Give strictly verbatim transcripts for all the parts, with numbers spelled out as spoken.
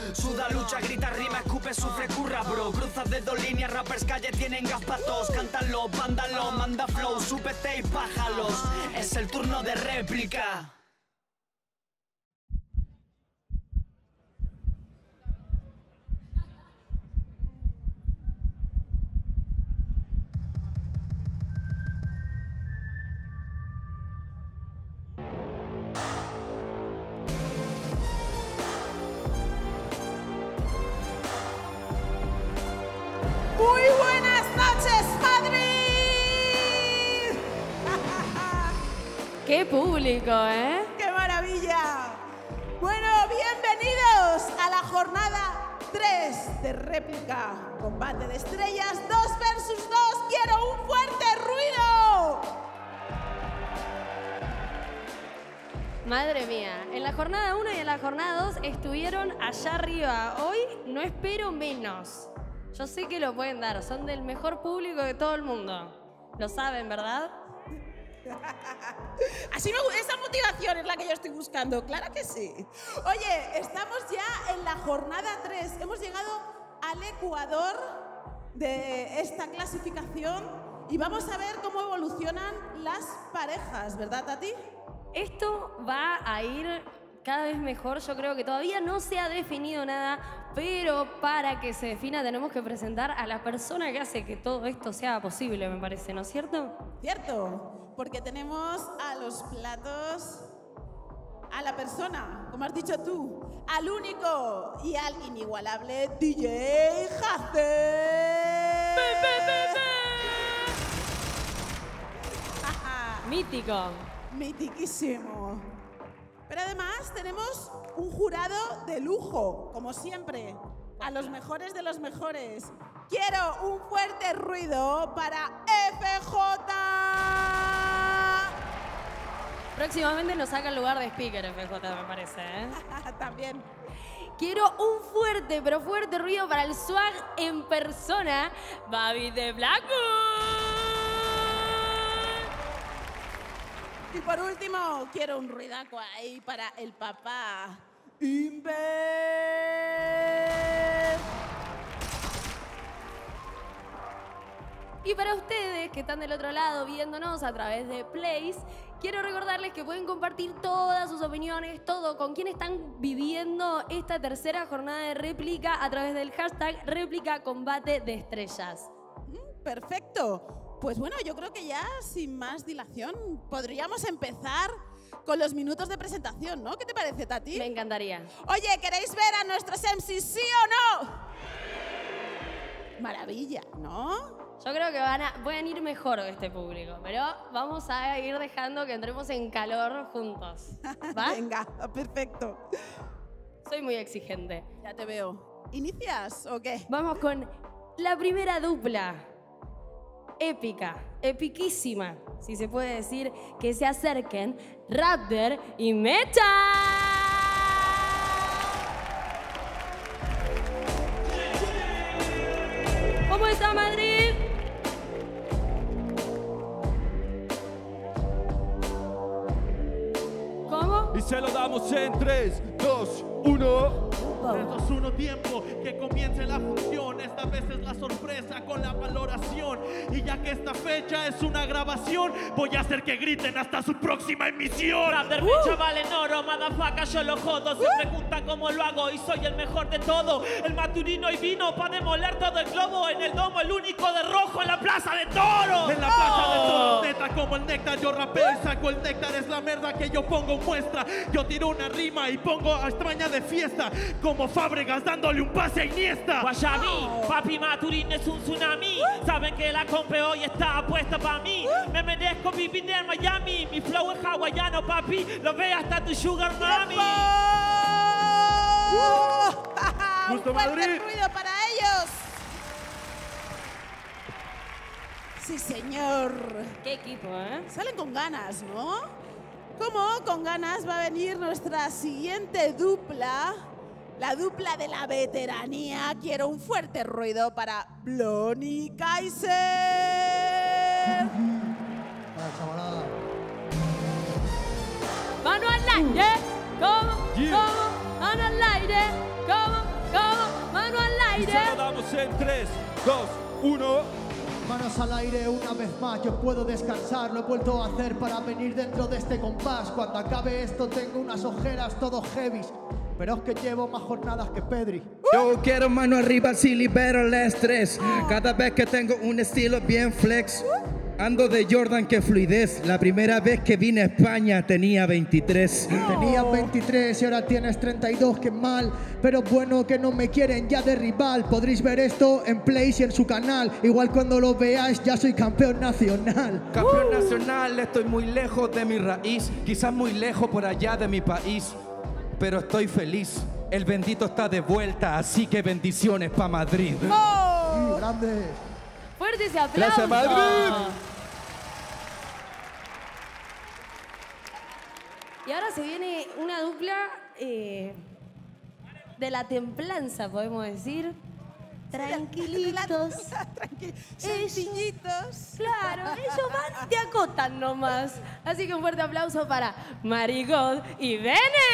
Suda, lucha, grita, rima, escupe, sufre, curra, bro. Cruzas de dos líneas, rappers calle tienen gas pa' tos. Cántalo, vándalo, manda flow, súpete y pájalos. Es el turno de réplica. Muy buenas noches, Madrid. ¡Qué público, eh! ¡Qué maravilla! Bueno, bienvenidos a la jornada tres de réplica. Combate de estrellas, dos versus dos. ¡Quiero un fuerte ruido! Madre mía, en la jornada uno y en la jornada dos estuvieron allá arriba. Hoy no espero menos. Yo sé que lo pueden dar, son del mejor público de todo el mundo. Lo saben, ¿verdad? Así me gusta, esa motivación es la que yo estoy buscando, claro que sí. Oye, estamos ya en la jornada tres. Hemos llegado al Ecuador de esta clasificación y vamos a ver cómo evolucionan las parejas, ¿verdad, Tati? Esto va a ir cada vez mejor. Yo creo que todavía no se ha definido nada, pero para que se defina tenemos que presentar a la persona que hace que todo esto sea posible, me parece, ¿no es cierto? Cierto, porque tenemos a los platos, a la persona, como has dicho tú, al único y al inigualable D J Hace. Mítico. Mitiquísimo. Pero además tenemos un jurado de lujo, como siempre, a los mejores de los mejores. Quiero un fuerte ruido para F J. Próximamente nos saca el lugar de speaker F J, me parece, ¿eh? También. Quiero un fuerte, pero fuerte ruido para el swag en persona, Babi de Blackwood. Y por último, quiero un ruidaco ahí para el papá Inver. Y para ustedes que están del otro lado viéndonos a través de Plays, quiero recordarles que pueden compartir todas sus opiniones, todo, con quién están viviendo esta tercera jornada de réplica a través del hashtag réplica combate de estrellas. Perfecto. Pues bueno, yo creo que ya sin más dilación podríamos empezar con los minutos de presentación, ¿no? ¿Qué te parece, Tati? Me encantaría. Oye, ¿queréis ver a nuestros M Cs, sí o no? Maravilla, ¿no? Yo creo que van a, pueden ir mejor este público, pero vamos a ir dejando que entremos en calor juntos. ¿Va? Venga, perfecto. Soy muy exigente. Ya te veo. ¿Inicias o qué? Vamos con la primera dupla. Épica, epiquísima, si se puede decir, que se acerquen Raptor y Meta. ¿Cómo está Madrid? ¿Cómo? Y se lo damos en tres, dos, uno. tres, dos, uno, tiempo, que comience la función. Esta vez es la sorpresa con la valoración. Y ya que esta fecha es una grabación, voy a hacer que griten hasta su próxima emisión. Raptor, mi chaval en oro, motherfucker, yo lo jodo. Se preguntan cómo lo hago y soy el mejor de todo. El maturino y vino para demoler todo el globo. En el domo el único de rojo en la plaza de toros. En la plaza de toros, neta como el néctar, yo rapeo y saco el néctar. Es la merda que yo pongo en muestra. Yo tiro una rima y pongo a España de fiesta, como Fábregas dándole un pase a Iniesta. Guayabí, papi Maturín es un tsunami. Saben que la compre hoy está puesta para mí. Me merezco vivir en Miami. Mi flow es hawaiano, papi. Lo ve hasta tu sugar mami. Un Justo fuerte Madrid. ruido para ellos. Sí, señor. Qué equipo, ¿eh? Salen con ganas, ¿no? ¿Cómo? Con ganas va a venir nuestra siguiente dupla. La dupla de la veteranía. Quiero un fuerte ruido para Bloni Kaiser. Para chavalada. Mano al aire, ¿cómo? Yeah. ¿Cómo? Mano al aire, ¿cómo? aire. Se lo damos en tres, dos, uno. Manos al aire una vez más, yo puedo descansar, lo he vuelto a hacer para venir dentro de este compás. Cuando acabe esto tengo unas ojeras todo heavies, pero es que llevo más jornadas que Pedri. Yo quiero mano arriba si libero el estrés. Cada vez que tengo un estilo bien flex. Ando de Jordan, que fluidez. La primera vez que vine a España tenía veintitrés. Tenías veintitrés y ahora tienes treinta y dos, qué mal. Pero bueno que no me quieren ya de rival. Podréis ver esto en Place y en su canal. Igual cuando lo veáis ya soy campeón nacional. Campeón nacional, estoy muy lejos de mi raíz. Quizás muy lejos por allá de mi país. Pero estoy feliz. El bendito está de vuelta, así que bendiciones pa' Madrid. ¡Oh! ¡Grande! Fuerte ese aplauso. Gracias, Madrid. Y ahora se viene una dupla eh, de la templanza, podemos decir. Tranquilitos. Tranqui- Ellos- Sencillitos. Claro, ellos van y te acotan nomás. Así que un fuerte aplauso para Marigod y Bene.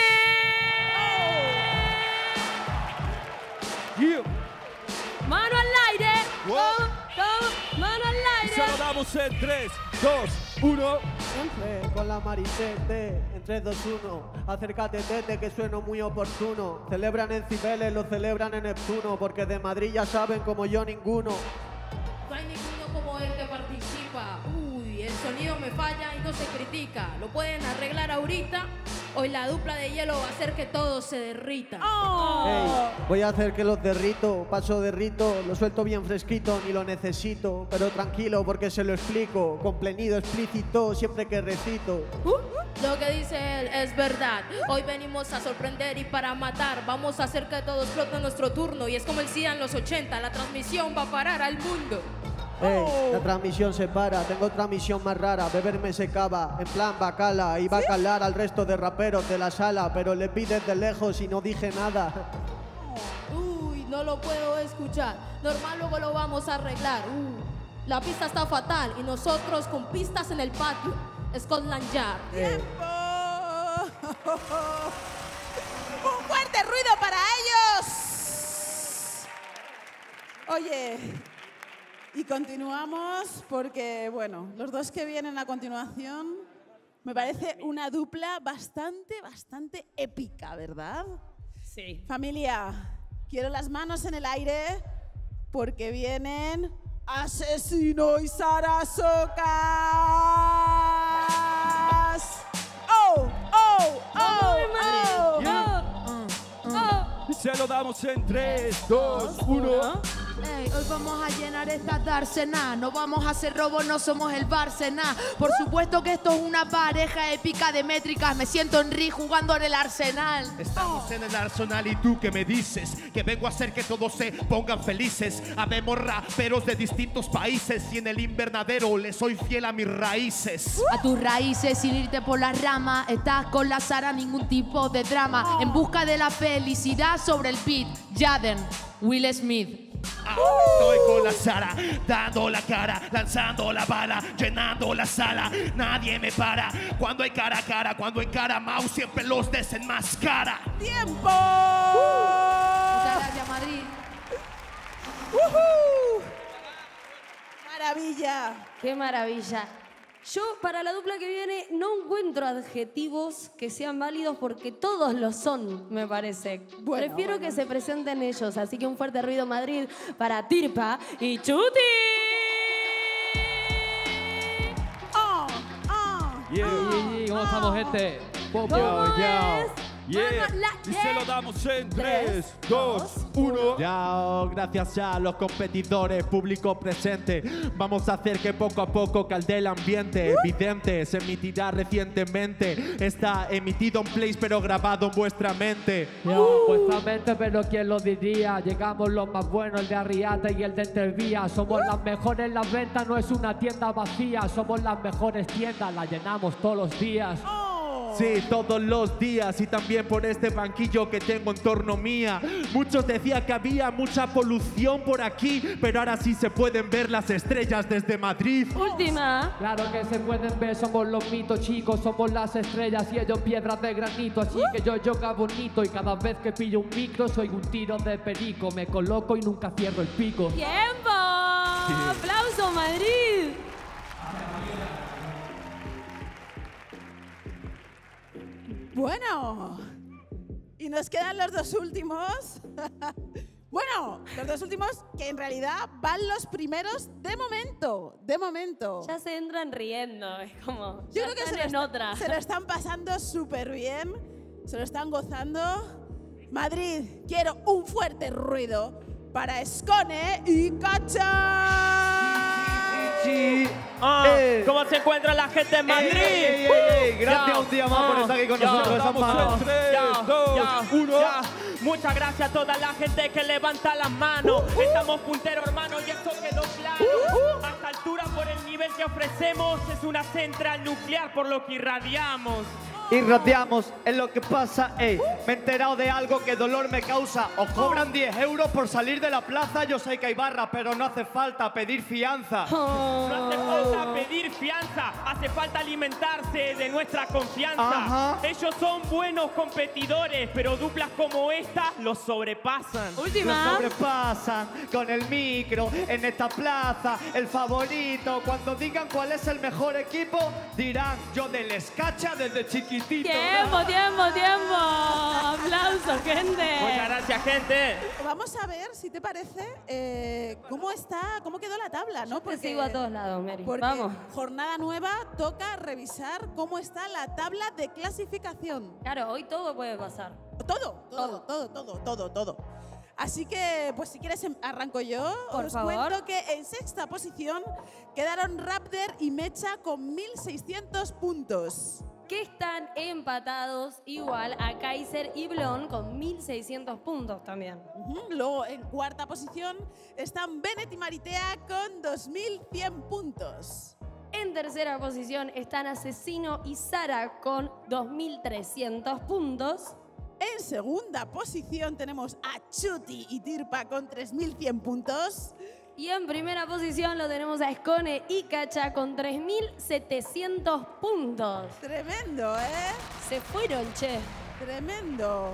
Yeah. Mano al aire. Wow. Todo, todo, mano al Y se lo aire. damos en tres, dos, uno. Siempre con la Marisete, en tres, dos, uno. Acércate, tete, que sueno muy oportuno. Celebran en Cibeles, lo celebran en Neptuno, porque de Madrid ya saben como yo ninguno. No hay ninguno como él que participa. Uy, el sonido me falla y no se critica. Lo pueden arreglar ahorita. Hoy la dupla de hielo va a hacer que todo se derrita. Ey, voy a hacer que los derrito, paso de rito, lo suelto bien fresquito, ni lo necesito. Pero tranquilo porque se lo explico, con plenido explícito, siempre que recito. Lo que dice él es verdad. Hoy venimos a sorprender y para matar. Vamos a hacer que todo explote en nuestro turno. Y es como el SIDA en los ochenta. La transmisión va a parar al mundo. Ey, la transmisión se para, tengo otra misión más rara, beberme se cava, en plan bacala, y va a calar al resto de raperos de la sala, pero le vi desde lejos y no dije nada. Uy, no lo puedo escuchar. Normal, luego lo vamos a arreglar. Uh, la pista está fatal y nosotros con pistas en el patio. Scotland Yard. Eh, Un fuerte ruido para ellos. Oye, y continuamos porque, bueno, los dos que vienen a continuación me parece una dupla bastante, bastante épica, ¿verdad? Sí. Familia, quiero las manos en el aire porque vienen Asesino y Sara Socas. ¡Oh, oh, oh, oh! Oh. Y se lo damos en tres, dos, uno. Ey, hoy vamos a llenar esta dársena. No vamos a hacer robo, no somos el Barcelona. Por supuesto que esto es una pareja épica de métricas. Me siento en Ri jugando en el Arsenal. Estamos en el Arsenal y tú que me dices que vengo a hacer que todos se pongan felices. Habemos raperos de distintos países y en el invernadero le soy fiel a mis raíces. A tus raíces sin irte por las ramas. Estás con la Sara, ningún tipo de drama. En busca de la felicidad sobre el beat. Jaden, Will Smith. Ah, estoy con la Sara, dando la cara, lanzando la bala, llenando la sala. Nadie me para cuando hay cara a cara, cuando en cara Mau siempre los desenmascara. ¡Tiempo! Muchas gracias, Madrid. ¡Woohoo! ¡Maravilla! Qué maravilla. Yo, para la dupla que viene, no encuentro adjetivos que sean válidos porque todos lo son, me parece. Bueno, Prefiero bueno. que se presenten ellos, así que un fuerte ruido Madrid para Tirpa y Chuti. ¡Oh! ¡Oh! Yeah. ¿Cómo estamos, gente? ¿Cómo es? Yeah. Mano, la- Y se lo damos en tres, dos, uno. Ya, gracias ya a los competidores, público presente. Vamos a hacer que poco a poco calde el ambiente. Evidente, se emitirá recientemente. Está emitido en Place, pero grabado en vuestra mente. Ya, vuestra mente, pero quién lo diría. Llegamos los más buenos, el de Arriata y el de Entrevía. Somos las mejores, las ventas no es una tienda vacía. Somos las mejores tiendas, las llenamos todos los días. ¡Oh! Sí, todos los días y también por este banquillo que tengo en torno mía. Muchos decían que había mucha polución por aquí, pero ahora sí se pueden ver las estrellas desde Madrid. Última. Claro que se pueden ver, somos los mitos, chicos, somos las estrellas y ellos piedras de granito. Así que yo yoga bonito y cada vez que pillo un micro soy un tiro de perico. Me coloco y nunca cierro el pico. ¡Tiempo! ¡Aplauso, Madrid! Bueno, y nos quedan los dos últimos. Bueno, los dos últimos que en realidad van los primeros de momento, de momento. Ya se entran riendo, es como. Yo ya creo que están se lo, en otra. se lo están pasando súper bien, se lo están gozando. Madrid, quiero un fuerte ruido para Skone y Kacha. Ah, ¿Cómo se encuentra la gente en Madrid? Ey, ey, ey, ey. Gracias un día más por estar aquí con ya, nosotros. vamos Esas en tres, ya, dos, ya, uno. Ya. Muchas gracias a toda la gente que levanta las manos. Uh, uh. Estamos punteros, hermano, y esto quedó claro. Uh, uh. A esta altura, por el nivel que ofrecemos, es una central nuclear por lo que irradiamos. Irradiamos en lo que pasa, ey. Me he enterado de algo que dolor me causa. Os cobran diez euros por salir de la plaza. Yo sé que hay barra, pero no hace falta pedir fianza. No hace falta pedir fianza, hace falta alimentarse de nuestra confianza. Ajá. Ellos son buenos competidores, pero duplas como esta los sobrepasan. Última. Los sobrepasan con el micro en esta plaza. El favorito, cuando digan cuál es el mejor equipo, dirán yo del Escacha desde chiquitito. Tiempo, tiempo, tiempo. Aplausos, gente. Muchas gracias, gente. Vamos a ver, si te parece, eh, cómo está, cómo quedó la tabla, ¿no? Porque sigo a todos lados, Mary. Porque Vamos. jornada nueva, toca revisar cómo está la tabla de clasificación. Claro, hoy todo puede pasar. Todo, todo, todo, todo, todo, todo. Así que, pues si quieres, arranco yo. Por Os favor. cuento que en sexta posición quedaron Raptor y Mecha con mil seiscientos puntos. Que están empatados igual a Kaiser y Blon con mil seiscientos puntos también. Uh-huh. Luego, en cuarta posición, están Bennett y Maritea con dos mil cien puntos. En tercera posición están Asesino y Sara con dos mil trescientos puntos. En segunda posición tenemos a Chuti y Tirpa con tres mil cien puntos. Y en primera posición lo tenemos a Skone y Kacha con tres mil setecientos puntos. Tremendo, ¿eh? Se fueron, che. Tremendo.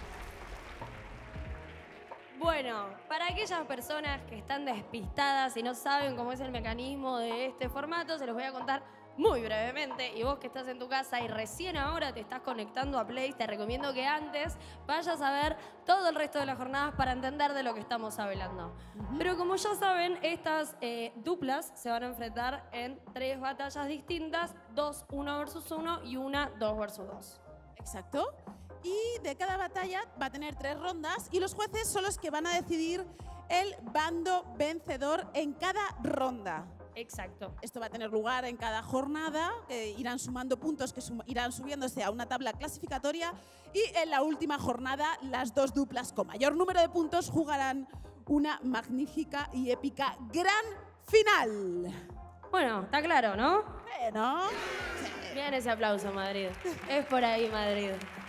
Bueno, para aquellas personas que están despistadas y no saben cómo es el mecanismo de este formato, se los voy a contar muy brevemente. Y vos que estás en tu casa y recién ahora te estás conectando a Play, te recomiendo que antes vayas a ver todo el resto de las jornadas para entender de lo que estamos hablando. Uh-huh. Pero como ya saben, estas eh, duplas se van a enfrentar en tres batallas distintas, dos uno versus uno y una dos versus dos. Exacto. Y de cada batalla va a tener tres rondas y los jueces son los que van a decidir el bando vencedor en cada ronda. Exacto. Esto va a tener lugar en cada jornada, que irán sumando puntos que sum irán subiéndose a una tabla clasificatoria y en la última jornada las dos duplas con mayor número de puntos jugarán una magnífica y épica gran final. Bueno, está claro, ¿no? Bueno. Sí. Bien ese aplauso, Madrid. Es por ahí, Madrid.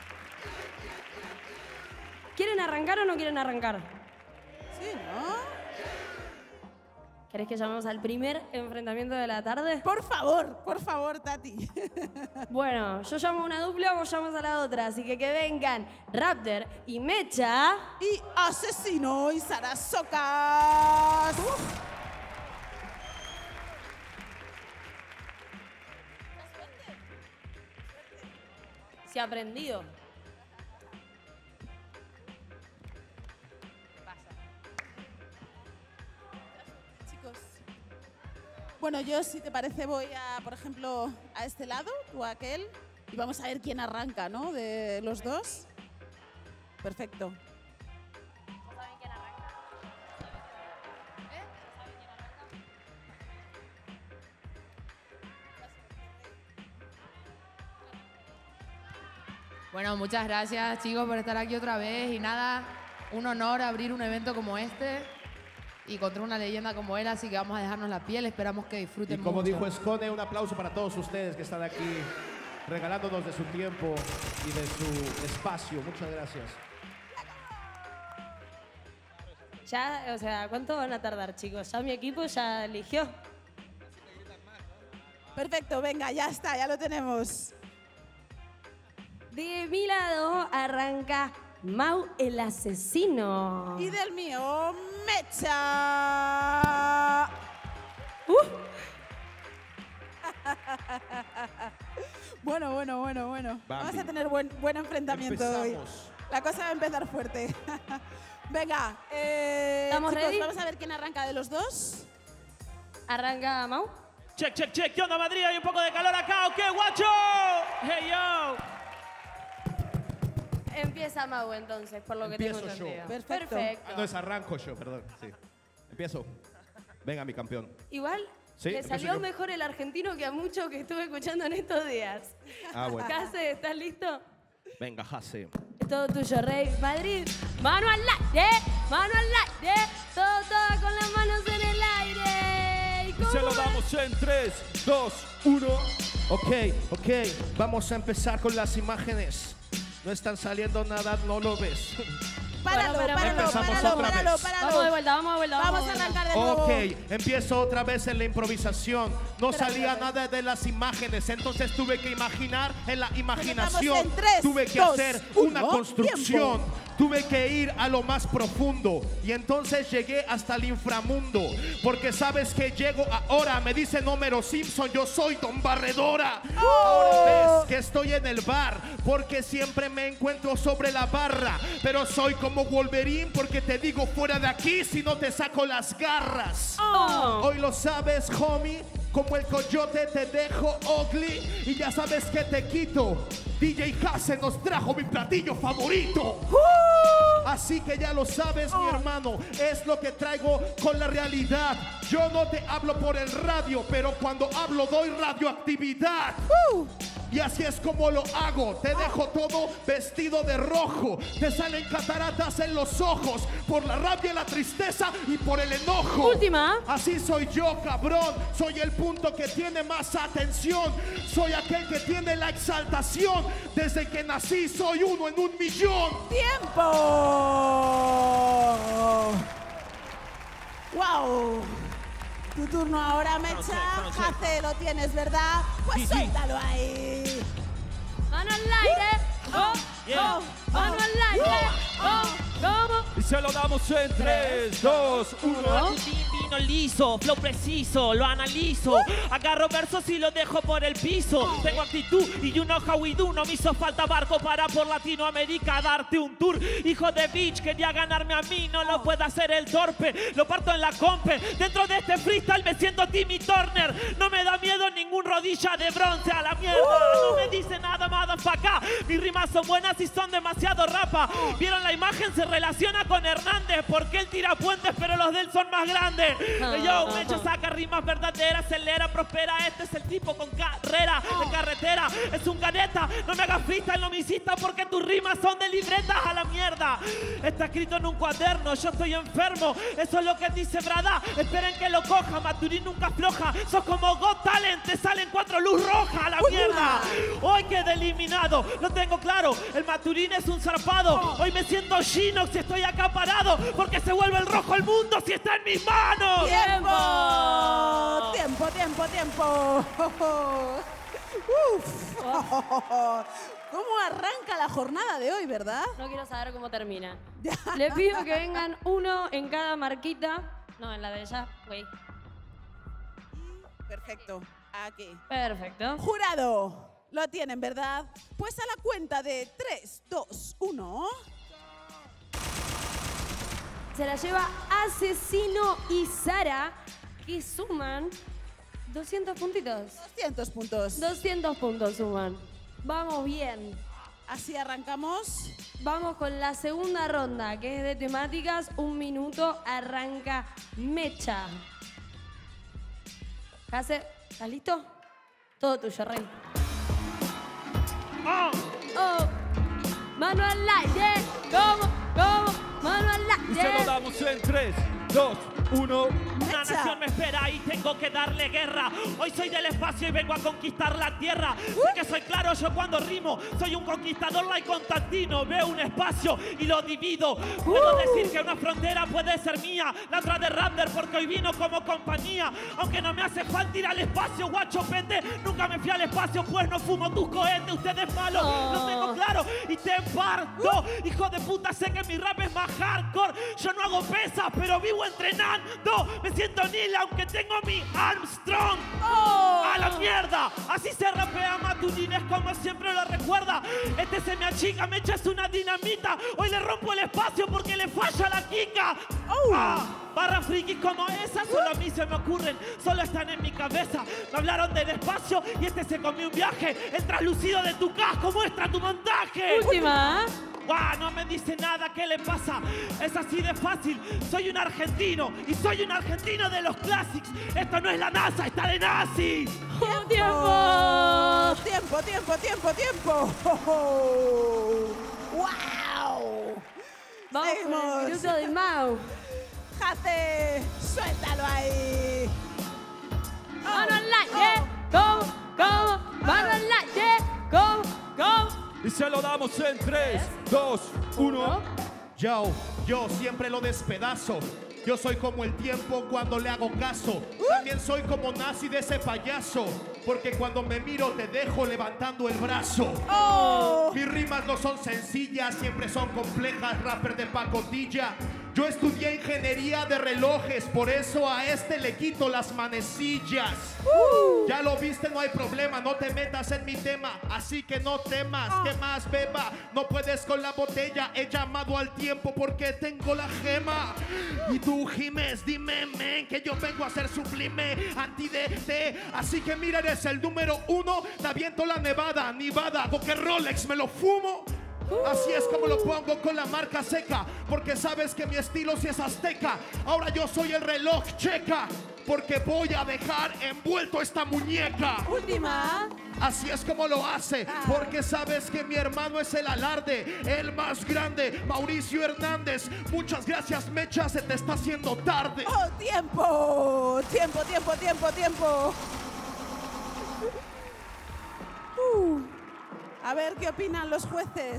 ¿Quieren arrancar o no quieren arrancar? Sí, ¿no? ¿Querés que llamemos al primer enfrentamiento de la tarde? Por favor, por favor, Tati. Bueno, yo llamo a una dupla, vos llamas a la otra, así que que vengan Raptor y Mecha. Y Asesino y Sara Socas. Se ha aprendido. Bueno, yo, si te parece, voy a, por ejemplo, a este lado, tú a aquel, y vamos a ver quién arranca, ¿no? De los dos. Perfecto. ¿Saben quién arranca? ¿Eh? ¿Saben quién arranca? Bueno, muchas gracias, chicos, por estar aquí otra vez. Y nada, un honor abrir un evento como este. Y contra una leyenda como él, así que vamos a dejarnos la piel, esperamos que disfruten mucho. Y como mucho. dijo Skone, un aplauso para todos ustedes que están aquí. regalándonos de su tiempo y de su espacio. Muchas gracias. Ya, o sea, ¿cuánto van a tardar, chicos? Ya mi equipo ya eligió. Perfecto, venga, ya está, ya lo tenemos. De mi lado arranca Mau el asesino. Y del mío, Mecha. Uh. Bueno, bueno, bueno, bueno. Bambi. Vamos a tener buen, buen enfrentamiento hoy. Empezamos. La cosa va a empezar fuerte. Venga, eh, ¿Estamos chicos, ready? vamos a ver quién arranca de los dos. Arranca Mau. Check, check, check. ¿Qué onda, Madrid? Hay un poco de calor acá, ¿o qué, guacho? Hey, yo. Empieza Mau entonces, por lo que Empiezo tengo yo. entendido. Perfecto. Perfecto. Ah, no, es arranco yo, perdón. Sí. Empiezo. Venga, mi campeón. Igual Sí, le empiezo salió yo. mejor el argentino que a muchos que estuve escuchando en estos días. Ah, bueno. Case, ¿estás listo? Venga, Jase. Es todo tuyo, Rey. Madrid, mano al aire, mano al aire, todo, todo con las manos en el aire. ¿Y Y cómo se lo va? damos en tres, dos, uno. Ok, ok. Vamos a empezar con las imágenes. No están saliendo nada, no lo ves. Páralo, Bueno, pero páralo, empezamos páralo, otra páralo, vez. páralo. Vamos de vuelta, vamos de vuelta. Vamos de a vuelta. arrancar de nuevo. Ok, empiezo otra vez en la improvisación. No Espera, salía espera. nada de las imágenes, entonces tuve que imaginar en la Estamos imaginación. en tres, Tuve que dos, hacer uno, una construcción. tiempo. Tuve que ir a lo más profundo y entonces llegué hasta el inframundo. Porque sabes que llego ahora, me dice Homero Simpson, yo soy Don Barredora. Ahora ves que estoy en el bar porque siempre me encuentro sobre la barra. Pero soy como Wolverine porque te digo fuera de aquí si no te saco las garras. Oh. Hoy lo sabes, homie, como el coyote te dejo ugly y ya sabes que te quito. D J Hase nos trajo mi platillo favorito. Así que ya lo sabes, mi hermano, es lo que traigo con la realidad. Yo no te hablo por el radio, pero cuando hablo doy radioactividad. Y así es como lo hago. Te dejo todo vestido de rojo. Te salen cataratas en los ojos por la rabia, la tristeza y por el enojo. Última. Así soy yo, cabrón. Soy el punto que tiene más atención. Soy aquel que tiene la exaltación. Desde que nací soy uno en un millón. ¡Tiempo! ¡Wow! Tu turno ahora, Mecha. Jase, lo tienes, ¿verdad? Pues suéltalo ahí. Mano al aire. Oh, Yeah. oh, mano al aire. Oh, ¿cómo? Y se lo damos en tres, dos, uno. Vino liso, flow preciso, lo analizo. Agarro versos y lo dejo por el piso. Tengo actitud y you know how we do. No me hizo falta barco para por Latinoamérica darte un tour. Hijo de bitch, quería ganarme a mí, no lo puede hacer el torpe. Lo parto en la compe. Dentro de este freestyle me siento Timmy Turner. No me da miedo ningún rodilla de bronce a la mierda. No me dice nada, motherfucker. Mis rimas son buenas y son demasiado rapa. ¿Vieron la imagen? Se relaciona con Hernández porque él tira puentes, pero los de él son más grandes. Yo, Mecha saca rimas verdaderas, acelera, prospera. Este es el tipo con carrera de carretera. Es un careta, no me hagas freestyle, no me insistas porque tus rimas son de libretas a la mierda. Está escrito en un cuaderno, yo estoy enfermo. Eso es lo que dice Brada. Esperen que lo coja, Maturín nunca afloja. Sos como Got Talent, te salen cuatro luz roja a la mierda. Hoy quedé eliminado, lo tengo claro. El Maturín es un zarpado. Hoy me siento Shinox si estoy acaparado porque se vuelve el rojo el mundo si está en mis manos. ¡Tiempo! ¡Tiempo, tiempo, tiempo! ¡Uf! ¿Cómo arranca la jornada de hoy, verdad? No quiero saber cómo termina. Le pido que vengan uno en cada marquita. No, en la de ella. Güey. Perfecto. Aquí. Perfecto. Jurado. Lo tienen, ¿verdad? Pues a la cuenta de tres, dos, uno. Se la lleva Asesino y Sara, que suman doscientos puntitos. doscientos puntos. doscientos puntos suman. Vamos bien. Así arrancamos. Vamos con la segunda ronda, que es de temáticas. Un minuto, arranca Mecha. Jase, ¿estás listo? Todo tuyo, Rey. Oh. Oh. Mano al aire. ¿Cómo? ¿Cómo? Mano al Y se lo aire. damos en tres, dos, uno. Una nación me espera y tengo que darle guerra. Hoy soy del espacio y vengo a conquistar la tierra. Sé que soy claro yo cuando rimo. Soy un conquistador like Constantino. Veo un espacio y lo divido. Puedo decir que una frontera puede ser mía. La otra de Rander porque hoy vino como compañía. Aunque no me hace falta ir al espacio, guacho pende. Nunca me fui al espacio pues no fumo tus cohetes. Ustedes malos, Oh. lo tengo claro y te parto. Hijo de puta, sé que mi rap es más hardcore. Yo no hago pesas, pero vivo entrenando. Me siento Neil aunque tengo mi Armstrong. Oh. ¡A la mierda! Así se rapea Matulines como siempre lo recuerda. Este se me achica, me echas una dinamita. Hoy le rompo el espacio porque le falla la Kika. Oh. Ah, barras frikis como esas solo a mí se me ocurren. Solo están en mi cabeza. Me hablaron del espacio y este se comió un viaje. El traslucido de tu casco muestra tu montaje. Última. Guau, no me dice nada, ¿qué le pasa? Es así de fácil, soy un argentino y soy un argentino de los clásicos. Esto no es la NASA, está de nazi. ¡Tiempo! Tiempo, tiempo, tiempo, tiempo. ¡Wow! Vamos Seguimos. con el minuto de Mau. Jate, suéltalo ahí. Mano al aire, ¿cómo? ¿Cómo? Mano al aire, ¿cómo? ¿Cómo? Y se lo damos en tres, dos, uno. Yo, yo siempre lo despedazo. Yo soy como el tiempo cuando le hago caso. También soy como nazi de ese payaso. Porque cuando me miro te dejo levantando el brazo. Oh. Mis rimas no son sencillas, siempre son complejas, rapper de pacotilla. Yo estudié ingeniería de relojes, por eso a este le quito las manecillas. Uh. Ya lo viste, no hay problema, no te metas en mi tema. Así que no temas, Ah. ¿qué más, beba? No puedes con la botella, he llamado al tiempo porque tengo la gema. Y tú gimes, dime, men, que yo vengo a ser sublime, anti-D T. Así que mira, eres el número uno, te aviento la nevada, Nevada, porque Rolex me lo fumo. Así es como lo pongo con la marca seca, porque sabes que mi estilo sí es azteca. Ahora yo soy el reloj checa, porque voy a dejar envuelto esta muñeca. Última. Así es como lo hace, porque sabes que mi hermano es el alarde, el más grande, Mauricio Hernández. Muchas gracias, Mecha, se te está haciendo tarde. Oh, tiempo. Tiempo, tiempo, tiempo, tiempo. Uh. A ver qué opinan los jueces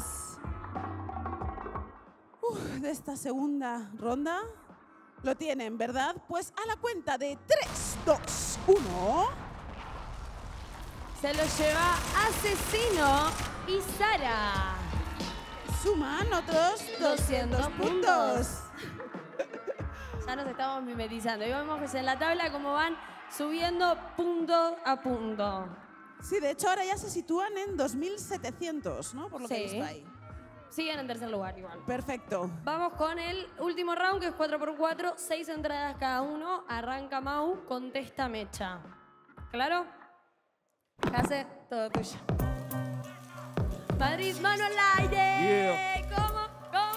uh, de esta segunda ronda. Lo tienen, ¿verdad? Pues a la cuenta de tres, dos, uno. Se lo lleva Asesino y Sara. Suman otros doscientos puntos. Ya nos estamos mimetizando. Y vemos que en la tabla como van subiendo punto a punto. Sí, de hecho ahora ya se sitúan en dos mil setecientos, ¿no? Por lo que he Sí. visto ahí. Siguen en tercer lugar igual. Perfecto. Vamos con el último round, que es cuatro por cuatro, seis entradas cada uno. Arranca Mau, contesta Mecha. ¿Claro? Hace todo tuyo. Madrid, mano al aire. ¿Cómo?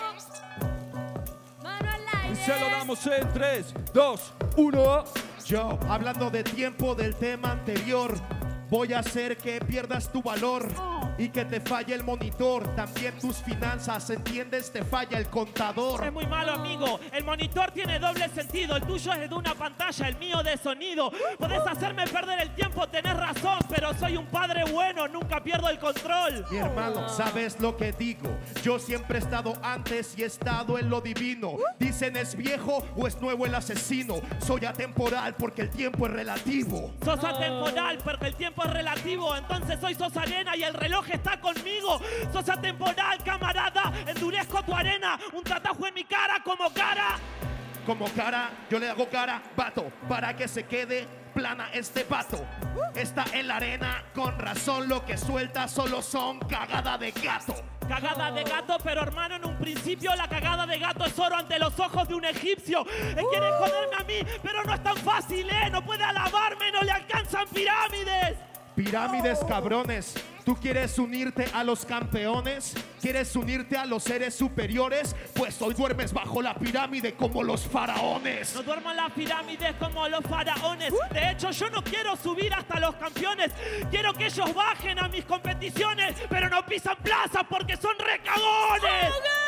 ¿Cómo? Mano al aire. Y se lo damos en tres, dos, uno. Yo, hablando de tiempo del tema anterior, voy a hacer que pierdas tu valor y que te falle el monitor. También tus finanzas, ¿entiendes? Te falla el contador. Es muy malo, amigo. El monitor tiene doble sentido. El tuyo es de una pantalla, el mío de sonido. Podés hacerme perder el tiempo, tenés razón, pero soy un padre bueno, nunca pierdo el control. Mi hermano, ¿sabes lo que digo? Yo siempre he estado antes y he estado en lo divino. Dicen, ¿es viejo o es nuevo el asesino? Soy atemporal porque el tiempo es relativo. Sos atemporal porque el tiempo es relativo. Entonces soy sos arena y el reloj está conmigo. Sos atemporal, camarada. Endurezco tu arena. Un tatajo en mi cara como cara. Como cara, yo le hago cara, vato, para que se quede plana este vato. Está en la arena, con razón lo que suelta solo son cagada de gato. Cagada de gato, pero hermano, en un principio la cagada de gato es oro ante los ojos de un egipcio. Eh, quieren joderme a mí, pero no es tan fácil, ¿eh? No puede alabarme, no le alcanzan pirámides. Pirámides, cabrones. ¿Tú quieres unirte a los campeones? ¿Quieres unirte a los seres superiores? Pues hoy duermes bajo la pirámide como los faraones. No duermo en las pirámides como los faraones. De hecho, yo no quiero subir hasta los campeones. Quiero que ellos bajen a mis competiciones, pero no pisan plaza porque son recagones.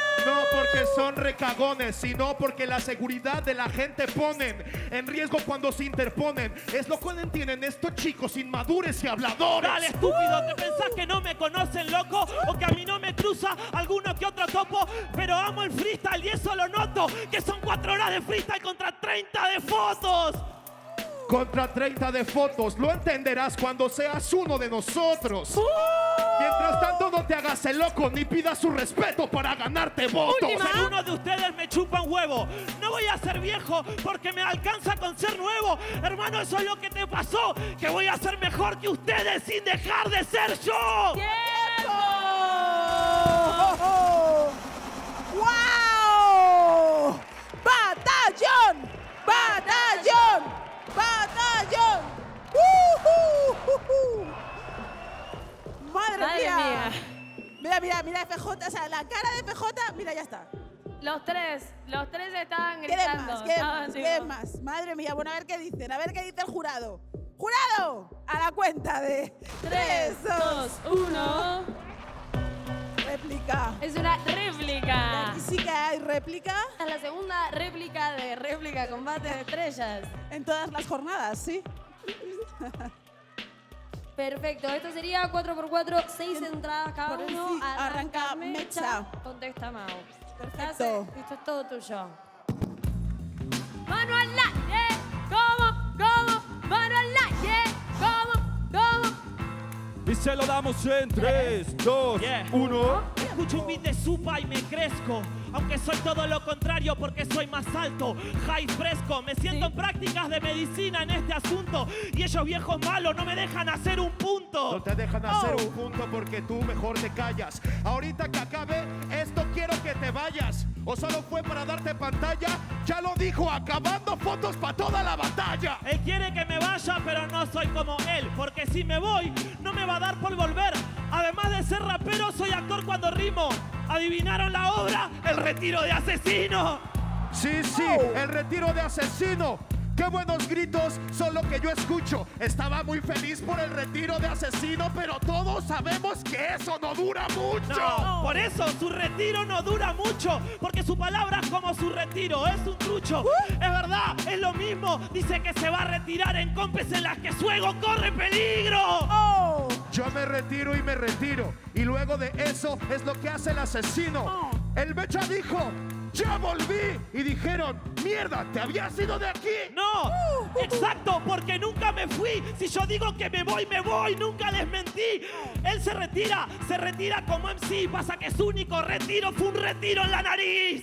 No porque son recagones, sino porque la seguridad de la gente ponen en riesgo cuando se interponen. Es lo que no entienden estos chicos inmadures y habladores. Dale, estúpido, ¿te pensás que no me conocen, loco? O que a mí no me cruza alguno que otro topo. Pero amo el freestyle y eso lo noto. Que son cuatro horas de freestyle contra treinta de fotos. Contra treinta de fotos, lo entenderás cuando seas uno de nosotros. Uh. Mientras tanto, no te hagas el loco ni pidas su respeto para ganarte votos. Ser uno de ustedes me chupa un huevo. No voy a ser viejo porque me alcanza con ser nuevo. Hermano, eso es lo que te pasó. Que voy a ser mejor que ustedes sin dejar de ser yo. ¡Tiempo! ¡Wow! ¡Batallón! ¡Batallón! ¡Batallón! ¡Uh, uh, uh, uh! ¡Madre, Madre mía! mía. Mira, mira, mira, F J, o sea, la cara de F J, mira, ya está. Los tres, los tres estaban ¿Quieren gritando. más? ¿Quieren estaban más? tipo- ¿Quieren más? Madre mía, bueno, a ver qué dicen, a ver qué dice el jurado. ¡Jurado! A la cuenta de tres, dos, uno. Réplica. Es una réplica. Aquí sí que hay réplica. Es la segunda réplica de réplica combate de estrellas. En todas las jornadas, ¿sí? Perfecto, esto sería cuatro por cuatro, seis entradas cada Por el uno. sí, arranca Mecha. Contesta Mau. Perfecto. Hace- Esto es todo tuyo. Mano al aire, ¿cómo? ¿Cómo? Mano al aire, ¿cómo? ¿Cómo? Y se lo damos en tres, dos, uno. Escucho un beat de Supa y me crezco. Aunque soy todo lo contrario porque soy más alto, high fresco. Me siento en prácticas de medicina en este asunto. Y ellos viejos malos no me dejan hacer un punto. No te dejan hacer un punto porque tú mejor te callas. Ahorita que acabe esto quiero que te vayas. ¿O solo fue para darte pantalla? Ya lo dijo, acabando fotos para toda la batalla. Él quiere que me vaya, pero no soy como él. Porque si me voy, no me va a dar por volver. Además de ser rapero, soy actor cuando rimo. ¿Adivinaron la obra? El retiro de asesino. Sí, sí, el retiro de asesino. Qué buenos gritos son lo que yo escucho. Estaba muy feliz por el retiro de asesino, pero todos sabemos que eso no dura mucho. No, por eso su retiro no dura mucho. Porque su palabra es como su retiro, es un trucho. Es verdad, es lo mismo. Dice que se va a retirar en compes en las que su ego corre peligro. Yo me retiro y me retiro. Y luego de eso es lo que hace el asesino. El Mecha dijo, ¡ya volví! Y dijeron, ¡mierda! ¿Te habías ido de aquí? No, exacto, porque nunca me fui. Si yo digo que me voy, me voy, nunca les mentí. Él se retira, se retira como M C. Pasa que su único retiro fue un retiro en la nariz.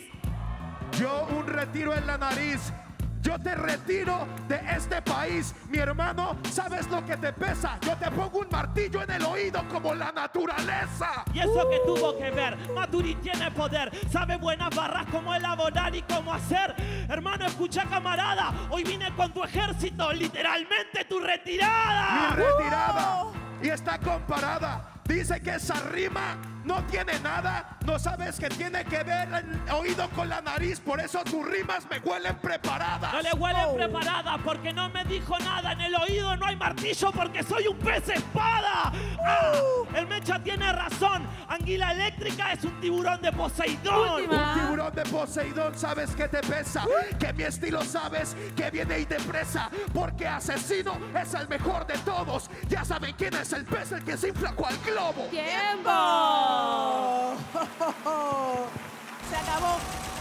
Yo un retiro en la nariz. Yo te retiro de este país. Mi hermano, ¿sabes lo que te pesa? Yo te pongo un martillo en el oído como la naturaleza. Y eso que tuvo que ver, Maturi tiene poder. Sabe buenas barras cómo elaborar y cómo hacer. Hermano, escucha camarada, hoy vine con tu ejército, literalmente tu retirada. Mi retirada. Y está comparada. Dice que esa rima no tiene nada. No sabes que tiene que ver el oído con la nariz. Por eso tus rimas me huelen preparadas. No le huelen preparadas porque no me dijo nada. En el oído no hay martillo porque soy un pez espada. Ah, el Mecha tiene razón. Anguila eléctrica es un tiburón de Poseidón. Un tiburón de Poseidón, ¿sabes qué te pesa? Que mi estilo sabes que viene y te presa. Porque asesino es el mejor de todos. Ya saben quién es el pez, el que se infla cual globo. ¡Tiempo! Se acabó.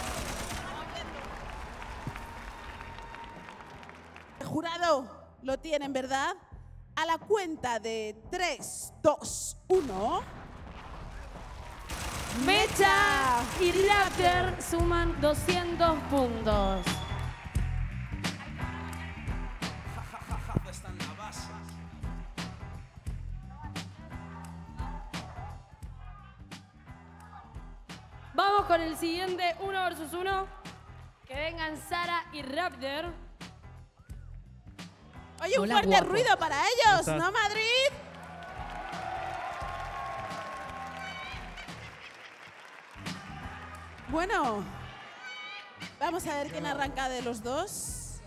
El jurado lo tienen, ¿verdad? A la cuenta de tres, dos, uno. Mecha y Raptor suman doscientos puntos. Vamos con el siguiente uno versus uno. Que vengan Sara y Raptor. Oye, un Hola, fuerte guapo. ruido para ellos, ¿Cómo estás? ¿no, Madrid? Bueno, vamos a ver quién arranca de los dos.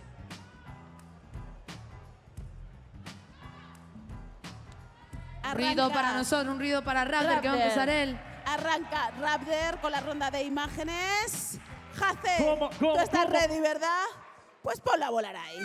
Un ruido Arranca. para nosotros, un ruido para Raptor, que va a empezar él. Arranca Raptor con la ronda de imágenes. Jace, ¿Cómo, cómo, tú estás cómo? ready, ¿verdad? Pues ponla a volar ahí.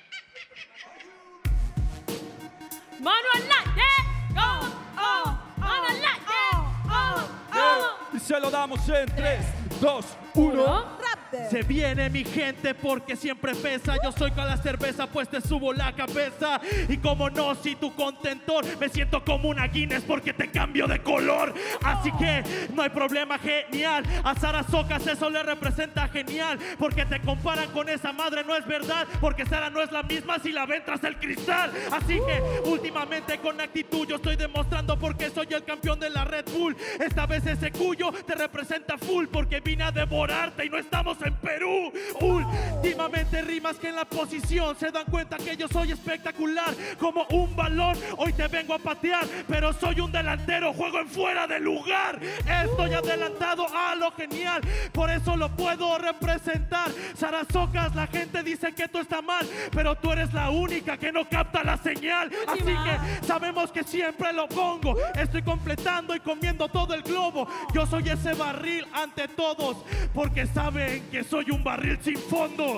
Mano al aire, oh, oh, mano al aire, oh, oh. Y se lo damos en tres, dos, uno. Se viene mi gente porque siempre pesa. Yo soy con la cerveza pues te subo la cabeza. Y como no, si tu contentor, me siento como una Guinness porque te cambio de color. Así que no hay problema, genial. A Sara Socas eso le representa genial. Porque te comparan con esa madre, no es verdad. Porque Sara no es la misma si la ven tras el cristal. Así que últimamente con actitud yo estoy demostrando porque soy el campeón de la Red Bull. Esta vez ese cuyo te representa full porque vine a devorarte y no estamos en Perú. Últimamente rimas que en la posición se dan cuenta que yo soy espectacular como un balón. Hoy te vengo a patear, pero soy un delantero, juego en fuera de lugar. Estoy adelantado a lo genial, por eso lo puedo representar. Sara Socas, la gente dice que tú estás mal, pero tú eres la única que no capta la señal. Así que sabemos que siempre lo pongo. Estoy completando y comiendo todo el globo. Yo soy ese barril ante todos, porque saben que soy un barril sin fondo.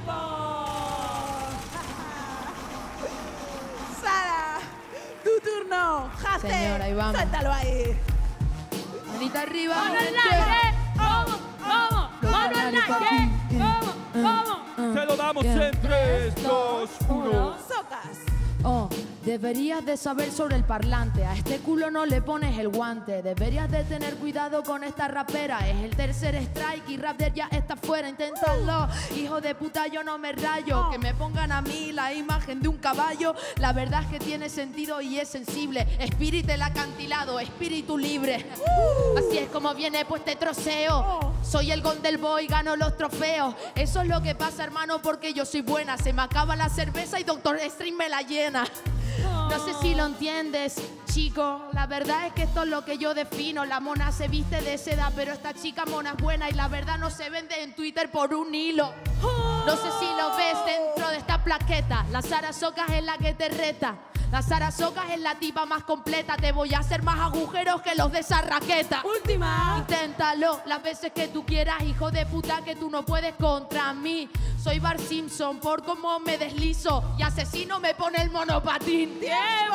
Sara, tu turno. Jace, Señora, ahí vamos. suéltalo ahí. Manita arriba. Mano al aire, vamos, vamos, mano al aire, vamos, vamos. Se lo damos en tres, dos, uno. Socas. Oh, deberías de saber sobre el parlante. A este culo no le pones el guante. Deberías de tener cuidado con esta rapera. Es el tercer strike y Raptor ya está fuera. Inténtalo, hijo de puta, yo no me rayo. Que me pongan a mí la imagen de un caballo. La verdad es que tiene sentido y es sensible. Espíritu el acantilado, espíritu libre. Así es como viene pues te troceo. Soy el Golden Boy, gano los trofeos. Eso es lo que pasa, hermano, porque yo soy buena. Se me acaba la cerveza y Doctor Stream me la llena. No sé si lo entiendes, chico. La verdad es que esto es lo que yo defino. La mona se viste de seda, pero esta chica mona es buena. Y la verdad no se vende en Twitter por un hilo. No sé si lo ves dentro de esta plaqueta. La Sara Socas es la que te reta. La Sara Socas es la tipa más completa. Te voy a hacer más agujeros que los de esa raqueta. Última. Inténtalo las veces que tú quieras, hijo de puta, que tú no puedes contra mí. Soy Bart Simpson por cómo me deslizo. Y asesino me pone el monopatín. ¡Tiempo!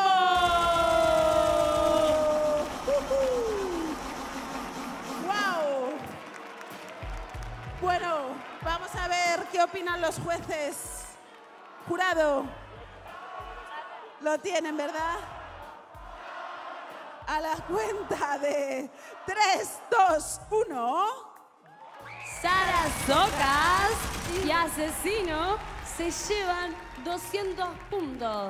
¡Wow! Bueno, vamos a ver qué opinan los jueces. Jurado. Lo tienen, ¿verdad? A la cuenta de tres, dos, uno. Sara Socas y Asesino se llevan doscientos puntos.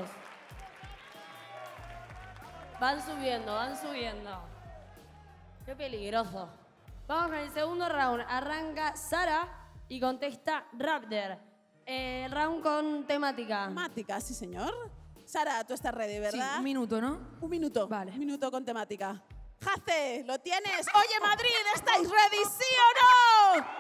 Van subiendo, van subiendo. Qué peligroso. Vamos con el segundo round. Arranca Sara y contesta Raptor. Eh, round con temática. Temática, sí, señor. Sara, tú estás ready, ¿verdad? Sí, un minuto, ¿no? Un minuto. Vale. Un minuto con temática. Jace, ¿lo tienes? Oye, Madrid, ¿estáis ready, sí o no?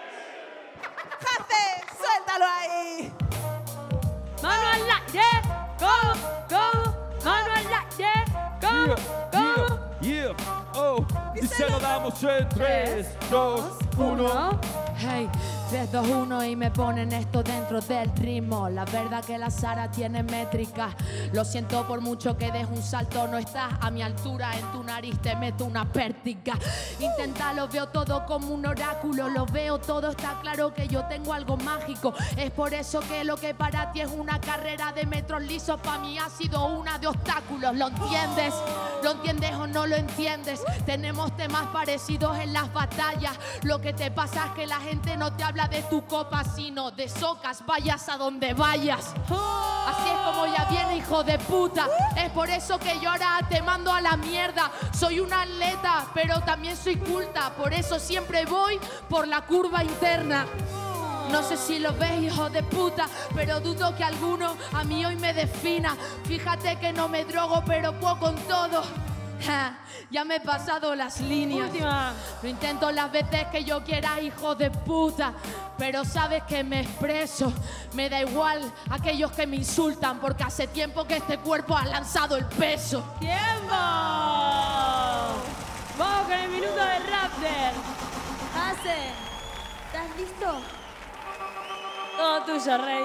Jace, suéltalo ahí. Mano al aire, ¿cómo? ¿Cómo? Mano al aire, ¿cómo? ¿Cómo? Yeah, yeah, oh. Y se lo damos en tres, dos, uno. Hey, tres, dos, uno y me ponen esto dentro del ritmo. La verdad que la Sara tiene métrica. Lo siento por mucho que des un salto. No estás a mi altura, en tu nariz te meto una pértiga. Inténtalo, veo todo como un oráculo. Lo veo todo, está claro que yo tengo algo mágico. Es por eso que lo que para ti es una carrera de metros lisos, para mí ha sido una de obstáculos. ¿Lo entiendes? ¿Lo entiendes o no lo entiendes? Tenemos temas parecidos en las batallas. Lo que te pasa es que la gente no te habla de tu copa, sino de Socas, vayas a donde vayas. Así es como ya viene, hijo de puta. Es por eso que yo ahora te mando a la mierda. Soy una atleta, pero también soy culta. Por eso siempre voy por la curva interna. No sé si lo ves, hijo de puta, pero dudo que alguno a mí hoy me defina. Fíjate que no me drogo, pero puedo con todo. Ja, ya me he pasado las líneas. Última. Lo intento las veces que yo quiera, hijo de puta, pero sabes que me expreso. Me da igual aquellos que me insultan, porque hace tiempo que este cuerpo ha lanzado el peso. ¡Tiempo! Vamos con el minuto de Raptor. Hace. ¿Estás listo? Todo tuyo, Rey.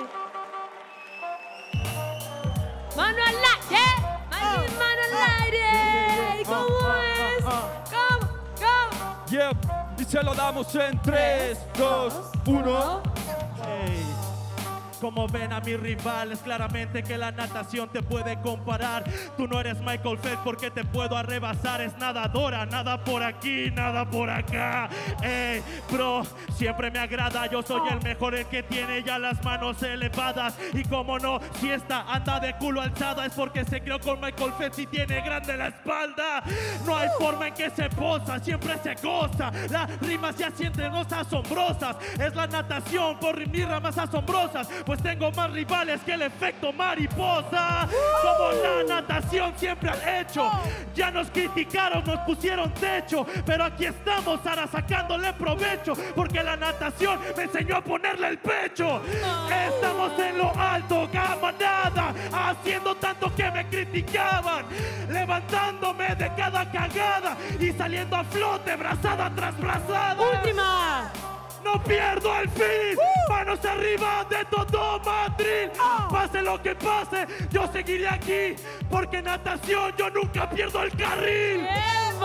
Mano al aire. Mano, mano al aire. ¿Cómo es? ¿Cómo? ¿Cómo? Yep. Y se lo damos en tres, dos, uno. Hey. Como ven a mis rivales, claramente que la natación te puede comparar. Tú no eres Michael Phelps porque te puedo arrebasar. Es nadadora, nada por aquí, nada por acá. Ey, bro, siempre me agrada. Yo soy el mejor, el que tiene ya las manos elevadas. Y como no, si esta anda de culo alzada es porque se creó con Michael Phelps y tiene grande la espalda. No hay forma en que se posa, siempre se goza. Las rimas ya sienten cosas asombrosas. Es la natación por rimir ramas asombrosas. Pues tengo más rivales que el efecto mariposa. Como la natación siempre han hecho. Ya nos criticaron, nos pusieron techo, pero aquí estamos ahora sacándole provecho, porque la natación me enseñó a ponerle el pecho. Estamos en lo alto, camarada, haciendo tanto que me criticaban, levantándome de cada cagada y saliendo a flote, brazada tras brazada. ¡Última! No pierdo el fin, uh. manos arriba de todo Madrid. Oh. Pase lo que pase, yo seguiré aquí, porque en natación yo nunca pierdo el carril. ¡Tiempo!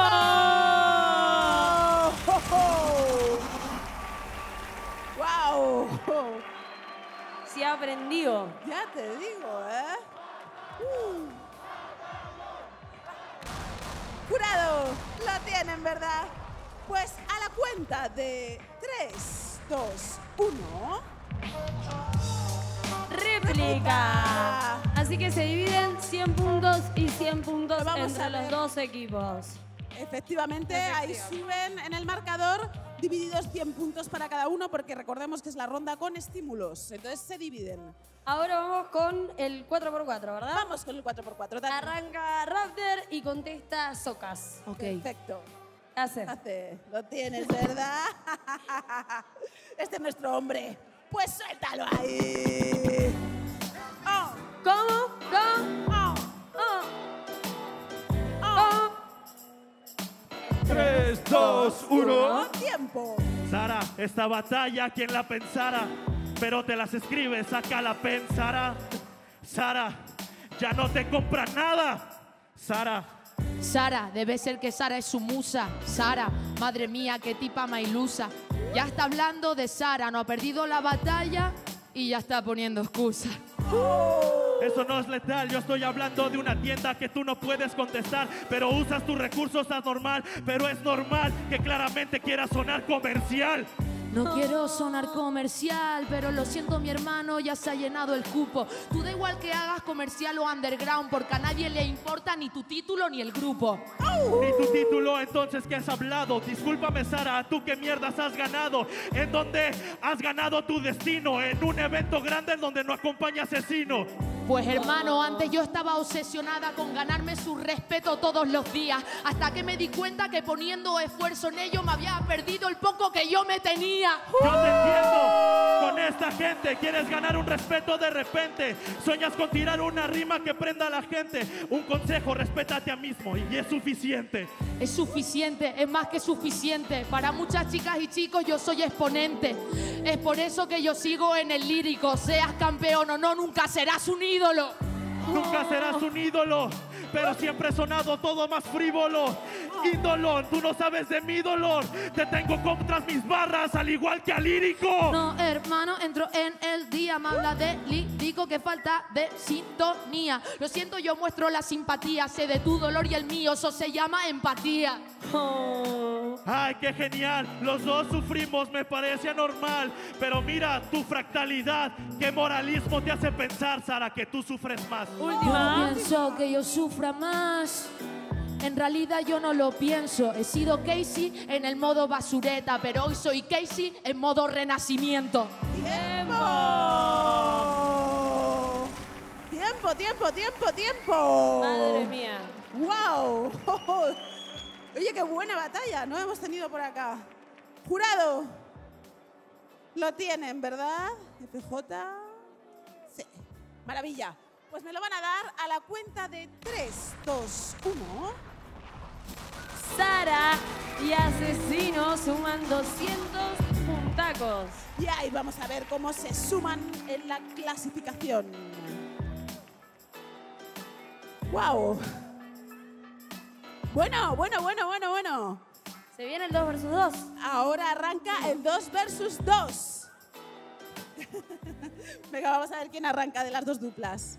¡Wow! Se ha aprendido. Ya te digo, ¿eh? Uh. Jurado, lo tienen, ¿verdad? Pues a la cuenta de tres, dos, uno. Réplica. Así que se dividen cien puntos y cien puntos vamos entre a los ver. dos equipos. Efectivamente, ahí suben en el marcador, divididos cien puntos para cada uno, porque recordemos que es la ronda con estímulos. Entonces se dividen. Ahora vamos con el cuatro por cuatro, ¿verdad? Vamos con el cuatro por cuatro. Dale. Arranca Raptor y contesta Socas. Ok. Perfecto. Hace. Hace. Lo tienes, ¿verdad? Este es nuestro hombre. Pues suéltalo ahí. Oh. ¿Cómo? ¿Cómo? Oh. Oh. Oh. tres, dos, uno. Tiempo. Sara, esta batalla, ¿quién la pensara? Pero te las escribes, saca la pen, Sara. Sara, ya no te compras nada. Sara. Sara, debe ser que Sara es su musa. Sara, madre mía, qué tipa más ilusa. Ya está hablando de Sara, no ha perdido la batalla y ya está poniendo excusa. Eso no es letal, yo estoy hablando de una tienda que tú no puedes contestar, pero usas tus recursos anormal, pero es normal que claramente quieras sonar comercial. No quiero sonar comercial, pero lo siento, mi hermano, ya se ha llenado el cupo. Tú da igual que hagas comercial o underground, porque a nadie le importa ni tu título ni el grupo. Ni tu título, entonces, ¿qué has hablado? Discúlpame, Sara, ¿tú qué mierdas has ganado? ¿En dónde has ganado tu destino? En un evento grande en donde no acompaña asesino. Pues hermano, antes yo estaba obsesionada con ganarme su respeto todos los días, hasta que me di cuenta que poniendo esfuerzo en ello me había perdido el poco que yo me tenía. Yo te entiendo, con esta gente quieres ganar un respeto de repente, sueñas con tirar una rima que prenda a la gente. Un consejo, respétate a mismo y es suficiente. Es suficiente, es más que suficiente. Para muchas chicas y chicos yo soy exponente. Es por eso que yo sigo en el lírico. Seas campeón o no, nunca serás un ídolo. Nunca serás un ídolo, pero siempre he sonado todo más frívolo. Ídolo, tú no sabes de mi dolor. Te tengo contra mis barras, al igual que al lírico. No, hermano, entro en el día. Me habla de lírico, que falta de sintonía. Lo siento, yo muestro la simpatía. Sé de tu dolor y el mío, eso se llama empatía. Oh. Ay, qué genial, los dos sufrimos, me parece anormal. Pero mira tu fractalidad, qué moralismo te hace pensar, Sara, que tú sufres más. Yo pienso que yo sufra más. En realidad yo no lo pienso. He sido Casey en el modo basureta, pero hoy soy Casey en modo renacimiento. ¡Tiempo! ¡Tiempo, tiempo, tiempo, tiempo! Madre mía. ¡Wow! Oye, qué buena batalla, ¿no? Hemos tenido por acá. Jurado. Lo tienen, ¿verdad? F J. Sí. Maravilla. Pues me lo van a dar a la cuenta de tres, dos, uno. Sara y Asesino suman doscientos puntacos. Y ahí vamos a ver cómo se suman en la clasificación. ¡Wow! Bueno, bueno, bueno, bueno, bueno. Se viene el dos versus dos. Ahora arranca el dos versus dos. Venga, vamos a ver quién arranca de las dos duplas.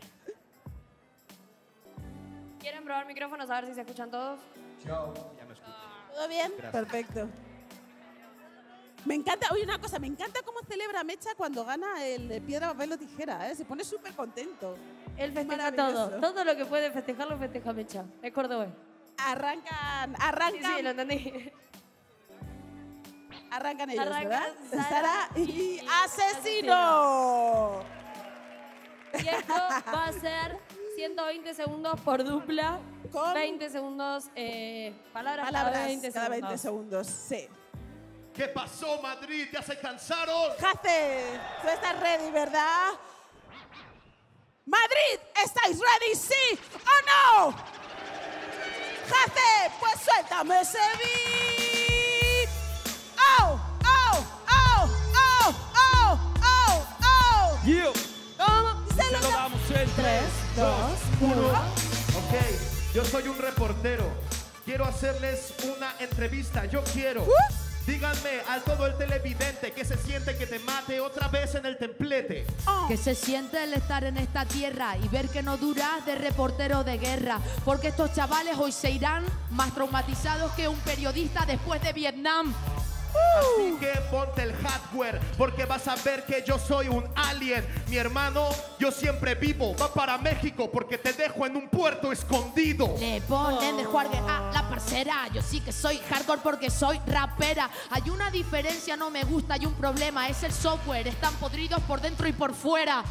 ¿Quieren probar micrófonos a ver si se escuchan todos? Yo ya me escucho. ¿Todo bien? Gracias. Perfecto. Me encanta, oye, una cosa, me encanta cómo celebra Mecha cuando gana el de piedra, papel o tijera, ¿eh? Se pone súper contento. Él festeja Maravilloso. todo. Todo lo que puede festejar lo festeja Mecha. Es cordobés. Arrancan, arrancan. Sí, sí, lo entendí. Arrancan ellos, Arrancan ¿verdad? Sara Sara y, y Asesino. Y esto va a ser ciento veinte segundos por dupla. Con veinte segundos, eh, palabras, palabras cada veinte cada segundos. veinte segundos. Sí. ¿Qué pasó, Madrid? ¿Ya se cansaron? Jace, tú estás ready, ¿verdad? Madrid, ¿estáis ready? ¿Sí o no? Jace, pues suéltame ese beat. ¡Oh! ¡Oh! ¡Oh! ¡Oh! ¡Oh! ¡Oh! ¡Oh! Yo. ¿Cómo? Se lo damos en tres, dos, uno. Ok, yo soy un reportero. Quiero hacerles una entrevista. Yo quiero. Díganme a todo el televidente que se siente que te mate otra vez en el templete. Que se siente el estar en esta tierra y ver que no duras de reportero de guerra. Porque estos chavales hoy se irán más traumatizados que un periodista después de Vietnam. Así que ponte el hardware, porque vas a ver que yo soy un alien. Mi hermano, yo siempre vivo. Va para México porque te dejo en un puerto escondido. Le ponen de juargue a la parcera. Yo sí que soy hardcore porque soy rapera. Hay una diferencia, no me gusta, hay un problema. Es el software, están podridos por dentro y por fuera.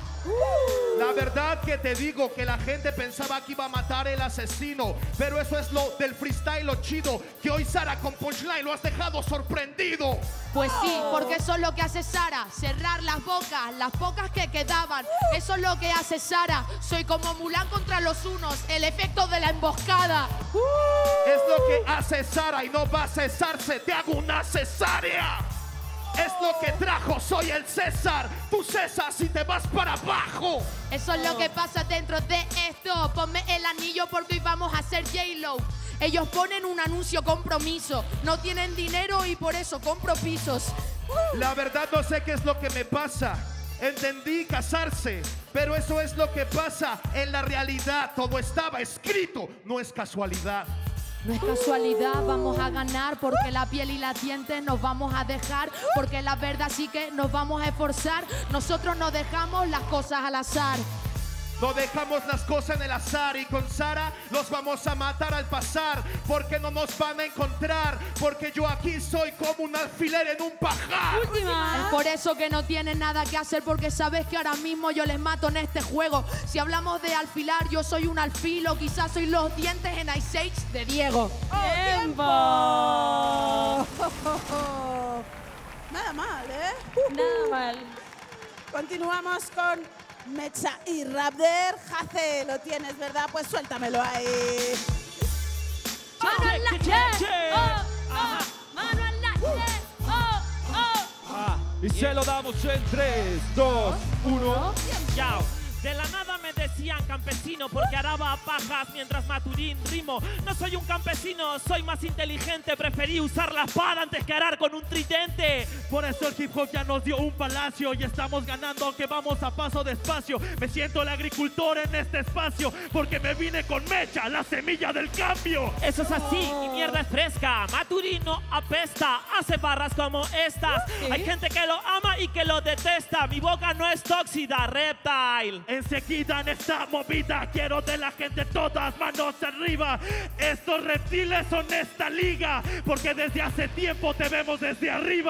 La verdad que te digo que la gente pensaba que iba a matar el asesino, pero eso es lo del freestyle, lo chido, que hoy Sara con punchline lo has dejado sorprendido. Pues sí, porque eso es lo que hace Sara, cerrar las bocas, las pocas que quedaban. Eso es lo que hace Sara. Soy como Mulan contra los unos, el efecto de la emboscada. Es lo que hace Sara y no va a cesarse. Te hago una cesárea. Es lo que trajo, soy el César. Tú cesas y te vas para abajo. Eso es lo que pasa dentro de esto. Ponme el anillo porque hoy vamos a hacer J-Lo. Ellos ponen un anuncio compromiso. No tienen dinero y por eso compro pisos. La verdad no sé qué es lo que me pasa. Entendí casarse, pero eso es lo que pasa. En la realidad todo estaba escrito, no es casualidad. No es casualidad, vamos a ganar porque la piel y la dientes nos vamos a dejar, porque la verdad sí que nos vamos a esforzar. Nosotros no dejamos las cosas al azar. No dejamos las cosas en el azar y con Sara los vamos a matar al pasar, porque no nos van a encontrar, porque yo aquí soy como un alfiler en un pajar. Es por eso que no tienen nada que hacer, porque sabes que ahora mismo yo les mato en este juego. Si hablamos de alfilar, yo soy un alfilo, quizás soy los dientes en Ice Age de Diego. ¡Tiempo! Nada mal, ¿eh? Nada mal. Continuamos con Mecha y Raptor. Jace, lo tienes, ¿verdad? Pues suéltamelo ahí. ¡Mano al aire! ¡Oh, oh! ¡Mano al aire! ¡Oh, oh! Ah, y se lo damos en tres, dos, uno. Yao. De la nada me decían campesino porque araba pajas mientras Maturín rimo. No soy un campesino, soy más inteligente. Preferí usar la espada antes que arar con un tridente. Por eso el hip hop ya nos dio un palacio y estamos ganando aunque vamos a paso despacio. Me siento el agricultor en este espacio porque me vine con Mecha, la semilla del cambio. Eso es así, mi mierda es fresca. Maturín no apesta, hace barras como estas. Hay gente que lo ama y que lo detesta. Mi boca no es tóxida, reptile. Enseguida en esta movida quiero de la gente todas manos arriba. Estos reptiles son esta liga porque desde hace tiempo te vemos desde arriba.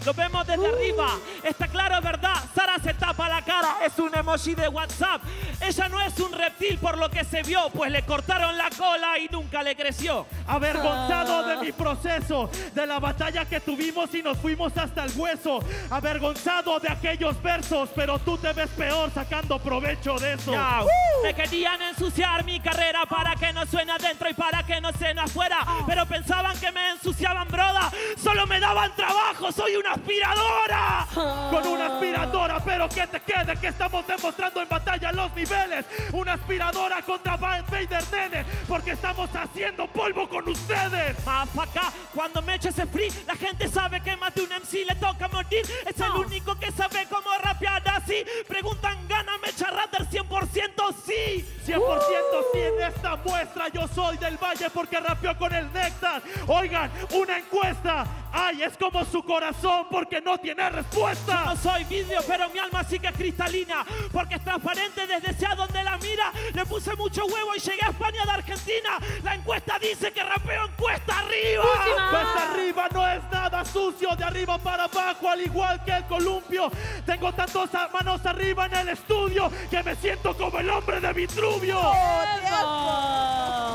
lo vemos desde Uh. arriba. Está claro, ¿verdad? Sara se tapa la cara, es un emoji de WhatsApp. Ella no es un reptil por lo que se vio, pues le cortaron la cola y nunca le creció. Avergonzado de mi proceso, de la batalla que tuvimos y nos fuimos hasta el hueso. Avergonzado de aquellos versos, pero tú te ves peor sacando provecho de eso. Yao. Me querían ensuciar mi carrera para que no suene adentro y para que no suene afuera. Pero pensaban que me ensuciaban, broda. Solo me daban trabajo, soy una aspiradora. Con una aspiradora, pero que te quede que estamos demostrando en batalla los niveles. Una aspiradora contra Vader Nene, porque estamos haciendo polvo con ustedes. Acá, cuando me echo ese free, la gente sabe que más de un M C le toca morir. Es el único que sabe cómo rapear así. Preguntan, ¿gana Mecha Raptor? cien por ciento sí. cien por ciento sí en esta muestra. Yo soy del Valle porque rapeó con el Néctar. Oigan, una encuesta. Ay, es como su corazón porque no tiene respuesta. Yo no soy vidrio, pero mi alma sí que es cristalina, porque es transparente desde sea donde la mira. Le puse mucho huevo y llegué a España de Argentina. La encuesta dice que rapeo en cuesta arriba. ¡Última! Cuesta arriba no es nada sucio, de arriba para abajo, al igual que el columpio. Tengo tantas manos arriba en el estudio que me siento como el hombre de Vitruvio. ¡Oh,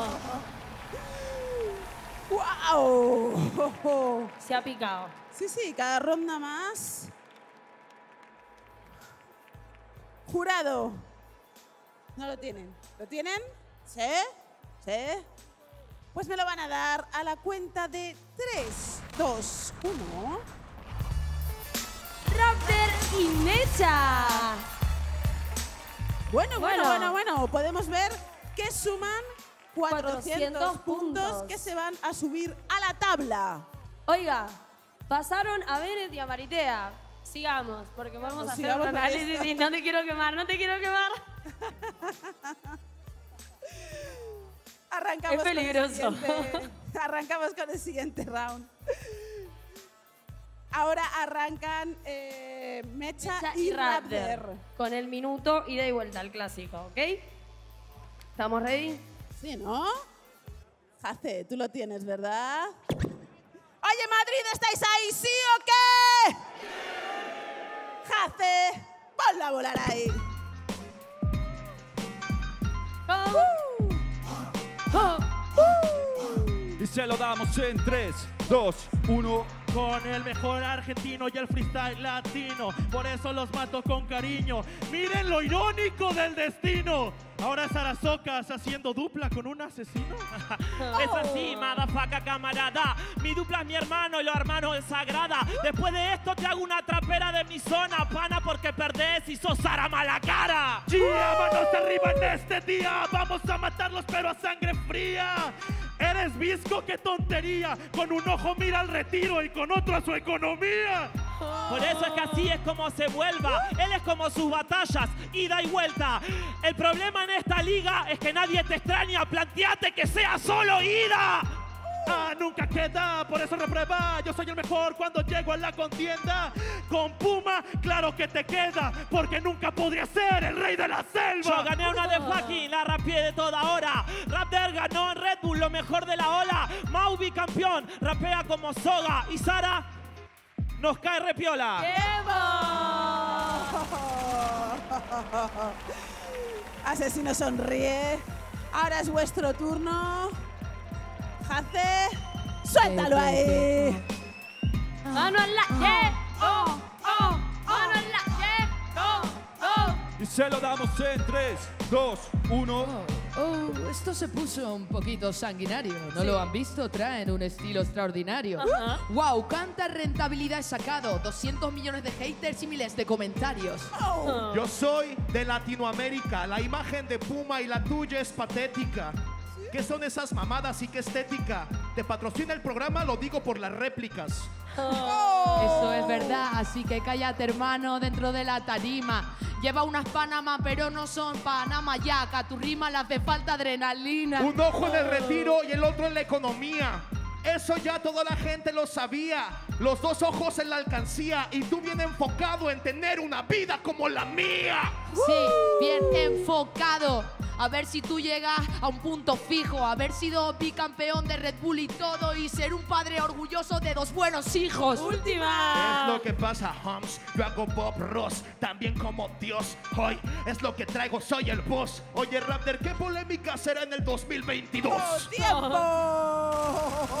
¡Wow! Se ha picado. Sí, sí, cada ronda más. Jurado. No lo tienen. ¿Lo tienen? ¿Sí? ¿Sí? Pues me lo van a dar a la cuenta de tres, dos, uno. Raptor y Mecha. Bueno, bueno, Bueno. bueno, bueno. Podemos ver que suman cuatrocientos, cuatrocientos puntos, puntos que se van a subir a la tabla. Oiga, pasaron a Bennett y a Maritea. Sigamos, porque vamos Pues a hacer sigamos un con análisis esto. y no te quiero quemar, no te quiero quemar. Arrancamos Es peligroso. Con el siguiente, arrancamos con el siguiente round. Ahora arrancan eh, Mecha, Mecha y, y Raptor. Raptor. Con el minuto ida y vuelta al clásico, ¿ok? ¿Estamos ready? Sí, ¿no? Jace, tú lo tienes, ¿verdad? Oye, Madrid, ¿estáis ahí? ¿Sí o qué? Jace, ponla a volar ahí. Y se lo damos en tres, dos, uno. Con el mejor argentino y el freestyle latino, por eso los mato con cariño. Miren lo irónico del destino. Ahora Sara Socas haciendo dupla con un asesino. Es así, madafaca camarada. Mi dupla es mi hermano y los hermanos es sagrada. Después de esto te hago una trapera de mi zona, pana, porque perdés y sos Sara mala cara. Yeah, manos arriba en este día. Vamos a matarlos pero a sangre fría. Eres visco, qué tontería. Con un ojo mira al retiro y con otro a su economía. Por eso es que así es como se vuelva. Él es como sus batallas, ida y vuelta. El problema en esta liga es que nadie te extraña. Planteate que sea solo ida. Ah, nunca queda, por eso reprueba. Yo soy el mejor cuando llego a la contienda. Con Puma, claro que te queda, porque nunca podría ser el rey de la selva. Yo gané una de fucking, la rapié de toda hora. Raptor ganó en Red Bull, lo mejor de la ola. Mauvi campeón, rapea como soga. Y Sara nos cae repiola. Asesino sonríe. Ahora es vuestro turno. Jace, suéltalo ahí. Mano en la yeah, oh, oh, mano en la yeah, oh, oh. Y se lo damos en tres, dos, uno. Oh, esto se puso un poquito sanguinario. ¿No Sí. lo han visto? Traen un estilo extraordinario. Ajá. Wow, cuánta rentabilidad he sacado. doscientos millones de haters y miles de comentarios. Oh. Yo soy de Latinoamérica. La imagen de Puma y la tuya es patética. ¿Qué son esas mamadas y qué estética? Te patrocina el programa, lo digo por las réplicas. Eso es verdad, así que cállate, hermano, dentro de la tarima. Lleva unas Panamá, pero no son Panamá ya. Que a tu rima le hace falta adrenalina. Un ojo en el retiro y el otro en la economía. Eso ya toda la gente lo sabía. Los dos ojos en la alcancía y tú bien enfocado en tener una vida como la mía. Sí, bien enfocado. A ver si tú llegas a un punto fijo. Haber sido bicampeón de Red Bull y todo. Y ser un padre orgulloso de dos buenos hijos. ¡Última! Es lo que pasa, Homs. Yo hago Bob Ross, también como Dios. Hoy es lo que traigo, soy el boss. Oye, Raptor, ¿qué polémica será en el dos mil veintidós? ¡Oh, tiempo!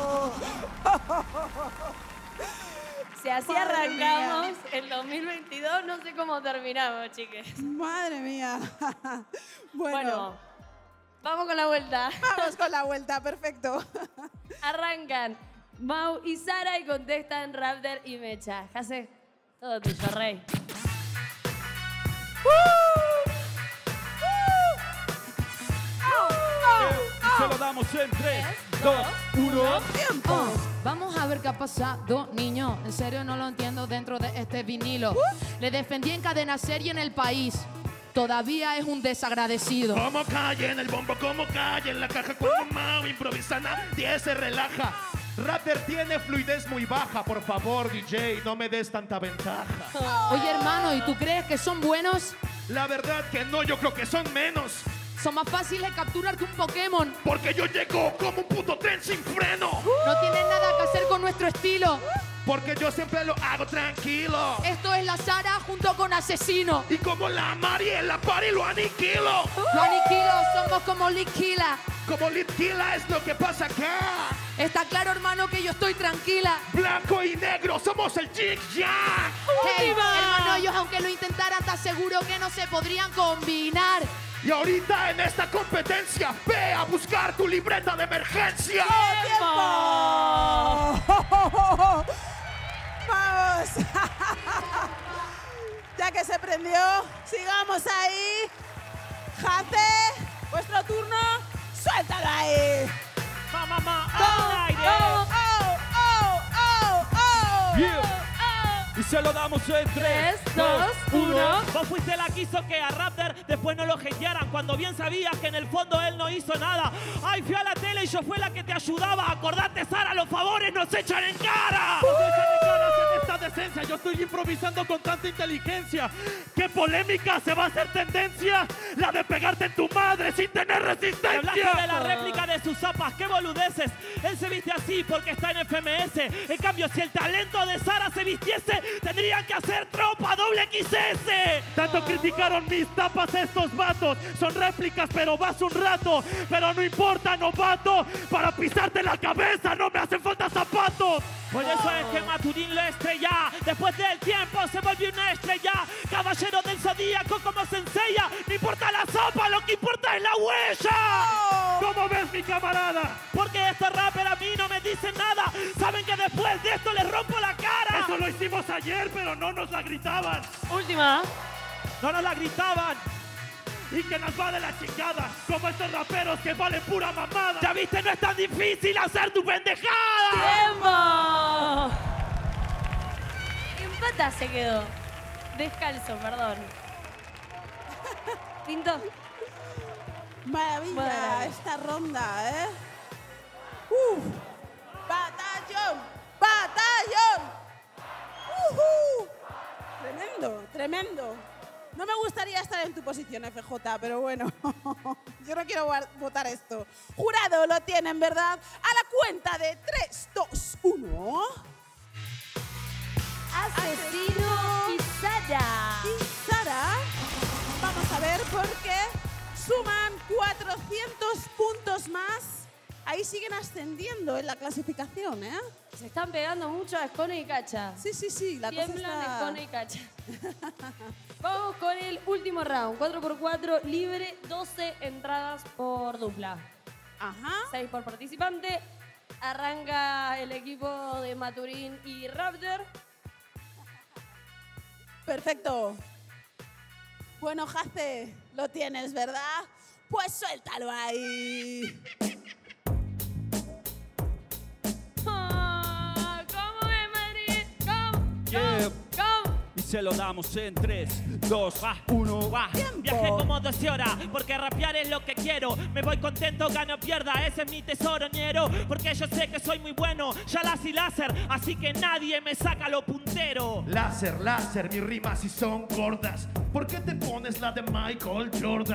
Si así Madre arrancamos mía. el dos mil veintidós, no sé cómo terminamos, chiques. Madre mía. Bueno, Bueno, vamos con la vuelta. vamos con la vuelta, perfecto. Arrancan Mau y Sara y contestan Raptor y Mecha. Jase, todo tuyo, rey. Y se lo damos en tres, dos, uno. Oh, vamos a ver qué ha pasado, niño. En serio no lo entiendo dentro de este vinilo. Le defendí en cadena serie en el país. Todavía es un desagradecido. Como calle en el bombo, como calle en la caja. Cuando Mau improvisa, nadie se relaja. Raptor tiene fluidez muy baja. Por favor, D J, no me des tanta ventaja. Oye, hermano, ¿y tú crees que son buenos? La verdad que no, yo creo que son menos. Son más fáciles de capturar que un Pokémon. Porque yo llego como un puto tren sin freno. No tienen nada que hacer con nuestro estilo. Porque yo siempre lo hago tranquilo. Esto es la Sara junto con Asesino. Y como la Mari en la party lo aniquilo. Lo aniquilo, somos como Liquila. Como Liquila es lo que pasa acá. Está claro, hermano, que yo estoy tranquila. Blanco y negro, somos el Jig Jack. Hey, hermano, ellos aunque lo intentaran, te aseguro que no se podrían combinar. Y ahorita en esta competencia, ve a buscar tu libreta de emergencia. ¡Tiempo! ¡Vamos! Ya que se prendió, sigamos ahí. Jate, vuestro turno, suéltalo ahí. Mamá, mamá, ¡Oh, al aire. oh, oh, oh, oh, oh! Yeah. Y se lo damos en tres, dos, uno. Vos fuiste la que hizo que a Raptor después no lo hatearan cuando bien sabías que en el fondo él no hizo nada. Ay, fui a la tele y yo fui la que te ayudaba. Acordate, Sara, los favores nos echan en cara. Nos echan en cara en esta decencia. Yo estoy improvisando con tanta inteligencia. ¿Qué polémica se va a hacer tendencia? La de pegarte en tu madre sin tener resistencia. Hablaste de la réplica de sus zapas, qué boludeces. Él se viste así porque está en F M S. En cambio, si el talento de Sara se vistiese, tendrían que hacer tropa doble X S. Tanto criticaron mis tapas estos vatos. Son réplicas, pero vas un rato. Pero no importa, novato. Para pisarte la cabeza no me hacen falta zapatos. Por eso es que Maturín lo estrella. Después del tiempo se volvió una estrella. Caballero del Zodíaco como Senseiya. No importa la sopa, lo que importa es la huella. ¿Cómo ves, mi camarada? Porque estos rappers a mí no me dicen nada. Saben que después de esto les rompo la cara. Eso lo hicimos ayer, pero no nos la gritaban. Última. No nos la gritaban. Y que nos va de la chingada, como estos raperos que valen pura mamada. Ya viste, no es tan difícil hacer tu pendejada. ¡Tiempo! Empata se quedó. Descalzo, perdón. Pinto. Maravilla Maravilla. esta ronda, ¿eh? ¡Uf! ¡Batallón! ¡Batallón! ¡Uhú! Tremendo, tremendo. No me gustaría estar en tu posición, F J, pero bueno, yo no quiero votar esto. Jurado, lo tienen, ¿verdad? A la cuenta de tres, dos, uno. Asesino y Sara. Y Sara, vamos a ver por qué suman cuatrocientos puntos más. Ahí siguen ascendiendo en la clasificación, ¿eh? Se están pegando mucho a Escone y Cacha. Sí, sí, sí, la cosa Tiemblan está... Escone y Cacha. Vamos con el último round. cuatro por cuatro, libre, doce entradas por dupla. Ajá. seis por participante. Arranca el equipo de Maturín y Raptor. Perfecto. Bueno, Jace, lo tienes, ¿verdad? Pues suéltalo ahí. Oh, ¿cómo es Madrid? ¿Cómo? Yeah. ¿Cómo? Y se lo damos en tres, dos, uno. Guau, viajé como doce horas, porque rapear es lo que quiero. Me voy contento, gano, pierda, ese es mi tesoro, ñero. Porque yo sé que soy muy bueno, ya las y láser, así que nadie me saca lo puntero. Láser, láser, mis rimas sí son gordas. ¿Por qué te pones la de Michael Jordan?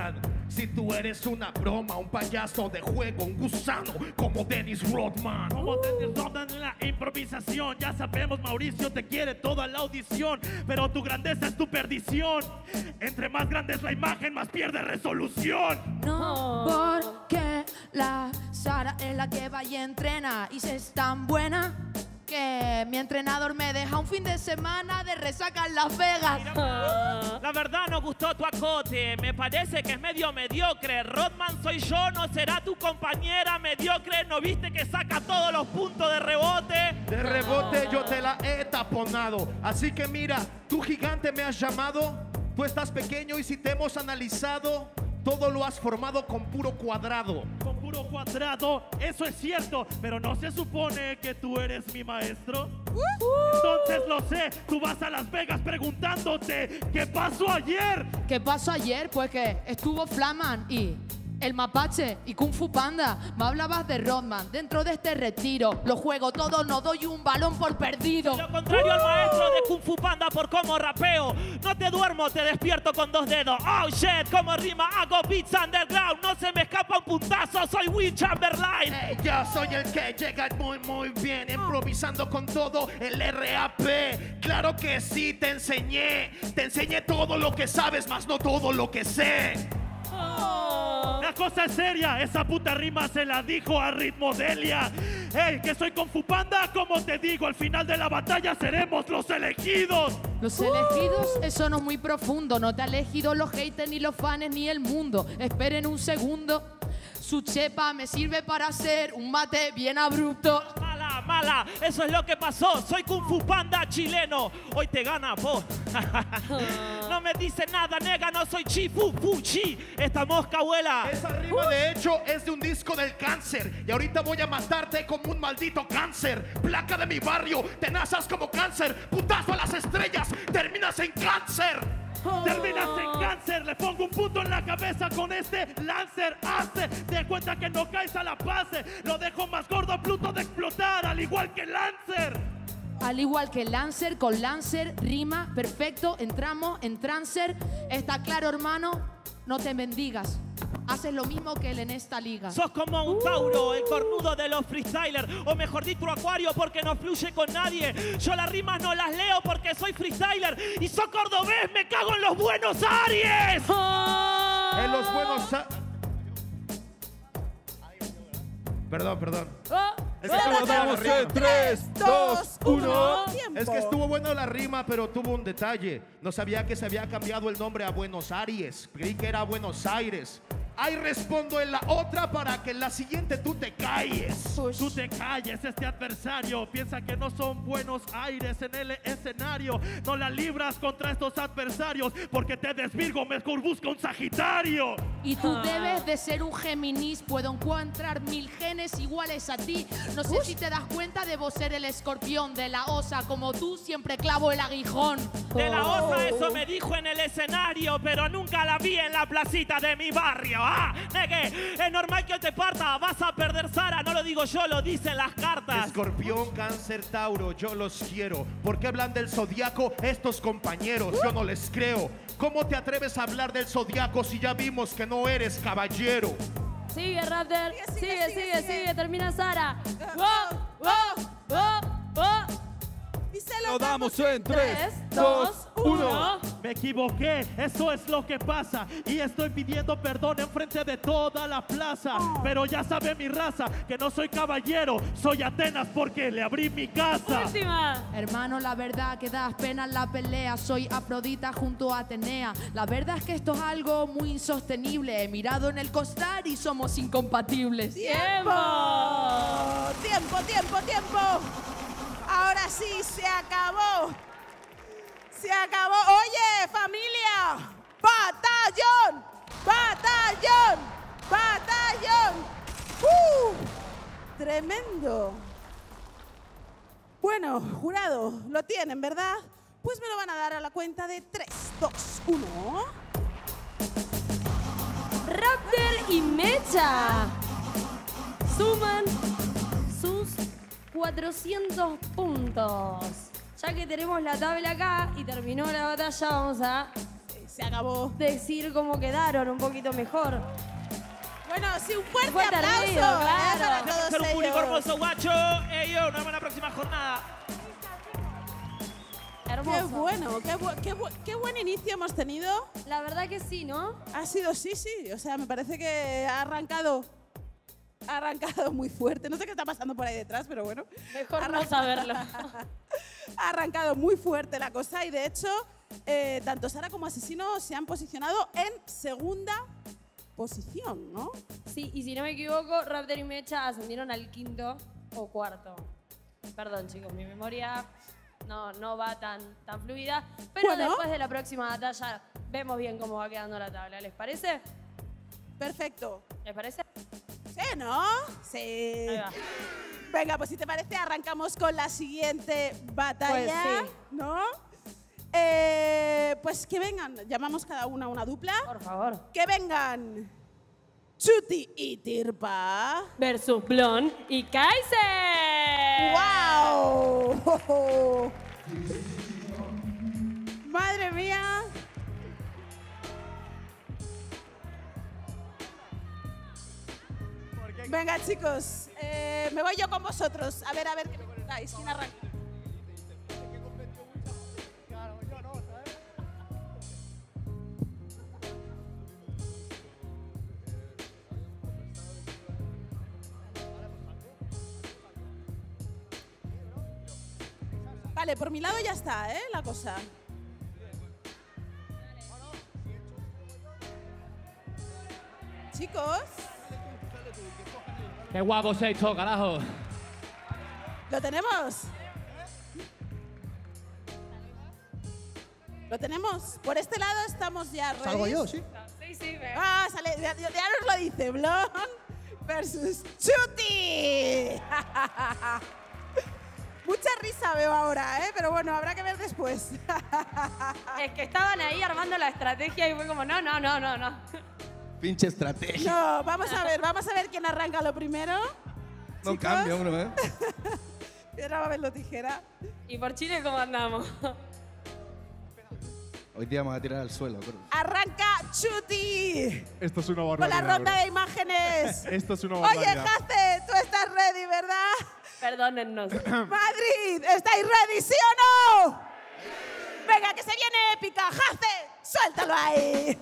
Si tú eres una broma, un payaso de juego, un gusano como Dennis Rodman. Como Dennis Rodman en la improvisación. Ya sabemos, Mauricio te quiere toda la audición, pero tu grandeza es tu perdición. Entre más grande es la imagen, más pierde resolución. No, porque la Sara es la que va y entrena y se es tan buena que mi entrenador me deja un fin de semana de resaca en Las Vegas. La verdad nos gustó tu acote, me parece que es medio mediocre. Rodman soy yo, no será tu compañera mediocre. ¿No viste que saca todos los puntos de rebote? De rebote yo te la he taponado. Así que mira, tú gigante me has llamado. Tú estás pequeño y si te hemos analizado, todo lo has formado con puro cuadrado. Con puro cuadrado, eso es cierto, pero ¿no se supone que tú eres mi maestro? Entonces lo sé, tú vas a Las Vegas preguntándote ¿qué pasó ayer? ¿Qué pasó ayer? Pues que estuvo Flaman y el Mapache y Kung Fu Panda. Me hablabas de Rodman. Dentro de este retiro lo juego todo, no doy un balón por perdido. Lo contrario al maestro de Kung Fu Panda por cómo rapeo. No te duermo, te despierto con dos dedos. Oh shit, como rima, hago beats underground. No se me escapa un puntazo, soy Will Chamberlain. Hey, yo soy el que llega muy muy bien, improvisando con todo el R A P. Claro que sí, te enseñé. Te enseñé todo lo que sabes, más no todo lo que sé. Oh. La cosa es seria, esa puta rima se la dijo a Ritmo Delia. Hey, que soy Kung Fu Panda, como te digo, al final de la batalla seremos los elegidos. Los elegidos, eso no es muy profundo. No te ha elegido los haters, ni los fans, ni el mundo. Esperen un segundo. Su chepa me sirve para hacer un mate bien abrupto. Mala, mala, eso es lo que pasó. Soy Kung Fu Panda chileno. Hoy te gana vos. No me dice nada, nega, no soy Chifu Fuchi. Esta mosca abuela. Esa rima de hecho es de un disco del Cáncer. Y ahorita voy a matarte como un maldito cáncer. Placa de mi barrio, tenazas como cáncer. Putazo a las estrellas, terminas en cáncer. Terminas en cáncer, le pongo un punto en la cabeza con este Lancer. Hace de cuenta que no caes a la base. Lo dejo más gordo a Pluto de explotar, al igual que Lancer. Al igual que Lancer, con Lancer, rima, perfecto, entramos en Trancer. Está claro, hermano, no te bendigas. Haces lo mismo que él en esta liga. Sos como un Tauro, el cornudo de los freestylers. O mejor dicho, Acuario, porque no fluye con nadie. Yo las rimas no las leo porque soy freestyler. Y sos cordobés, me cago en los Buenos Aires. Oh. En los Buenos Aires. Perdón, perdón. Oh. Es que lo damos en tres, dos, uno. Es que estuvo bueno la rima, pero tuvo un detalle. No sabía que se había cambiado el nombre a Buenos Aires. Creí que era Buenos Aires. Ahí respondo en la otra para que en la siguiente tú te calles. Tú te calles, este adversario piensa que no son Buenos Aires en el escenario. No la libras contra estos adversarios porque te desvirgo, mejor busca un Sagitario. Y tú ah. debes de ser un Géminis. Puedo encontrar mil genes iguales a ti. No sé Uy. si te das cuenta, debo ser el escorpión. De la osa, como tú, siempre clavo el aguijón. De la osa eso me dijo en el escenario, pero nunca la vi en la placita de mi barrio. Ah, negue, es normal que te parta. Vas a perder, Sara, no lo digo yo, lo dicen las cartas. Escorpión, Cáncer, Tauro, yo los quiero. ¿Por qué hablan del zodiaco estos compañeros? Yo no les creo. ¿Cómo te atreves a hablar del zodiaco si ya vimos que no eres caballero? Sigue, Raptor. Sigue, sigue, sigue, sigue, sigue. sigue. Termina Sara. ¡Wow! ¡Wow! ¡Wow! ¡Wow! Y se lo damos en tres, dos, uno. Me equivoqué, eso es lo que pasa. Y estoy pidiendo perdón en frente de toda la plaza. Pero ya sabe mi raza que no soy caballero. Soy Atenas porque le abrí mi casa. Última. Hermano, la verdad que das pena en la pelea. Soy Afrodita junto a Atenea. La verdad es que esto es algo muy insostenible. He mirado en el costar y somos incompatibles. ¡Tiempo! ¡Tiempo, tiempo, tiempo! Ahora sí, se acabó. Se acabó. Oye, familia. Batallón. Batallón. Batallón. ¡Uh! Tremendo. Bueno, jurado, lo tienen, ¿verdad? Pues me lo van a dar a la cuenta de tres, dos, uno. Raptor y Mecha suman sus cuatrocientos puntos. Ya que tenemos la tabla acá y terminó la batalla, vamos a se acabó. decir cómo quedaron un poquito mejor. Bueno, sí, un fuerte, Fuerte aplauso. ruido, ¿eh? claro. Para todos Hacer un público ellos. hermoso, guacho. Ey, yo, nos vemos en la próxima jornada. Hermoso. Qué bueno, qué, bu- qué, bu- qué buen inicio hemos tenido. La verdad que sí, ¿no? Ha sido, sí, sí. O sea, me parece que ha arrancado. Ha arrancado muy fuerte. No sé qué está pasando por ahí detrás, pero bueno. Mejor no saberlo. Ha arrancado muy fuerte la cosa y de hecho, eh, tanto Sara como Asesino se han posicionado en segunda posición, ¿no? Sí, y si no me equivoco, Raptor y Mecha ascendieron al quinto o cuarto. Perdón, chicos, mi memoria no, no va tan, tan fluida. Pero Bueno. después de la próxima batalla vemos bien cómo va quedando la tabla. ¿Les parece? Perfecto. ¿Les parece? Sí, ¿no? Sí. Ahí va. Venga, pues si te parece, arrancamos con la siguiente batalla, Pues sí. ¿no? Eh, pues que vengan, llamamos cada una a una dupla. Por favor. Que vengan Chuti y Tirpa. Versus Blon y Kaiser. ¡Wow! Madre mía. Venga, chicos, eh, me voy yo con vosotros. A ver, a ver qué me contáis. ¿Quién arranca? Vale, por mi lado ya está, ¿eh? La cosa. Chicos, Qué guapo se ha hecho, carajo. ¿lo tenemos? ¿Lo tenemos? Por este lado estamos ya ready. Salgo yo, sí. Sí, sí, me... Ah, sale, ya, ya nos lo dice, Blon versus Chuti. Mucha risa veo ahora, ¿eh? Pero bueno, habrá que ver después. Es que estaban ahí armando la estrategia y fue como, no, no, no, no, no. Pinche estrategia. No, vamos a ver, vamos a ver quién arranca lo primero. No Chicos. cambia uno, ¿eh? Piedra, papel o tijera. ¿Y por Chile cómo andamos? Hoy día vamos a tirar al suelo. Pero... Arranca Chuti Esto es una con barbaridad. la ronda bro. de imágenes. Esto es una Oye, barbaridad. Jace, tú estás ready, ¿verdad? Perdónennos. Madrid, ¿estáis ready, sí o no? Venga, que se viene épica. Jace, suéltalo ahí.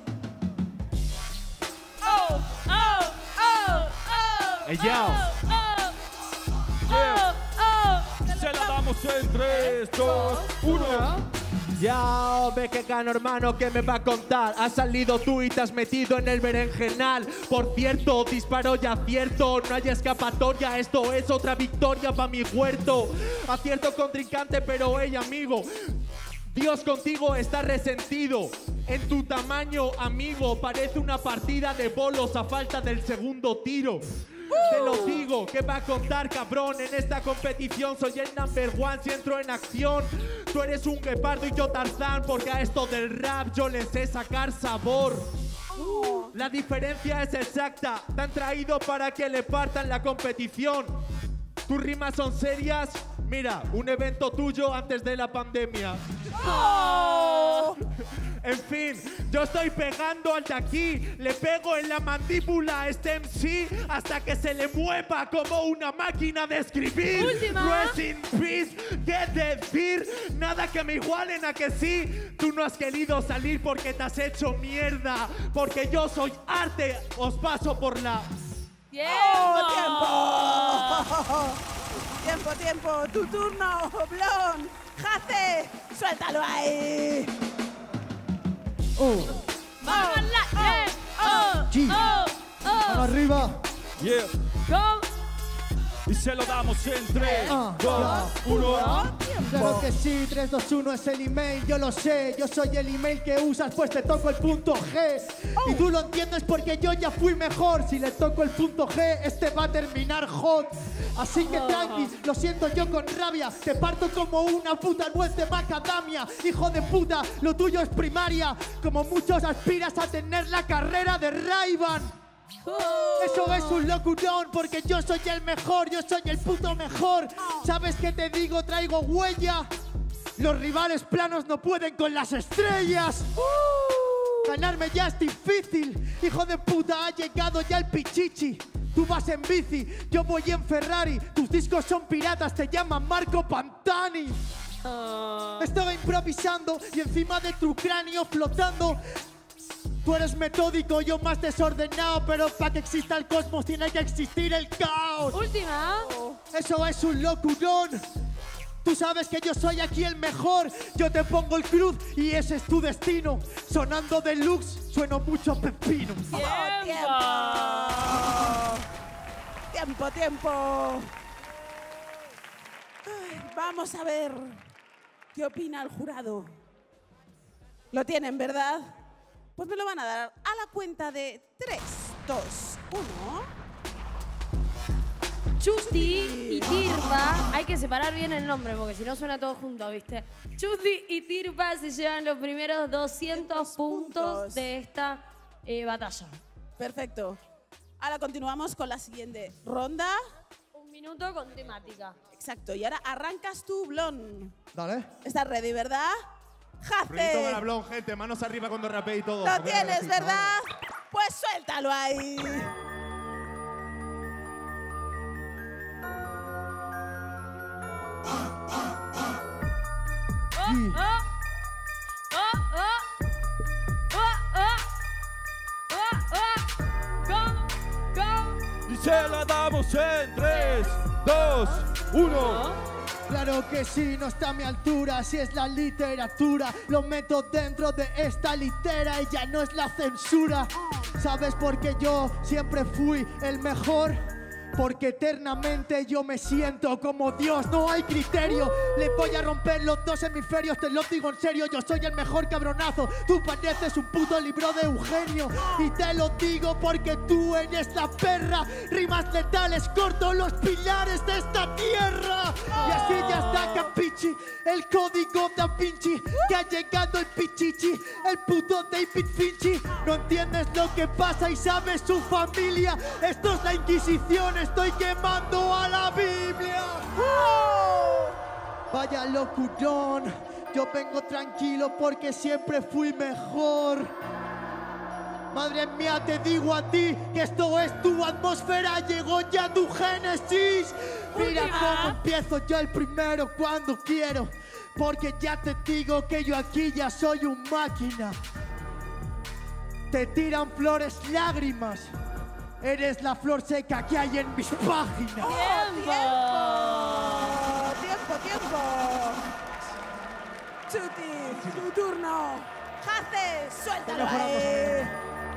Oh, oh, oh, oh. Ey, yo. Oh, oh, oh. Se la damos en tres, dos, uno. Ya ves que cano, hermano, ¿qué me va a contar? Has salido tú y te has metido en el berenjenal. Por cierto, disparo y acierto, no hay escapatoria. Esto es otra victoria para mi huerto. Acierto contrincante, pero hey, amigo, Dios contigo está resentido. En tu tamaño, amigo, parece una partida de bolos a falta del segundo tiro. Te lo digo, ¿qué va a contar, cabrón? En esta competición soy el number one si entro en acción. Tú eres un guepardo y yo Tarzán, porque a esto del rap yo le sé sacar sabor. La diferencia es exacta, te han traído para que le partan la competición. Tus rimas son serias, mira, un evento tuyo antes de la pandemia. Oh. En fin, yo estoy pegando al de aquí, le pego en la mandíbula a este M C hasta que se le mueva como una máquina de escribir. Última. Rest in peace, ¿qué decir? Nada que me igualen a que sí. Tú no has querido salir porque te has hecho mierda, porque yo soy arte, os paso por la... ¡Tiempo! ¡Oh, tiempo! Tiempo, tiempo. Tu turno, Blon. Jace, suéltalo ahí. Oh, ¡Vamos la! ¡Eh! ¡Oh! G. ¡Oh! mano ¡Oh! arriba. Yeah. ¡Go! Y se lo damos en tres, Ah, dos, uno. Claro que sí, tres, dos, uno es el email, yo lo sé. Yo soy el email que usas, pues te toco el punto G. Y tú lo entiendes porque yo ya fui mejor. Si le toco el punto G, este va a terminar hot. Así que tranqui, lo siento yo con rabia. Te parto como una puta nuez de macadamia. Hijo de puta, lo tuyo es primaria. Como muchos aspiras a tener la carrera de Ray-Ban. Eso es un locurón porque yo soy el mejor, yo soy el puto mejor. ¿Sabes qué te digo? Traigo huella. Los rivales planos no pueden con las estrellas. Ganarme ya es difícil. Hijo de puta, ha llegado ya el pichichi. Tú vas en bici, yo voy en Ferrari. Tus discos son piratas, te llaman Marco Pantani. Oh. Estaba improvisando y encima de tu cráneo flotando. Tú eres metódico, yo más desordenado, pero para que exista el cosmos tiene que existir el caos. Última. Eso es un locurón. Tú sabes que yo soy aquí el mejor. Yo te pongo el cruz y ese es tu destino. Sonando deluxe, sueno mucho a pepino. ¡Tiempo! ¡Tiempo, tiempo! Ay, vamos a ver qué opina el jurado. Lo tienen, ¿verdad? Pues me lo van a dar a la cuenta de tres, dos, uno. Chusti y Tirpa, hay que separar bien el nombre porque si no suena todo junto, ¿viste? Chusti y Tirpa se llevan los primeros doscientos puntos de esta eh, batalla. Perfecto. Ahora continuamos con la siguiente ronda. Un minuto con temática. Exacto. Y ahora arrancas tú, Blon. Dale. ¿Estás ready, verdad? Brunito ¡Jace! Garablón, gente, manos arriba cuando rapee y todo. Lo tienes, ¿verdad? Pues suéltalo ahí. Oh, oh, oh, oh, oh, oh, oh, go, go. Y se la damos en tres, dos, uno. Claro que sí, no está a mi altura, si es la literatura, lo meto dentro de esta litera y ya no es la censura. ¿Sabes por qué yo siempre fui el mejor? Porque eternamente yo me siento como Dios, no hay criterio. Le voy a romper los dos hemisferios, te lo digo en serio. Yo soy el mejor cabronazo, tú pareces un puto libro de Eugenio. Y te lo digo porque tú eres la perra. Rimas letales, corto los pilares de esta tierra. Y así ya está Capichi, el código da Vinci. Que ha llegado el pichichi, el puto David Finchi. No entiendes lo que pasa y sabes su familia. Esto es la Inquisición, estoy quemando a la Biblia. ¡Oh! Vaya locurón, yo vengo tranquilo porque siempre fui mejor. Madre mía, te digo a ti que esto es tu atmósfera, llegó ya tu génesis. Mira cómo empiezo yo el primero cuando quiero, porque ya te digo que yo aquí ya soy un máquina. Te tiran flores lágrimas. Eres la flor seca que hay en mis páginas. ¡Tiempo! ¡Tiempo, tiempo! Chuti, tu turno. Jace, suéltalo ahí.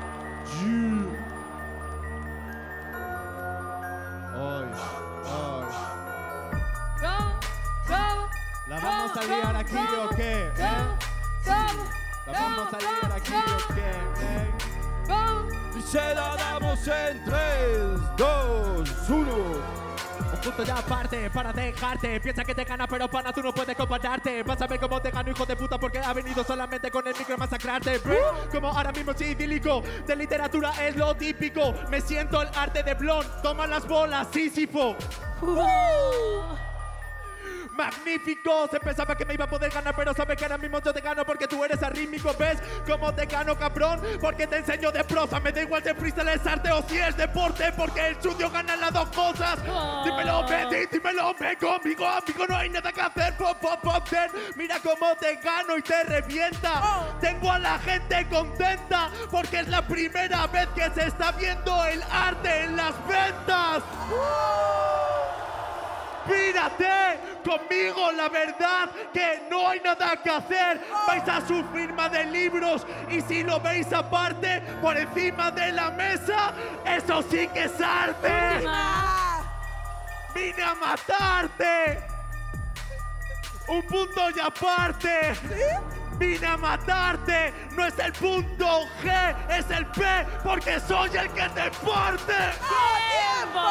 Ay, ay. Go, go. ¿La vamos a liar aquí o qué? ¿Eh? ¿La vamos a liar aquí o qué? ¿Eh? Y se la damos en tres, dos, uno. Un punto ya aparte para dejarte. Piensa que te gana, pero pana, tú no puedes compararte. Vas a ver cómo te gano, hijo de puta, porque ha venido solamente con el micro a masacrarte. Uh. Como ahora mismo sí, idílico. De literatura es lo típico. Me siento el arte de Blon. Toma las bolas, Sísifo. Uh. Magnífico, se pensaba que me iba a poder ganar, pero sabes que ahora mismo yo te gano porque tú eres arrítmico. ¿Ves cómo te gano, cabrón? Porque te enseño de prosa. Me da igual si freestyle es arte o si es deporte, porque el suyo gana las dos cosas. Oh. Dímelo, Betty, dímelo, ven conmigo, amigo, no hay nada que hacer. Pop, pop, pop, ten. Mira cómo te gano y te revienta. Oh. Tengo a la gente contenta porque es la primera vez que se está viendo el arte en las ventas. Oh. Mírate conmigo, la verdad que no hay nada que hacer. Vais a sufrir más de libros y si lo veis aparte por encima de la mesa, eso sí que es arte. Vine a matarte. Un punto y aparte. Vine a matarte. No es el punto G, es el P, porque soy el que te parte. ¡Tiempo!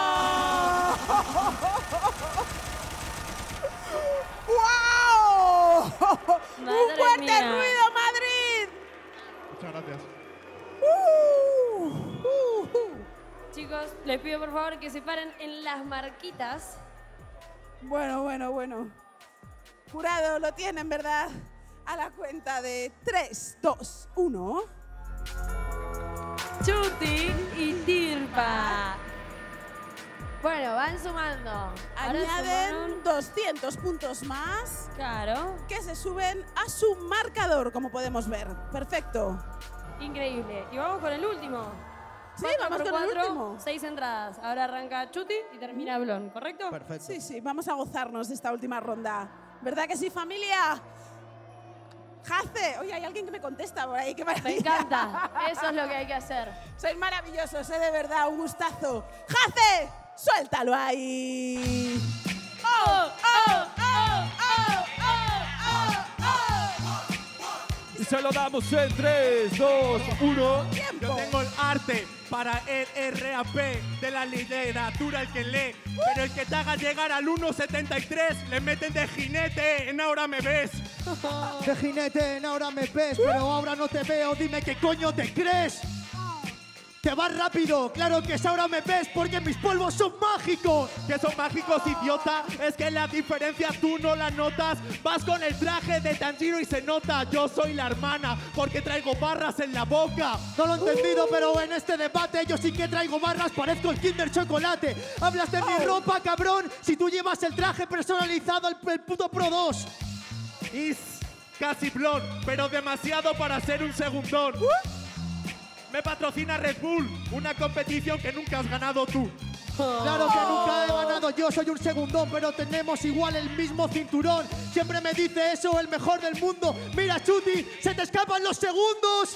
¡Wow! Madre ¡Un fuerte mía. ruido, Madrid! Muchas gracias. Uh, uh, uh. Chicos, les pido por favor que se paren en las marquitas. Bueno, bueno, bueno. Jurado, lo tienen, ¿verdad? A la cuenta de tres, dos, uno. Chuti y Tirpa. Bueno, van sumando. Ahora Añaden sumaron- doscientos puntos más. Claro. Que se suben a su marcador, como podemos ver. Perfecto. Increíble. Y vamos con el último. Sí, Cuatro vamos por con el cuatro, último. Seis entradas. Ahora arranca Chuti y termina Blon, ¿correcto? Perfecto. Sí, sí, vamos a gozarnos de esta última ronda. ¿Verdad que sí, familia? Jace, oye, hay alguien que me contesta por ahí, qué maravilla. Me encanta. Eso es lo que hay que hacer. Sois maravillosos, ¿eh? De verdad, un gustazo. ¡Jace! ¡Suéltalo ahí! ¡Oh, oh, oh, oh, oh, oh, oh! Y se lo damos en tres, dos, uno. ¡Tiempo! Yo tengo el arte para el R A P de la literatura, el que lee. Pero el que te haga llegar al uno setenta y tres le meten de jinete en Ahora Me Ves. De jinete en ahora me ves, pero ahora no te veo. Dime qué coño te crees. Te vas rápido, claro que es ahora me ves porque mis polvos son mágicos. Que son mágicos, idiota. Es que la diferencia tú no la notas. Vas con el traje de Tanjiro y se nota. Yo soy la hermana porque traigo barras en la boca. No lo he entendido, pero en este debate yo sí que traigo barras, parezco el Kinder Chocolate. Hablas de mi ropa, cabrón, si tú llevas el traje personalizado, el, el puto Pro dos. Is casi blon, pero demasiado para ser un segundón. Me patrocina Red Bull, una competición que nunca has ganado tú. Claro que nunca he ganado, yo soy un segundón, pero tenemos igual el mismo cinturón. Siempre me dice eso el mejor del mundo. Mira, Chuti, se te escapan los segundos.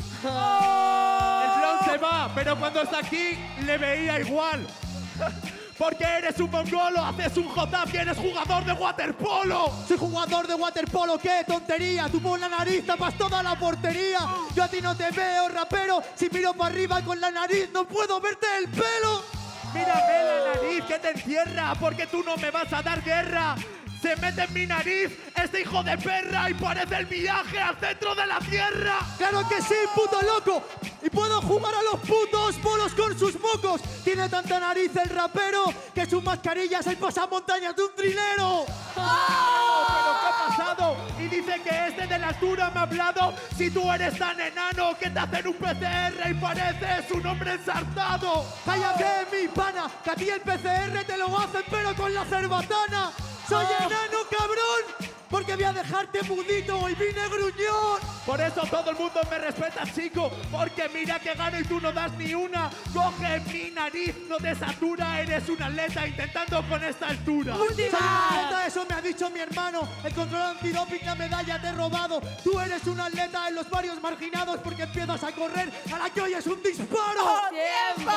El blon se va, pero cuando está aquí le veía igual. Porque eres un mongolo, haces un J-Up y eres jugador de waterpolo. Soy jugador de waterpolo, qué tontería. Tú pon la nariz, tapas toda la portería. Yo a ti no te veo, rapero. Si miro para arriba con la nariz, no puedo verte el pelo. Mírame la nariz que te encierra, porque tú no me vas a dar guerra. Se mete en mi nariz este hijo de perra y parece el viaje al centro de la tierra. ¡Claro que sí, puto loco! Y puedo jugar a los putos bolos con sus mocos. Tiene tanta nariz el rapero que su mascarilla es el pasamontañas de un trilero. ¡Oh! ¿Pero qué ha pasado? Y dice que este de la altura me ha hablado. Si tú eres tan enano que te hacen un P C R y pareces un hombre ensartado. ¡Cállate, mi pana! Que a ti el P C R te lo hacen pero con la cerbatana. ¡Soy enano, cabrón! Porque voy a dejarte mudito y vine gruñón. Por eso todo el mundo me respeta, chico. Porque mira que gano y tú no das ni una. Coge mi nariz, no te satura. Eres un atleta intentando con esta altura. Soy un atleta, eso me ha dicho mi hermano. El control antidoping, la medalla te he robado. Tú eres un atleta en los barrios marginados porque empiezas a correr a la que oyes un disparo. ¡Tiempo!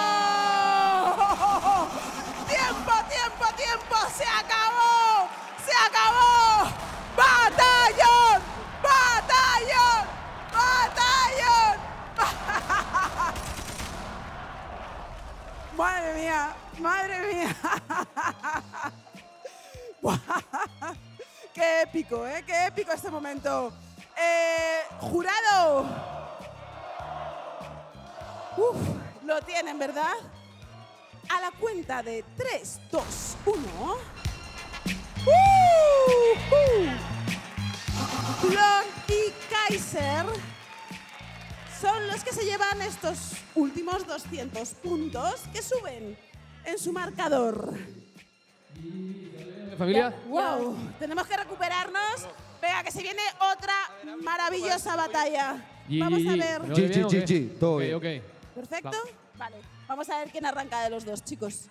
¡Tiempo, tiempo, tiempo! ¡Se acabó! ¡Se acabó! ¡Batallón! ¡Batallón! ¡Batallón! ¡Madre mía! ¡Madre mía! ¡Qué épico, eh! ¡Qué épico este momento! Eh, ¡Jurado! Uf, lo tienen, ¿verdad? A la cuenta de tres, dos, uno... ¡Uh! ¡Uh! Blon y Kaiser son los que se llevan estos últimos doscientos puntos que suben en su marcador. ¿Familia? ¡Wow! Tenemos que recuperarnos. Venga, que se viene otra maravillosa batalla. Vamos a ver. ¿Me oye bien o qué? todo Ok, bien. ok. ¿Perfecto? Vale. Vamos a ver quién arranca de los dos, chicos.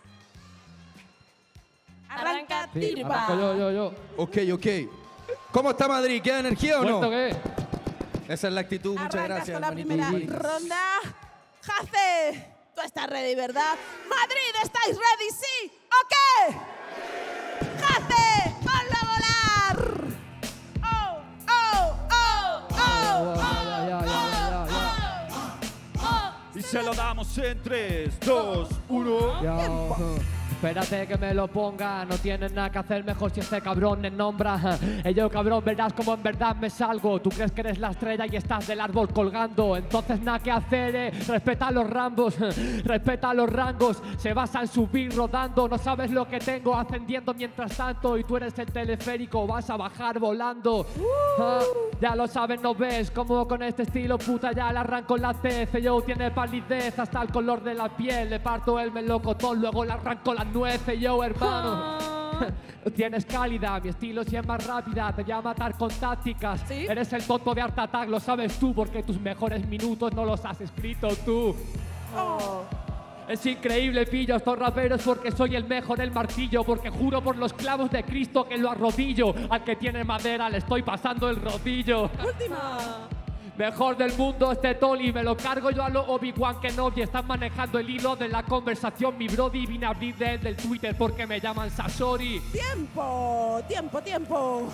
Arranca Sí, Tirpa. arranco yo, yo, yo. Ok, ok. ¿Cómo está Madrid? ¿Queda energía o no? ¿Puesto qué? Esa es la actitud. Muchas Arrancas gracias, con la hermanito. primera Hermanito. ronda. Jace, tú estás ready, ¿verdad? Madrid, ¿estáis ready? ¿Sí o qué? Jace, ponlo a volar. Oh, oh, oh, oh, Ya, ya, ya, ya, ya, oh. Y se lo damos en tres, dos, uno. ya. Ya. Espérate que me lo ponga, no tienes nada que hacer mejor si este cabrón me nombra. Eh, yo cabrón, verás como en verdad me salgo. Tú crees que eres la estrella y estás del árbol colgando. Entonces nada que hacer, eh. Respeta a los rambos, respeta a los rangos. Se basa en subir rodando, no sabes lo que tengo ascendiendo mientras tanto. Y tú eres el teleférico, vas a bajar volando. Ah, Ya lo sabes, no ves como con este estilo puta ya le arranco la tez. Yo tiene palidez hasta el color de la piel. Le parto el melocotón, luego le arranco las nueces. Yo, hermano, tienes cálida, mi estilo sí es más rápida. Te voy a matar con tácticas. ¿Sí? Eres el tonto de Art Attack, lo sabes tú, porque tus mejores minutos no los has escrito tú. Oh. Es increíble, pillo, estos raperos, porque soy el mejor del martillo, porque juro por los clavos de Cristo que lo arrodillo. Al que tiene madera le estoy pasando el rodillo. Última. Mejor del mundo este Toli, me lo cargo yo a lo Obi-Wan Kenobi. Están manejando el hilo de la conversación, mi brody. Vine a abrir desde el Twitter porque me llaman Sasori. Tiempo, tiempo, tiempo.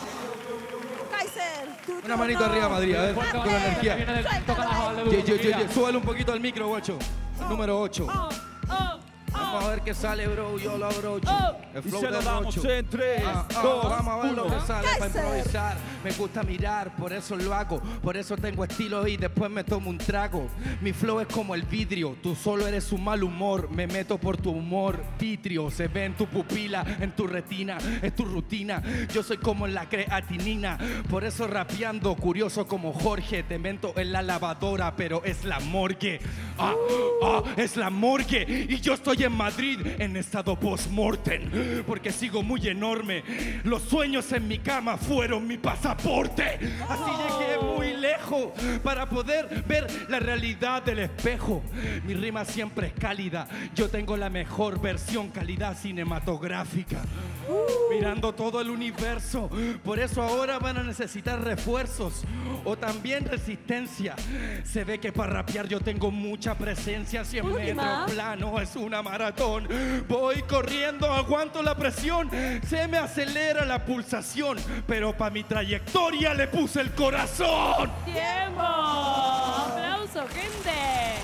Kaiser, tu Una manito arriba, Madrid, a ver, Hace. con la energía. Suéltalo. Ye, ye, ye, ye. Súbale un poquito al micro, guacho. Número ocho. Vamos a ver qué sale, bro. Yo lo abrocho. El Y flow se lo del damos ocho. en tres, Ah, ah, dos, vamos a ver lo uno. que sale para Kaiser. improvisar. Me gusta mirar, por eso lo hago. Por eso tengo estilo y después me tomo un trago. Mi flow es como el vidrio. Tú solo eres un mal humor. Me meto por tu humor vitrio. Se ve en tu pupila, en tu retina. Es tu rutina. Yo soy como la creatinina. Por eso rapeando, curioso como Jorge. Te mento en la lavadora, pero es la morgue. Ah, ah, es la morgue. Y yo estoy en Madrid en estado post-mortem, porque sigo muy enorme. Los sueños en mi cama fueron mi pasaporte. Así llegué muy lejos para poder ver la realidad del espejo. Mi rima siempre es cálida. Yo tengo la mejor versión, calidad cinematográfica. Mirando todo el universo. Por eso ahora van a necesitar refuerzos o también resistencia. Se ve que para rapear yo tengo mucha presencia. cien Última. metros plano es una maratón. Voy corriendo, aguanto la presión. Se me acelera la pulsación, pero para mi trayectoria le puse el corazón. ¡Tiempo! ¡Aplauso, gente!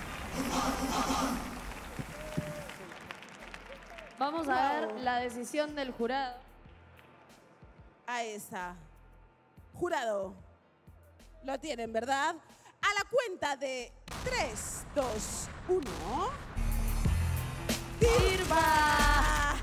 Vamos a ver Wow. la decisión del jurado. Ahí está. Jurado. Lo tienen, ¿verdad? A la cuenta de tres, dos, uno. ¡Tirba!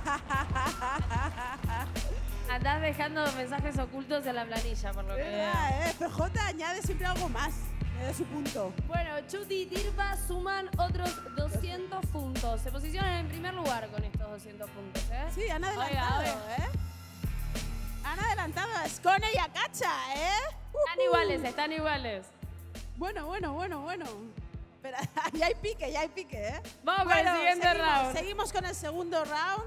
Andás dejando mensajes ocultos en la planilla, por lo que veo. ¿Verdad, eh? P J añade siempre algo más. De su punto. Bueno, Chuti y Tirpa suman otros doscientos puntos. Se posicionan en primer lugar con estos doscientos puntos, ¿eh? Sí, han Oiga, adelantado, oiga. ¿eh? Han adelantado a Skone y a Cacha, ¿eh? Están iguales, están iguales. Bueno, bueno, bueno, bueno. Pero ya hay pique, ya hay pique, ¿eh? Vamos con el Bueno, siguiente seguimos, round. Seguimos con el segundo round.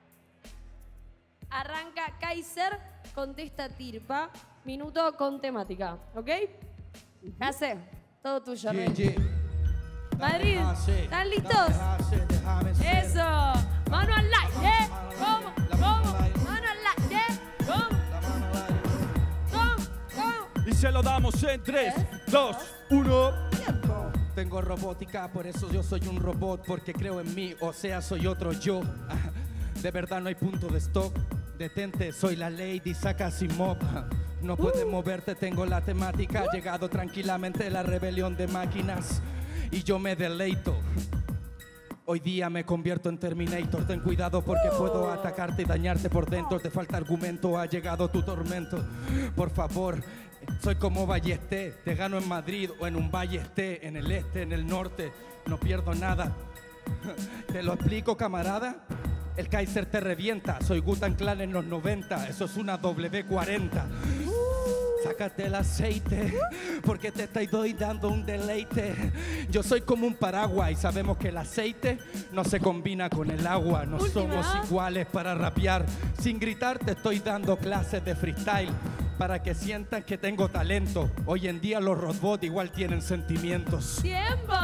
Arranca Kaiser, contesta Tirpa. Minuto con temática, ¿ok? Hace, todo tuyo, Ye, Rey. ye. Madrid, Déjame hacer, ¿están listos? déjame hacer, déjame ser. Eso. Mano al aire. ¿Cómo? La mano ¿Cómo? al aire. Mano al aire. ¿Cómo? La mano al aire. ¿Cómo? ¿Cómo? Y se lo damos en tres, dos, uno. Tiempo. Tengo robótica, por eso yo soy un robot, porque creo en mí, o sea, soy otro yo. De verdad no hay punto de stop. Detente, soy la Lady Asimov. No puedes moverte, tengo la temática. Ha llegado tranquilamente la rebelión de máquinas y yo me deleito. Hoy día me convierto en Terminator. Ten cuidado porque puedo atacarte y dañarte por dentro. Te falta argumento, ha llegado tu tormento. Por favor, soy como Ballesté. Te gano en Madrid o en un Ballesté, en el este, en el norte. No pierdo nada. ¿Te lo explico, camarada? El Kaiser te revienta. Soy Wu-Tang Clan en los noventa. Eso es una W cuarenta. Sácate el aceite, porque te estoy dando un deleite. Yo soy como un paraguas y sabemos que el aceite no se combina con el agua. No Última. somos iguales para rapear. Sin gritar te estoy dando clases de freestyle para que sientan que tengo talento. Hoy en día los robots igual tienen sentimientos. ¡Tiempo!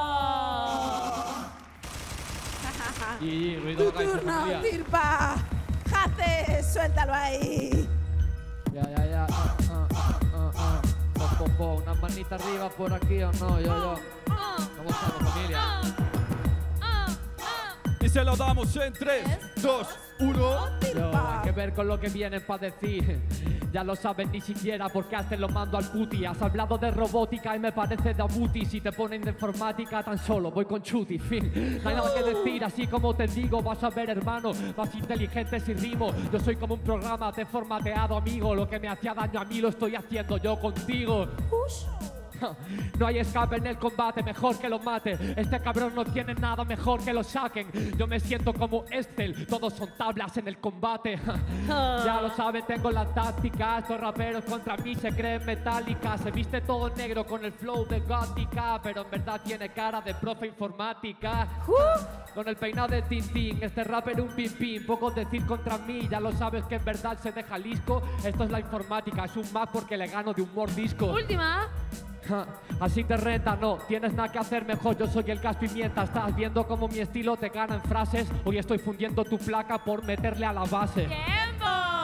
Y ruido Tu de Kaiser, turno, familia. Tirpa. Hace, suéltalo ahí. Ya, ya, ya. Ah, ah, ah, ah. Po, po, po. Una manita arriba por aquí o no, yo, yo. ¿Cómo estamos, familia? Ah, ah. Y se lo damos en tres, dos, uno. Pero hay que ver con lo que vienen para decir. Ya lo saben ni siquiera porque hasta lo mando al puti. Has hablado de robótica y me parece de abuti. Si te ponen de informática tan solo voy con chuti. Fin, no hay nada que decir, así como te digo. Vas a ver, hermano, más inteligente si rimo. Yo soy como un programa de formateado, amigo. Lo que me hacía daño a mí lo estoy haciendo yo contigo. No hay escape en el combate, mejor que lo mate. Este cabrón no tiene nada, mejor que lo saquen. Yo me siento como Estel, todos son tablas en el combate. Ya lo saben, tengo la táctica. Estos raperos contra mí se creen metálica. Se viste todo negro con el flow de gótica, pero en verdad tiene cara de profe informática. Con el peinado de Tintín, este rapper un pim pim. Poco decir contra mí, ya lo sabes que en verdad se de Jalisco. Esto es la informática, es un más porque le gano de un mordisco. Última. Así te renta, no tienes nada que hacer mejor. Yo soy el gas pimienta. Estás viendo cómo mi estilo te gana en frases. Hoy estoy fundiendo tu placa por meterle a la base. ¡Tiempo!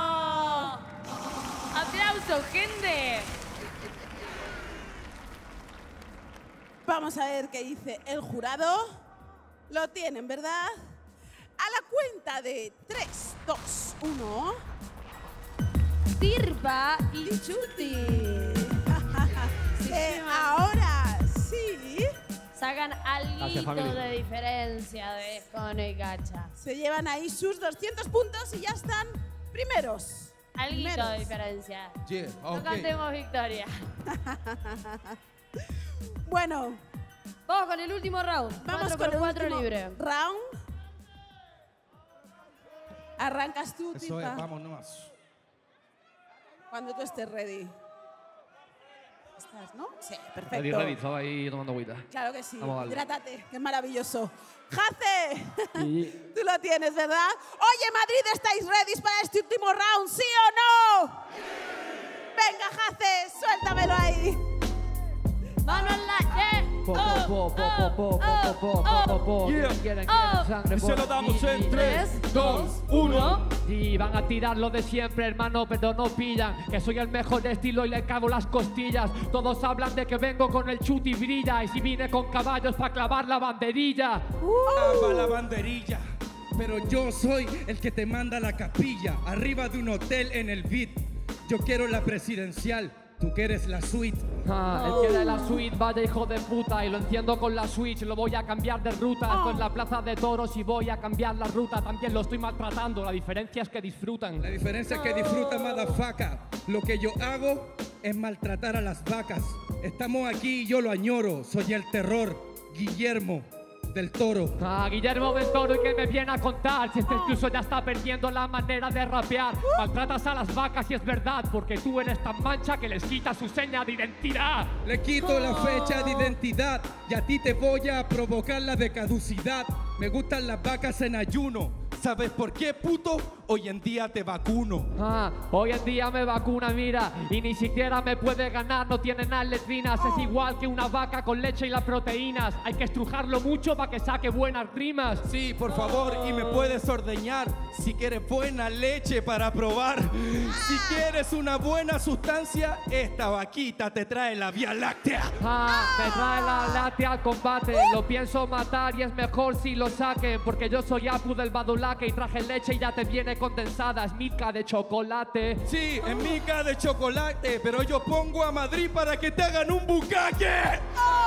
¡Aplauso, gente! Vamos a ver qué dice el jurado. Lo tienen, ¿verdad? A la cuenta de tres, dos, uno. Tirpa y Chuti. Eh, ahora sí. Sacan Gracias, algo familia. de diferencia de Cone y Gacha. Se llevan ahí sus doscientos puntos y ya están primeros. Alguito Primeros. de diferencia. Yeah, No ok. cantemos victoria. Bueno, Vamos con el último round. vamos cuatro con por el cuatro último libre. round. Arrancas tú, Eso Tirpa, es, vamos nomás. cuando tú estés ready. ¿Estás, no? Sí, Ready, perfecto. ready, estaba ahí tomando agüita. Claro que sí. Vamos a darle. Hidrátate, que es maravilloso. ¡Jace! Y Tú lo tienes, ¿verdad? Oye, Madrid, ¿estáis ready para este último round? ¿Sí o no? Venga, Jace, suéltamelo ahí. ¡Mano en la... ¡Eh! po, ¡Oh! po, po, po, po, ¡Oh! po, po, ¡Oh! po, po, Yeah. quieren, quieren, Oh. quieren sangre Y se por lo damos aquí. en tres, dos, uno. Y van a tirar lo de siempre, hermano, pero no pillan que soy el mejor de estilo y le cago las costillas. Todos hablan de que vengo con el chuti brilla y si vine con caballos para clavar la banderilla. Aba la banderilla. Pero yo soy el que te manda a la capilla, arriba de un hotel en el beat. Yo quiero la presidencial, tú quieres la suite. Ah, el que de la suite, vaya hijo de puta, y lo enciendo con la Switch, lo voy a cambiar de ruta. Esto es la plaza de toros y voy a cambiar la ruta. También lo estoy maltratando, la diferencia es que disfrutan. La diferencia es que disfruta madafaca. Lo que yo hago es maltratar a las vacas. Estamos aquí y yo lo añoro. Soy el terror, Guillermo del Toro. Ah, Guillermo del Toro, ¿y qué me viene a contar? Si este incluso ya está perdiendo la manera de rapear. Maltratas a las vacas y es verdad, porque tú eres tan mancha que les quitas su seña de identidad. Le quito la fecha de identidad y a ti te voy a provocar la de caducidad. Me gustan las vacas en ayuno. ¿Sabes por qué, puto? Hoy en día te vacuno. Ah, hoy en día me vacuna, mira, y ni siquiera me puede ganar, no tiene nada letrinas. Es igual que una vaca con leche y las proteínas. Hay que estrujarlo mucho para que saque buenas rimas. Sí, por favor, y me puedes ordeñar si quieres buena leche para probar. Si quieres una buena sustancia, esta vaquita te trae la Vía Láctea. Ah, me trae la láctea al combate. Lo pienso matar y es mejor si lo saquen, porque yo soy Apu del Badulaque y traje leche y ya te viene condensada. Es mica de chocolate. Sí, es mica de chocolate, pero yo pongo a Madrid para que te hagan un bucaque.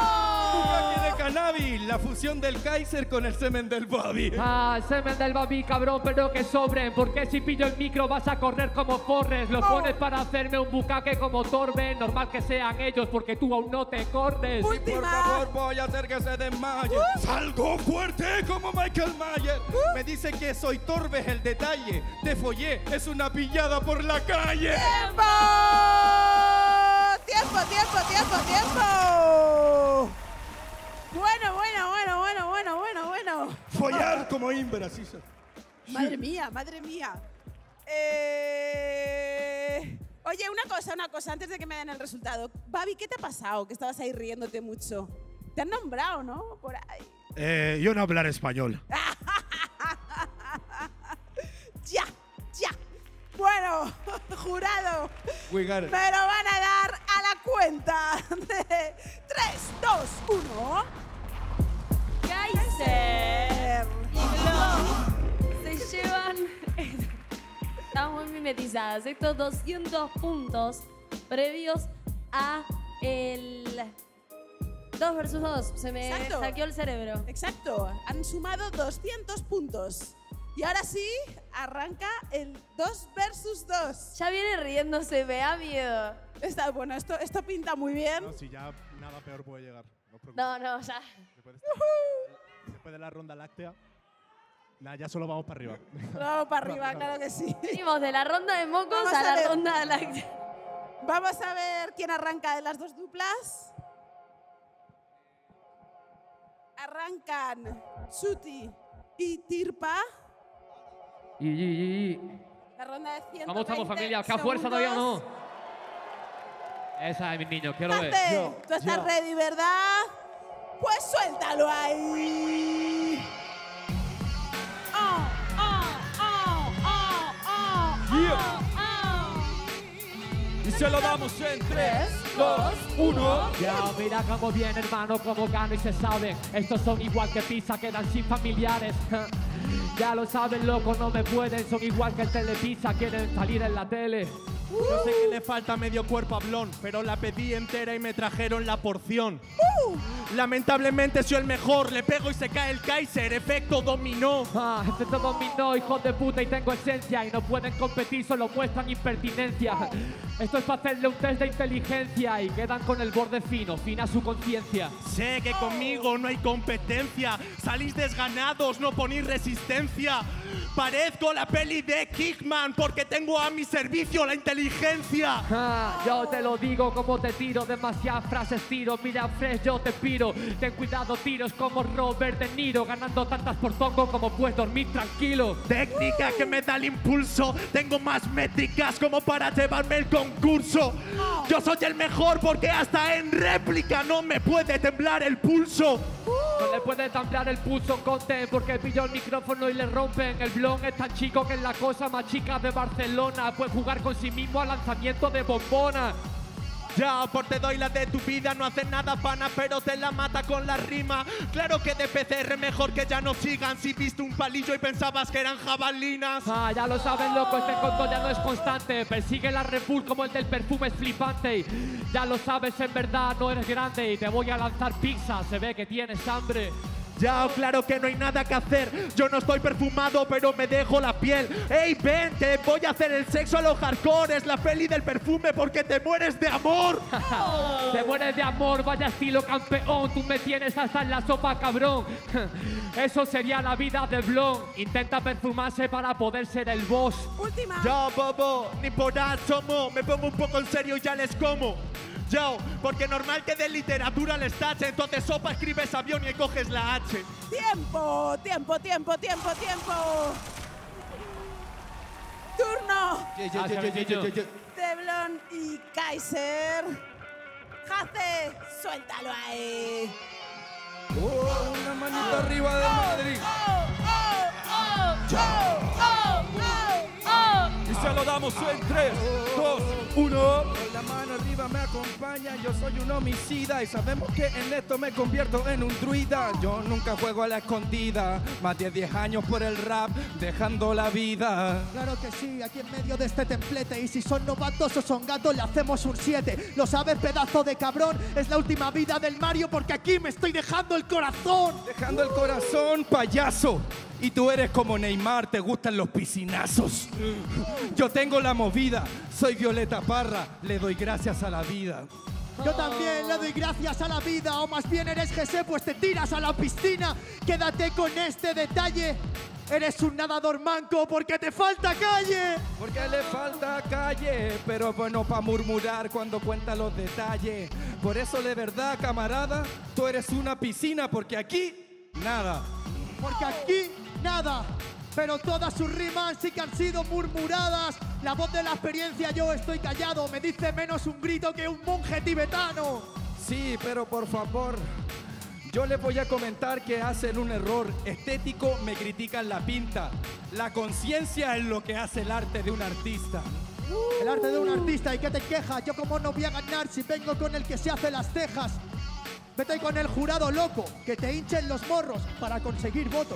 Bucaque de cannabis, la fusión del Kaiser con el semen del Bobby. Ah, el semen del babi, cabrón, pero que sobren. Porque si pillo el micro vas a correr como Forres. Lo pones para hacerme un bucaque como Torbe. Normal que sean ellos porque tú aún no te corres. Y por favor voy a hacer que se desmaye. Salgo fuerte como Michael Mayer. Me dicen que soy Torbe, es el detalle. Te follé, es una pillada por la calle. ¡Tiempo! ¡Tiempo, tiempo, tiempo, tiempo! Bueno, bueno, bueno, bueno, bueno, bueno, bueno. Follar como Inver, así se... Madre mía, madre mía. Eh... Oye, una cosa, una cosa, antes de que me den el resultado. Babi, ¿qué te ha pasado? Que estabas ahí riéndote mucho. Te han nombrado, ¿no? Por ahí. Eh, yo no hablar español. Ya, ya. Bueno, jurado, We got it. me lo van a dar a la cuenta de tres, dos, uno. Kaiser y Blow. llevan... Estamos muy mimetizadas. Estos doscientos puntos previos a el... dos versus dos. Se me Exacto. saqueó el cerebro. Exacto. Han sumado doscientos puntos. Y ahora sí, arranca el dos versus dos. Ya viene riéndose, me da miedo. Está, bueno, esto, esto pinta muy bien. No, si ya nada peor puede llegar. No, os preocupéis. No, no, ya. Después de, después de la ronda láctea, nada, ya solo vamos para arriba. Vamos para arriba, claro que sí. Venimos de la ronda de mocos Vamos a, a la ver. ronda de la... Vamos a ver quién arranca de las dos duplas. Arrancan Suti y Tirpa. Y, y, y. La ronda de ciento ¿Cómo estamos, veinte familia? ¿Qué a fuerza todavía no? segundos. Esa es mi niño, quiero ver. Hace, Yo, tú estás yo. ready, ¿verdad? Pues suéltalo ahí. Oh, oh, oh, oh, oh, Yeah. Y se lo damos en tres, dos, uno. Ya, mira cómo viene, hermano, como gano y se saben. Estos son igual que pizza, quedan sin familiares. Ya lo saben, loco, no me pueden. Son igual que el Telepizza, quieren salir en la tele. Yo sé que le falta medio cuerpo a Blon, pero la pedí entera y me trajeron la porción. Lamentablemente soy el mejor, le pego y se cae el Kaiser, efecto dominó. Ah, efecto dominó, hijos de puta, y tengo esencia. Y no pueden competir, solo muestran impertinencia. Esto es para hacerle un test de inteligencia. Y quedan con el borde fino, fina su conciencia. Sé que conmigo no hay competencia, salís desganados, no ponéis resistencia. Parezco la peli de Kickman porque tengo a mi servicio la inteligencia. Ah, yo te lo digo como te tiro, demasiadas frases tiro. Mira, Fresh, yo te piro. Ten cuidado, tiros como Robert De Niro, ganando tantas por tongo como puedes dormir tranquilo. Técnica que me da el impulso, tengo más métricas como para llevarme el concurso. Yo soy el mejor porque hasta en réplica no me puede temblar el pulso. No le puede temblar el pulso con Conte porque pilló el micrófono y le rompen. El blog es tan chico que es la cosa más chica de Barcelona. Puede jugar con sí mismo al lanzamiento de bombona. Ya, por te doy la de tu vida, no hace nada pana, pero te la mata con la rima. Claro que de P C R mejor que ya no sigan. Si viste un palillo y pensabas que eran jabalinas. Ah, ya lo saben, loco, este conto ya no es constante. Persigue la Red Bull como el del perfume es flipante. Ya lo sabes, en verdad no eres grande. Y te voy a lanzar pizza, se ve que tienes hambre. Ya, claro que no hay nada que hacer. Yo no estoy perfumado, pero me dejo la piel. Ey, ven, te voy a hacer el sexo a los hardcore. Es la peli del perfume porque te mueres de amor. Te mueres de amor, vaya estilo campeón. Tú me tienes hasta en la sopa, cabrón. Eso sería la vida de Blon. Intenta perfumarse para poder ser el boss. Última. Yo, bobo, ni por asomo. Me pongo un poco en serio y ya les como. Yo, porque normal que de literatura les tache. Entonces sopa escribes avión y coges la H. Tiempo, tiempo, tiempo, tiempo, tiempo. Turno. de Blon y Kaiser. Hace, suéltalo ahí. Oh, una manito arriba de Madrid. Oh, oh, oh, oh, oh, oh, oh. Y se lo damos en tres, dos, uno. Con la mano arriba me acompaña, yo soy un homicida y sabemos que en esto me convierto en un druida. Yo nunca juego a la escondida, más de diez años por el rap, dejando la vida. Claro que sí, aquí en medio de este templete. Y si son novatos o son gatos, le hacemos un siete. Lo sabes, pedazo de cabrón, es la última vida del Mario porque aquí me estoy dejando el corazón. Dejando el corazón, payaso. Y tú eres como Neymar, te gustan los piscinazos. Yo tengo la movida, soy Violeta Parra, le doy gracias a la vida. Yo también le doy gracias a la vida, o más bien eres G C, pues te tiras a la piscina. Quédate con este detalle. Eres un nadador manco porque te falta calle. Porque le falta calle, pero bueno pa' murmurar cuando cuenta los detalles. Por eso de verdad, camarada, tú eres una piscina, porque aquí, nada. Porque aquí, nada. Pero todas sus rimas sí que han sido murmuradas. La voz de la experiencia, yo estoy callado. Me dice menos un grito que un monje tibetano. Sí, pero por favor, yo les voy a comentar que hacen un error estético, me critican la pinta. La conciencia es lo que hace el arte de un artista. El arte de un artista, ¿y qué te quejas? Yo como no voy a ganar si vengo con el que se hace las cejas. Vete con el jurado loco, que te hinchen los morros para conseguir votos.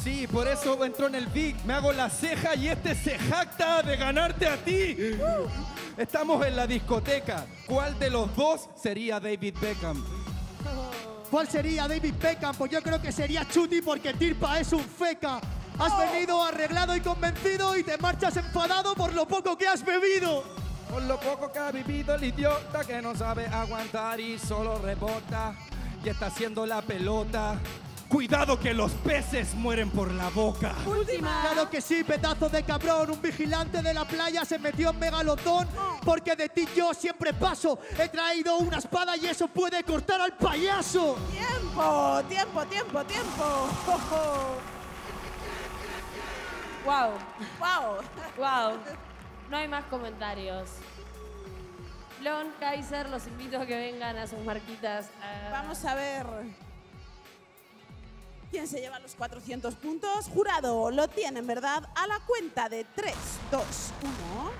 Sí, por eso entró en el Big. Me hago la ceja y este se jacta de ganarte a ti. Estamos en la discoteca. ¿Cuál de los dos sería David Beckham? ¿Cuál sería David Beckham? Pues yo creo que sería Chuti porque Tirpa es un feca. Has venido arreglado y convencido y te marchas enfadado por lo poco que has bebido. Por lo poco que ha vivido el idiota que no sabe aguantar y solo rebota y está haciendo la pelota. Cuidado que los peces mueren por la boca. Última. Claro que sí, pedazo de cabrón. Un vigilante de la playa se metió en megalodón porque de ti yo siempre paso. He traído una espada y eso puede cortar al payaso. Tiempo, tiempo, tiempo, tiempo. Wow, Wow. wow. No hay más comentarios. Blon, Kaiser, los invito a que vengan a sus marquitas. Uh, Vamos a ver quién se lleva los cuatrocientos puntos. Jurado, lo tienen, ¿verdad? A la cuenta de tres, dos, uno.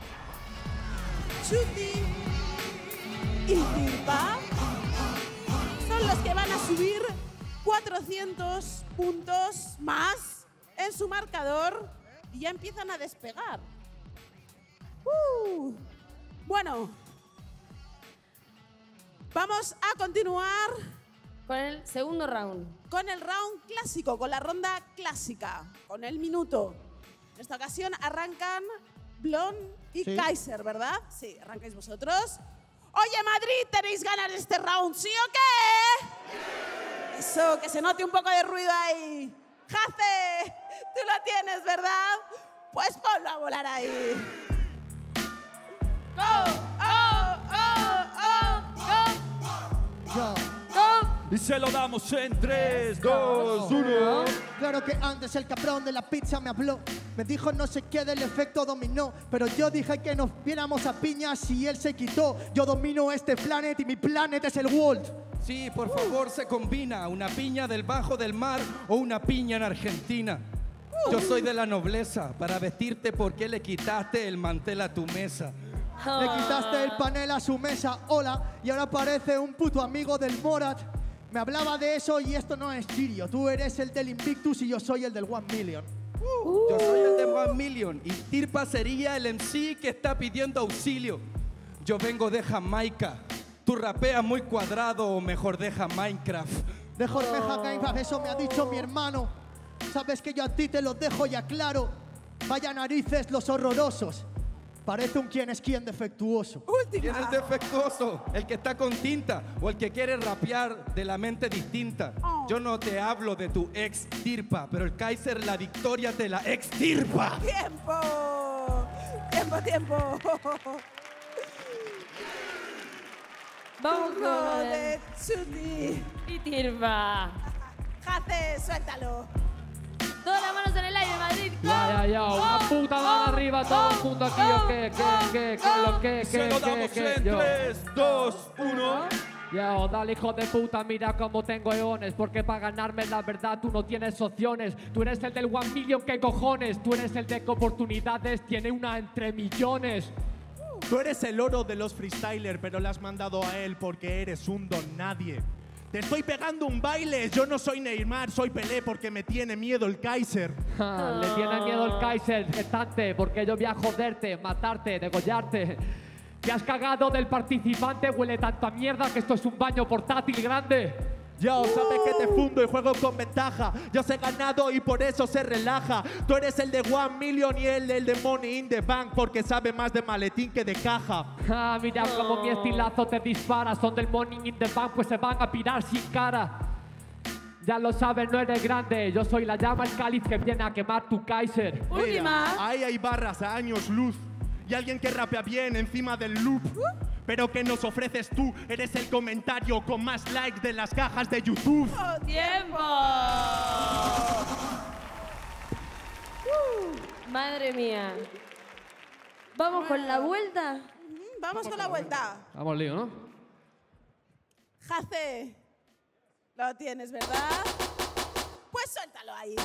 Chuti y Tirpa son los que van a subir cuatrocientos puntos más en su marcador y ya empiezan a despegar. Uh, bueno, vamos a continuar con el segundo round. Con el round clásico, con la ronda clásica, con el minuto. En esta ocasión arrancan Blon y Sí. Kaiser, ¿verdad? Sí, arrancáis vosotros. Oye, Madrid, ¿tenéis ganas de este round, sí o qué? Eso, que se note un poco de ruido ahí. Jace, tú lo tienes, ¿verdad? Pues ponlo a volar ahí. ¡Go! ¡Oh! ¡Oh! ¡Oh! ¡Go! Ya. Y se lo damos en tres, dos, uno. Claro que antes el cabrón de la pizza me habló. Me dijo no sé qué del efecto dominó. Pero yo dije que nos viéramos a piñas y él se quitó. Yo domino este planet y mi planet es el world. Sí, por favor, se combina una piña del bajo del mar o una piña en Argentina. Yo soy de la nobleza. Para vestirte, ¿por qué le quitaste el mantel a tu mesa? Le quitaste el panel a su mesa, hola. Y ahora parece un puto amigo del Morat. Me hablaba de eso y esto no es serio. Tú eres el del Invictus y yo soy el del One Million. Uh, yo soy el de One Million y Tirpa sería el M C que está pidiendo auxilio. Yo vengo de Jamaica. Tú rapeas muy cuadrado o mejor deja Minecraft. De Jorge Minecraft, eso me ha dicho mi hermano. Sabes que yo a ti te lo dejo ya claro. Vaya narices los horrorosos. Parece un quién es quién defectuoso. ¿Quién es el defectuoso? ¿El que está con tinta o el que quiere rapear de la mente distinta? Oh. Yo no te hablo de tu ex Tirpa, pero el Kaiser la victoria te la extirpa. ¡Tiempo! ¡Tiempo, tiempo! Vamos Turno con de Chuti y Tirpa. Jace, suéltalo. Todas las manos en el aire, Madrid. Ya, ya, ya, una puta mano arriba, todo el mundo aquí, ¿o qué? ¿Qué, qué, qué, lo que, Se qué, lo qué, damos qué? en Yo. tres, dos, uno. Yo, dale hijo de puta, mira cómo tengo eones. Porque para ganarme la verdad tú no tienes opciones. Tú eres el del One Million, ¿qué cojones? Tú eres el de que oportunidades tiene una entre millones. Tú eres el oro de los freestylers, pero le has mandado a él porque eres un don nadie. Te estoy pegando un baile, yo no soy Neymar, soy Pelé porque me tiene miedo el Kaiser. Ja, le tiene miedo el Kaiser, gestante, porque yo voy a joderte, matarte, degollarte. Te has cagado del participante, huele tanto a mierda que esto es un baño portátil grande. Yo, sabes que te fundo y juego con ventaja. Yo sé ganado y por eso se relaja. Tú eres el de One Million y él el de Money in the Bank porque sabe más de maletín que de caja. Ah, mira como mi estilazo te dispara. Son del Money in the Bank, pues se van a pirar sin cara. Ya lo sabes, no eres grande. Yo soy la llama, el cáliz que viene a quemar tu Kaiser. Última. Ahí hay barras a años luz. Y alguien que rapea bien encima del loop. Pero ¿qué nos ofreces tú? Eres el comentario con más likes de las cajas de YouTube. ¡Tiempo! Madre mía. ¿Vamos con la vuelta? Vamos con la vuelta. Vamos lío, ¿no? Jace, lo tienes, ¿verdad? Pues suéltalo ahí.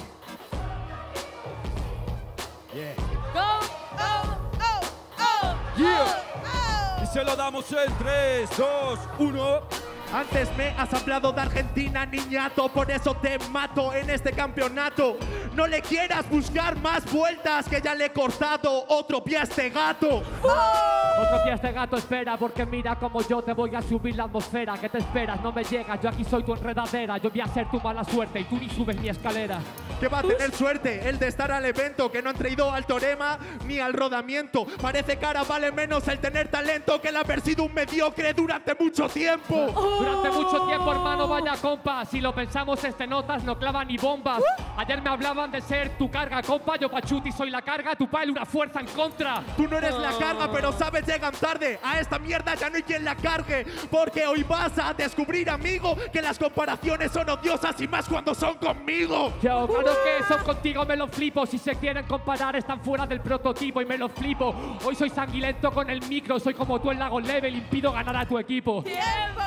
Yeah. Go, oh, oh, oh, Yeah. oh, oh. Y se lo damos en tres, dos, uno. Antes me has hablado de Argentina, niñato, por eso te mato en este campeonato. No le quieras buscar más vueltas, que ya le he cortado otro pie a este gato. ¡Oh! Otro pie a este gato, espera, porque mira como yo te voy a subir la atmósfera. ¿Qué te esperas? No me llegas, yo aquí soy tu enredadera. Yo voy a ser tu mala suerte y tú ni subes mi escalera. Que va a tener suerte el de estar al evento, que no han traído al torema ni al rodamiento. Parece que ahora vale menos el tener talento que el haber sido un mediocre durante mucho tiempo. Oh. Durante mucho tiempo, hermano, vaya compa. Si lo pensamos, este notas no clava ni bombas. Ayer me hablaban de ser tu carga, compa. Yo Pachuti soy la carga, tu pal una fuerza en contra. Tú no eres la carga, pero sabes, llegan tarde. A esta mierda ya no hay quien la cargue. Porque hoy vas a descubrir, amigo, que las comparaciones son odiosas y más cuando son conmigo. Yo, claro que son contigo, me lo flipo. Si se quieren comparar, están fuera del prototipo y me lo flipo. Hoy soy sanguilento con el micro. Soy como tú en Lago Level, impido ganar a tu equipo. ¡Tiempo!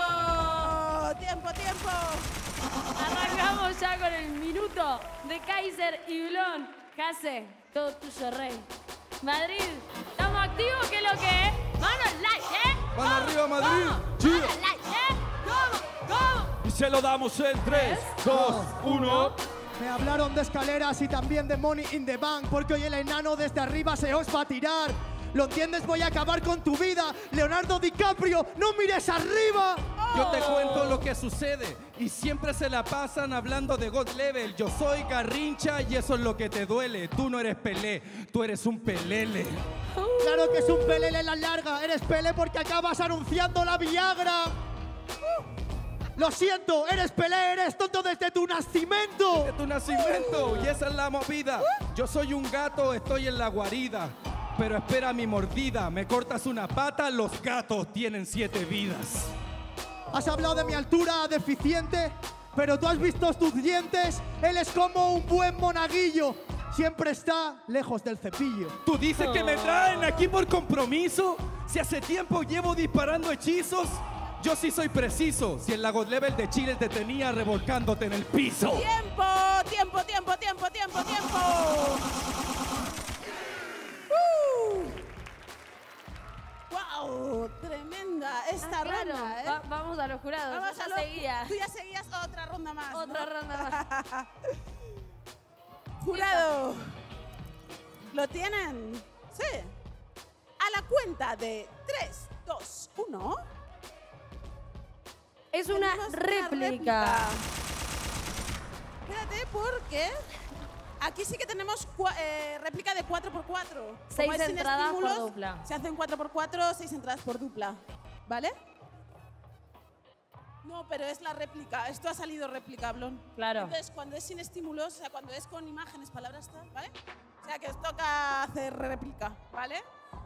¡Tiempo, tiempo! Arrancamos ya con el minuto de Kaiser y Blon. Case, todo tuyo, rey. Madrid, ¿estamos activos? ¿Qué es lo que es? ¡Mano al like, eh! ¡Mano arriba, Madrid! ¡Mano al like, eh! ¿Cómo? ¿Cómo? Y se lo damos en tres, dos, uno. Me hablaron de escaleras y también de Money in the Bank, porque hoy el enano desde arriba se os va a tirar. ¿Lo entiendes? Voy a acabar con tu vida. Leonardo DiCaprio, no mires arriba. Yo te cuento lo que sucede y siempre se la pasan hablando de God Level. Yo soy Garrincha y eso es lo que te duele. Tú no eres Pelé, tú eres un pelele. Claro que es un pelele la larga. Eres Pelé porque acabas anunciando la Viagra. Lo siento, eres Pelé, eres tonto desde tu nacimiento. Desde tu nacimiento, y esa es la movida. Yo soy un gato, estoy en la guarida. Pero espera mi mordida, me cortas una pata, los gatos tienen siete vidas. Has hablado de mi altura deficiente, pero tú has visto tus dientes. Él es como un buen monaguillo, siempre está lejos del cepillo. ¿Tú dices que me traen aquí por compromiso? Si hace tiempo llevo disparando hechizos. Yo sí soy preciso, si en la God Level de Chile te tenía revolcándote en el piso. ¡Tiempo! ¡Tiempo, tiempo, tiempo, tiempo, tiempo! Uh. ¡Wow! Tremenda esta Ah, claro. ronda, ¿eh? Va- vamos a los jurados. Vamos Ya a los- seguía. Tú ya seguías otra ronda más, Otra ¿no? ronda más. Jurado, ¿lo tienen? Sí. A la cuenta de tres, dos, uno. Es una Tenemos réplica. Espérate, porque aquí sí que tenemos cua- eh, réplica de cuatro por cuatro. Seis Como es sin entradas por estímulos, dupla. Se hacen cuatro por cuatro, seis entradas por dupla. ¿Vale? No, pero es la réplica. Esto ha salido réplica, Blon. Claro. Entonces, cuando es sin estímulos, o sea, cuando es con imágenes, palabras, tal, ¿vale? O sea, que os toca hacer réplica, ¿vale?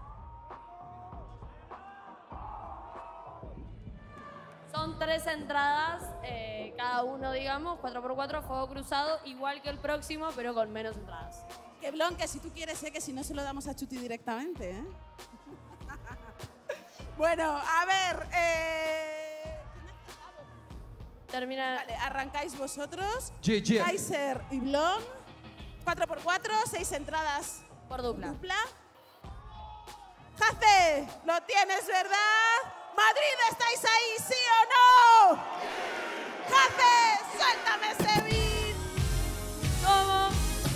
Son tres entradas, eh, cada uno, digamos, cuatro por cuatro, fuego cruzado, igual que el próximo, pero con menos entradas. Que Blon, que si tú quieres, sé que si no se lo damos a Chuti directamente, ¿eh? Bueno, a ver, eh... Termina. Vale, arrancáis vosotros. Yeah, yeah. Kaiser y Blon. cuatro por cuatro, seis entradas por dupla. dupla. Jace, lo tienes, ¿verdad? Madrid, ¿estáis ahí, sí o no? Jace, suéltame ese beat. ¿Cómo?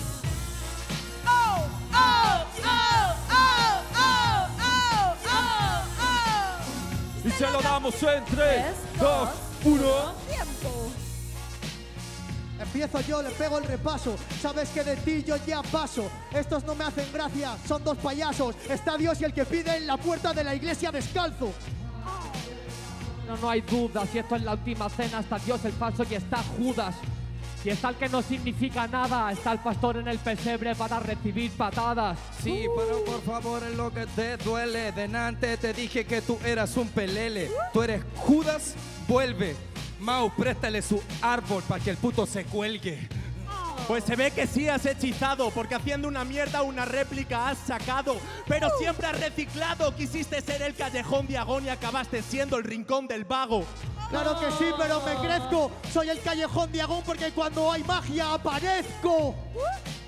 Oh, oh, oh, oh, oh, oh, oh, oh. Y se lo damos en tres, dos, uno. Tiempo. Empiezo yo, le pego el repaso. Sabes que de ti yo ya paso. Estos no me hacen gracia, son dos payasos. Está Dios y el que pide en la puerta de la iglesia descalzo. No, no hay duda, si esto es la última cena, está Dios el falso y está Judas. Y está el que no significa nada, está el pastor en el pesebre para recibir patadas. Sí, pero por favor es lo que te duele. Denante te dije que tú eras un pelele. Tú eres Judas, vuelve. Mau, préstale su árbol para que el puto se cuelgue. Pues se ve que sí has hechizado, porque haciendo una mierda una réplica has sacado. Pero siempre has reciclado, quisiste ser el callejón Diagón y acabaste siendo el rincón del vago. Claro que sí, pero me crezco. Soy el callejón Diagón porque cuando hay magia aparezco.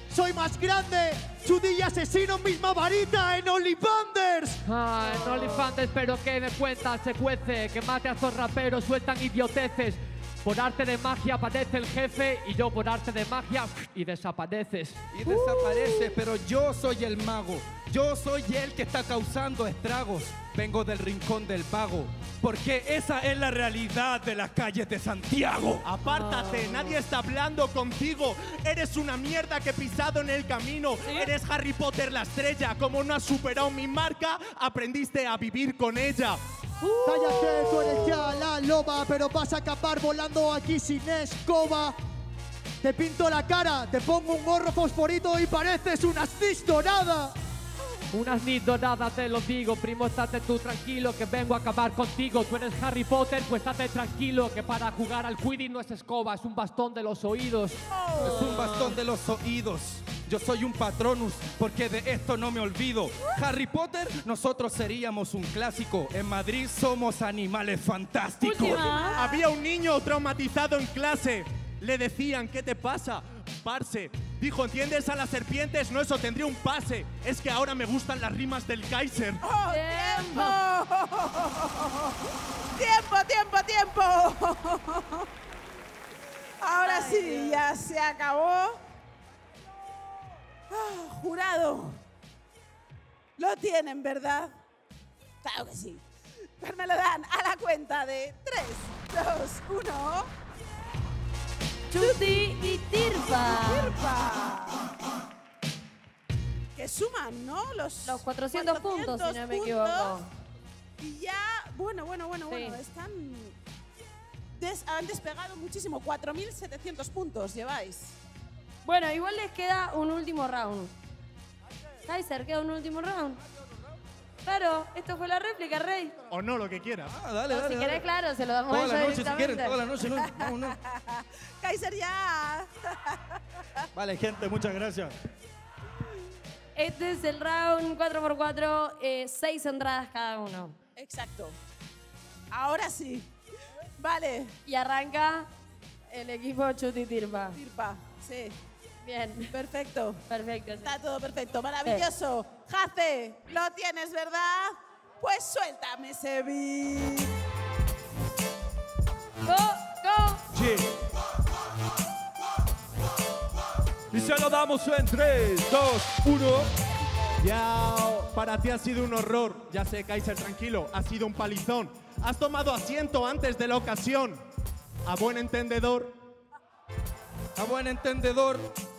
Soy más grande. Chuti y asesino, misma varita en OnlyFans. Ah, en OnlyFans, pero que me cuentas, se cuece. Que mate a estos raperos, sueltan idioteces. Por arte de magia aparece el jefe y yo por arte de magia y desapareces. Y desaparece, pero yo soy el mago. Yo soy el que está causando estragos. Vengo del rincón del vago, porque esa es la realidad de las calles de Santiago. Apártate, nadie está hablando contigo. Eres una mierda que he pisado en el camino. Eres Harry Potter la estrella. Como no has superado mi marca, aprendiste a vivir con ella. Uh. Cállate, tú eres ya la loba, pero vas a acabar volando aquí sin escoba. Te pinto la cara, te pongo un gorro fosforito y pareces una cis dorada. Unas ni doradas te lo digo, primo, estate tú tranquilo que vengo a acabar contigo. Tú eres Harry Potter, pues estate tranquilo que para jugar al Quidditch no es escoba, es un bastón de los oídos. Oh. Es un bastón de los oídos. Yo soy un Patronus, porque de esto no me olvido. Harry Potter, nosotros seríamos un clásico. En Madrid somos animales fantásticos. Última. Había un niño traumatizado en clase. Le decían, ¿qué te pasa? Parce. Dijo, ¿entiendes a las serpientes? No, eso tendría un pase. Es que ahora me gustan las rimas del Kaiser. ¡Oh, tiempo! ¡Tiempo, tiempo, tiempo! Ahora Ay, sí, Dios. ya se acabó. Ah, jurado. Lo tienen, ¿verdad? Claro que sí. Pero me lo dan a la cuenta de tres, dos, uno. Chuti y Tirpa. Tirpa. Que suman, ¿no? Los, Los cuatrocientos puntos, si no me equivoco. Y ya, bueno, bueno, bueno, Sí. bueno, están... des- han despegado muchísimo. cuatro mil setecientos puntos lleváis. Bueno, igual les queda un último round. Kaiser, queda un último round. Claro, esto fue la réplica, Rey. O no, lo que quieras. Ah, dale, O dale, si dale. querés, claro, se lo damos Toda a la ella noche, si quieren, directamente. toda la noche. No, no, no. Kaiser ya. Vale, gente, muchas gracias. Este es el round cuatro por cuatro, eh, seis entradas cada uno. Exacto. Ahora sí. Vale. Y arranca el equipo Chuti Tirpa. Tirpa, sí. Bien. Perfecto. Perfecto. Sí. Está todo perfecto. Maravilloso. Jace, lo tienes, ¿verdad? Pues suéltame ese beat. Go, go. Sí. Y se lo damos en tres, dos, uno. Ya, para ti ha sido un horror. Ya sé, Kaiser, tranquilo, ha sido un palizón. Has tomado asiento antes de la ocasión. A buen entendedor. A buen entendedor,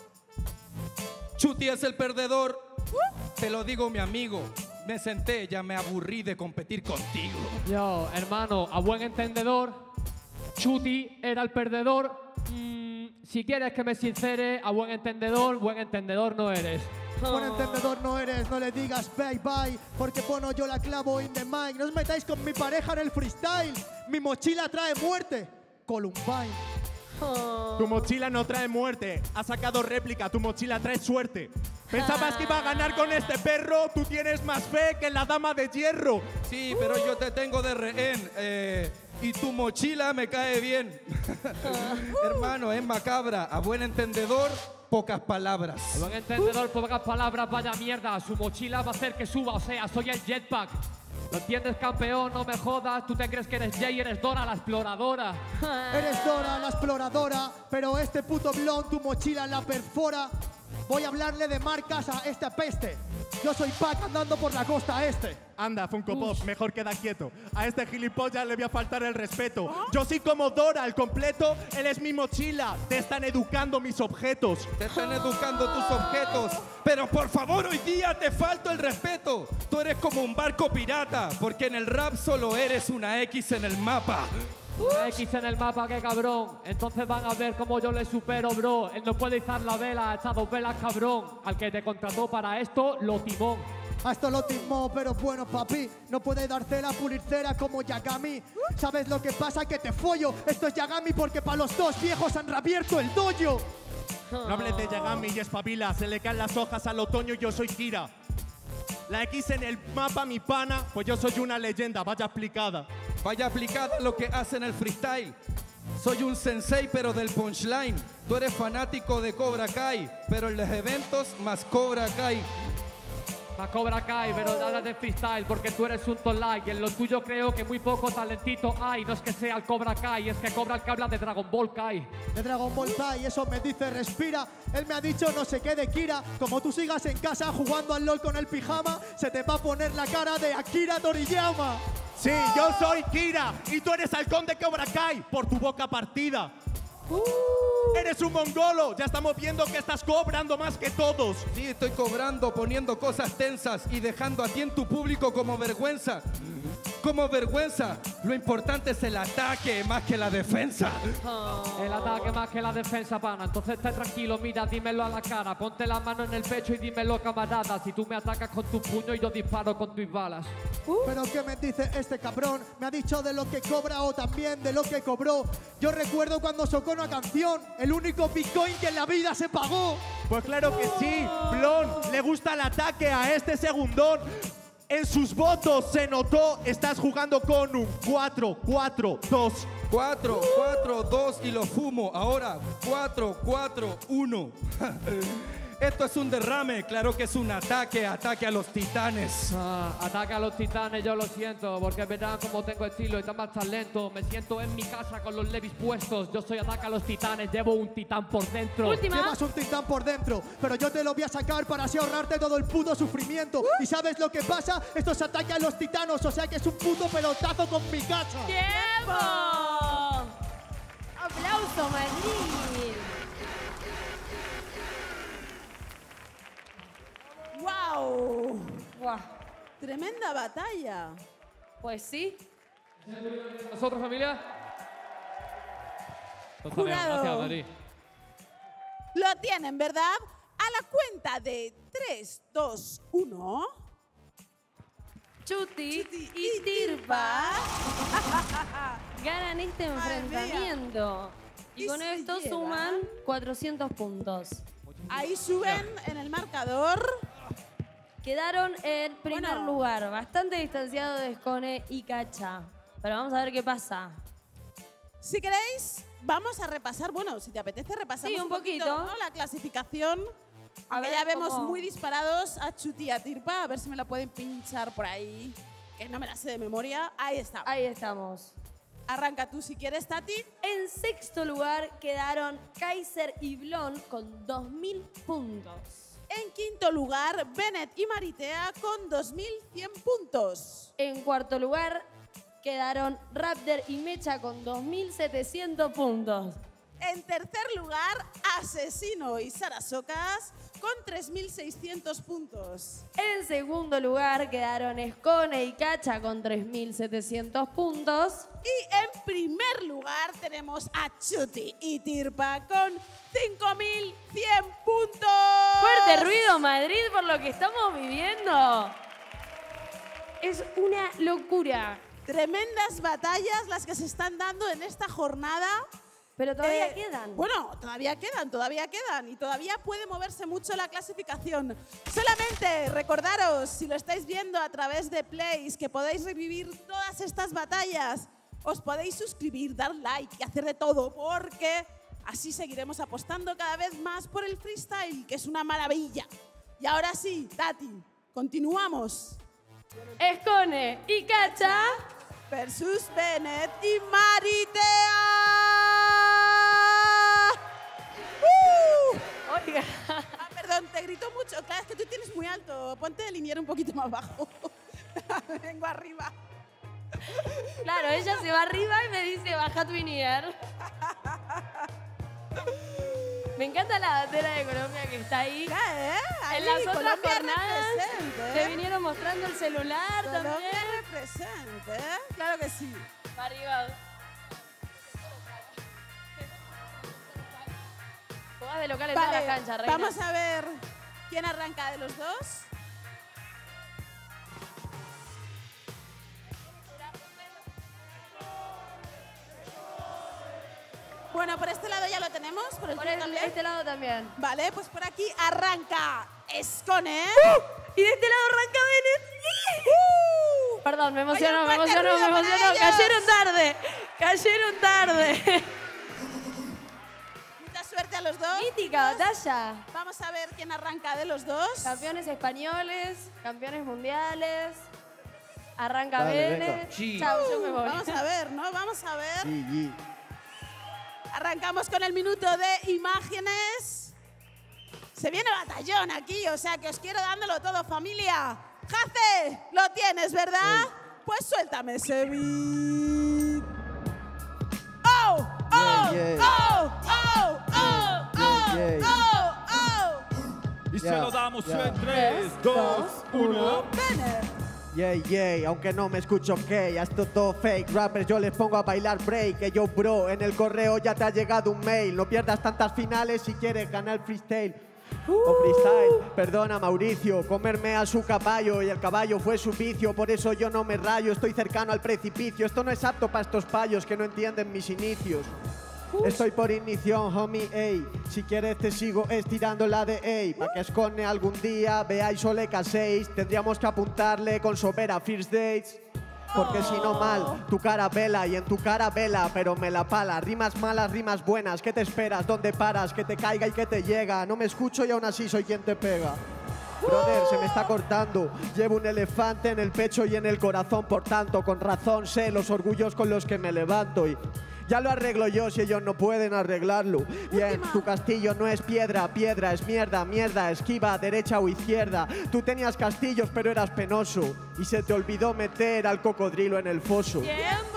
Chuti es el perdedor. Te lo digo, mi amigo. Me senté, ya me aburrí de competir contigo. Yo, hermano, a buen entendedor, Chuti era el perdedor. Mm, si quieres que me sincere, a buen entendedor, buen entendedor no eres. Buen entendedor no eres, no le digas bye bye, porque bueno, yo la clavo in the mic. No os metáis con mi pareja en el freestyle. Mi mochila trae muerte. Columbine. Tu mochila no trae muerte. Ha sacado réplica, tu mochila trae suerte. ¿Pensabas que iba a ganar con este perro? Tú tienes más fe que la dama de hierro. Sí, pero yo te tengo de rehén. eh, y tu mochila me cae bien. Hermano, es macabra. A buen entendedor, pocas palabras. A buen entendedor, pocas palabras, vaya mierda. Su mochila va a hacer que suba, o sea, soy el jetpack. ¿Lo entiendes, campeón? No me jodas. ¿Tú te crees que eres Jay y eres Dora la exploradora? Eres Dora la exploradora, pero este puto blon tu mochila la perfora. Voy a hablarle de marcas a esta peste. Yo soy Pac andando por la costa este. Anda, Funko Pop, mejor queda quieto. A este gilipollas le voy a faltar el respeto. Yo soy como Dora al completo, él es mi mochila. Te están educando mis objetos. Te están educando tus objetos. Pero por favor, hoy día te falto el respeto. Tú eres como un barco pirata, porque en el rap solo eres una X en el mapa. Una X en el mapa, qué cabrón. Entonces van a ver cómo yo le supero, bro. Él no puede izar la vela, echa dos velas, cabrón. Al que te contrató para esto, lo timón. A esto lo timó, pero bueno, papi, no puede darte la pulicera como Yagami. ¿Sabes lo que pasa? Que te follo. Esto es Yagami porque para los dos viejos han reabierto el dojo. No hables de Yagami y espabila, se le caen las hojas al otoño y yo soy Kira. La X en el mapa, mi pana, pues yo soy una leyenda, vaya explicada. Vaya aplicada lo que hace en el freestyle. Soy un sensei pero del punchline. Tú eres fanático de Cobra Kai, pero en los eventos más Cobra Kai. Más Cobra Kai, pero nada de freestyle, porque tú eres un tolai. Y en lo tuyo creo que muy poco talentito hay. No es que sea el Cobra Kai, es que Cobra el que habla de Dragon Ball Kai. De Dragon Ball Kai, eso me dice respira. Él me ha dicho no sé qué de Kira. Como tú sigas en casa jugando al LOL con el pijama, se te va a poner la cara de Akira Toriyama. Sí, yo soy Kira y tú eres halcón de Cobra Kai por tu boca partida. Uh. Eres un mongolo, ya estamos viendo que estás cobrando más que todos. Sí, estoy cobrando, poniendo cosas tensas y dejando a ti en tu público como vergüenza. Como vergüenza, lo importante es el ataque más que la defensa. Oh. El ataque más que la defensa, pana. Entonces esté tranquilo, mira, dímelo a la cara. Ponte la mano en el pecho y dímelo, camarada. Si tú me atacas con tu puño y yo disparo con tus balas. Uh. Pero ¿qué me dice este cabrón? Me ha dicho de lo que cobra o también de lo que cobró. Yo recuerdo cuando sacó una canción, el único Bitcoin que en la vida se pagó. Pues claro que sí, Blon, le gusta el ataque a este segundón. En sus votos se notó, estás jugando con un cuatro cuatro dos. cuatro cuatro dos y lo fumo. Ahora cuatro cuatro uno. Esto es un derrame, claro que es un ataque, ataque a los titanes. Ah, ataque a los titanes, yo lo siento, porque verán como tengo estilo y tan más talento. Me siento en mi casa con los levis puestos. Yo soy ataque a los titanes, llevo un titán por dentro. Última. Llevas un titán por dentro, pero yo te lo voy a sacar para así ahorrarte todo el puto sufrimiento. ¿Y sabes lo que pasa? Esto es ataque a los titanos, o sea que es un puto pelotazo con mi casa. ¡Tiempo! ¡Aplauso, Madrid! ¡Wow! Wow. Tremenda batalla. Pues sí. ¿Nosotros, familia? Jurado. Lo tienen, ¿verdad? A la cuenta de tres, dos, uno. Chuti, Chuti y y Tirpa ganan este Madre enfrentamiento. Y Y con se esto llevan- suman cuatrocientos puntos. Ahí suben en el marcador. Quedaron en primer Bueno. lugar, bastante distanciado de Skone y Cacha. Pero vamos a ver qué pasa. Si queréis, vamos a repasar. Bueno, si te apetece, repasamos Sí, un poquito. ¿no? La clasificación. A Aunque ver ya vemos cómo- muy disparados a Chuti y a Tirpa. A ver si me la pueden pinchar por ahí. Que no me la sé de memoria. Ahí está. Ahí estamos. Arranca tú si quieres, Tati. En sexto lugar quedaron Kaiser y Blon con dos mil puntos. En quinto lugar, Bennett y Maritea con dos mil cien puntos. En cuarto lugar quedaron Raptor y Mecha con dos mil setecientos puntos. En tercer lugar, Asesino y Sarasocas con tres mil seiscientos puntos. En segundo lugar quedaron Skone y Cacha con tres mil setecientos puntos. Y en primer lugar tenemos a Chuti y Tirpa con cinco mil cien puntos. Fuerte ruido, Madrid, por lo que estamos viviendo. Es una locura. Tremendas batallas las que se están dando en esta jornada. Pero todavía Eh, quedan. Bueno, todavía quedan, todavía quedan. Y todavía puede moverse mucho la clasificación. Solamente recordaros, si lo estáis viendo a través de Plays, que podéis revivir todas estas batallas. Os podéis suscribir, dar like y hacer de todo, porque así seguiremos apostando cada vez más por el freestyle, que es una maravilla. Y ahora sí, Tati, continuamos. Skone y Cacha versus Bennett y Maritea. ¡Uh! Oiga. Ah, perdón, te grito mucho. Claro, es que tú tienes muy alto. Ponte el liniero un poquito más bajo. Vengo arriba. Claro, ella se va arriba y me dice, baja tu inier. Me encanta la bandera de Colombia que está ahí. Ya, ¿eh? Ahí, En las otras Colombia jornadas represente, te ¿eh? vinieron mostrando el celular Colombia también. represente, ¿eh? Claro que sí. Va arriba. Jugás de local en toda Vale, la cancha, reina. vamos a ver quién arranca de los dos. Bueno, por este lado ya lo tenemos, por el Por tuyo el- también. este lado también. Vale, pues por aquí arranca Skone. Y de este lado arranca Bennett. ¡Uh! Perdón, me emocionó, Oye, me un fuerte emocionó, me ruido para emocionó. ellos. Cayeron tarde, cayeron tarde. Mucha suerte a los dos. Mítica batalla. Vamos a ver quién arranca de los dos. Campeones españoles, campeones mundiales. Arranca Dale, Bene. venga. Sí. Chao, yo me voy. Vamos a ver, ¿no? Vamos a ver. G G. Arrancamos con el minuto de imágenes. Se viene batallón aquí, o sea que os quiero dándolo todo, familia. Jace, lo tienes, ¿verdad? Pues suéltame ese beat. ¡Oh! ¡Oh! Yeah, yeah. ¡Oh! ¡Oh! ¡Oh! ¡Oh! Yeah, yeah. ¡Oh! ¡Oh! Y se Ya, lo damos ya. en tres, dos, uno. Bene. Yeah, yeah, aunque no me escucho ok, esto todo fake rappers, yo les pongo a bailar break. Que yo bro, en el correo ya te ha llegado un mail. No pierdas tantas finales si quieres ganar freestyle. O freestyle, perdona Mauricio, comerme a su caballo y el caballo fue su vicio, por eso yo no me rayo, estoy cercano al precipicio. Esto no es apto para estos payos que no entienden mis inicios. Estoy por ignición, homie, ey. Si quieres te sigo estirando la de ey. Pa' que escone algún día, veáis Oleca seis. Tendríamos que apuntarle con sobera First Dates. Porque si no mal, tu cara vela y en tu cara vela, pero me la pala. Rimas malas, rimas buenas, ¿qué te esperas? ¿Dónde paras? Que te caiga y que te llega. No me escucho y aún así soy quien te pega. Brother, se me está cortando. Llevo un elefante en el pecho y en el corazón, por tanto, con razón sé los orgullos con los que me levanto y ya lo arreglo yo si ellos no pueden arreglarlo. Bien, tu castillo no es piedra, piedra es mierda, mierda, esquiva, derecha o izquierda. Tú tenías castillos pero eras penoso y se te olvidó meter al cocodrilo en el foso. ¡Tiempo!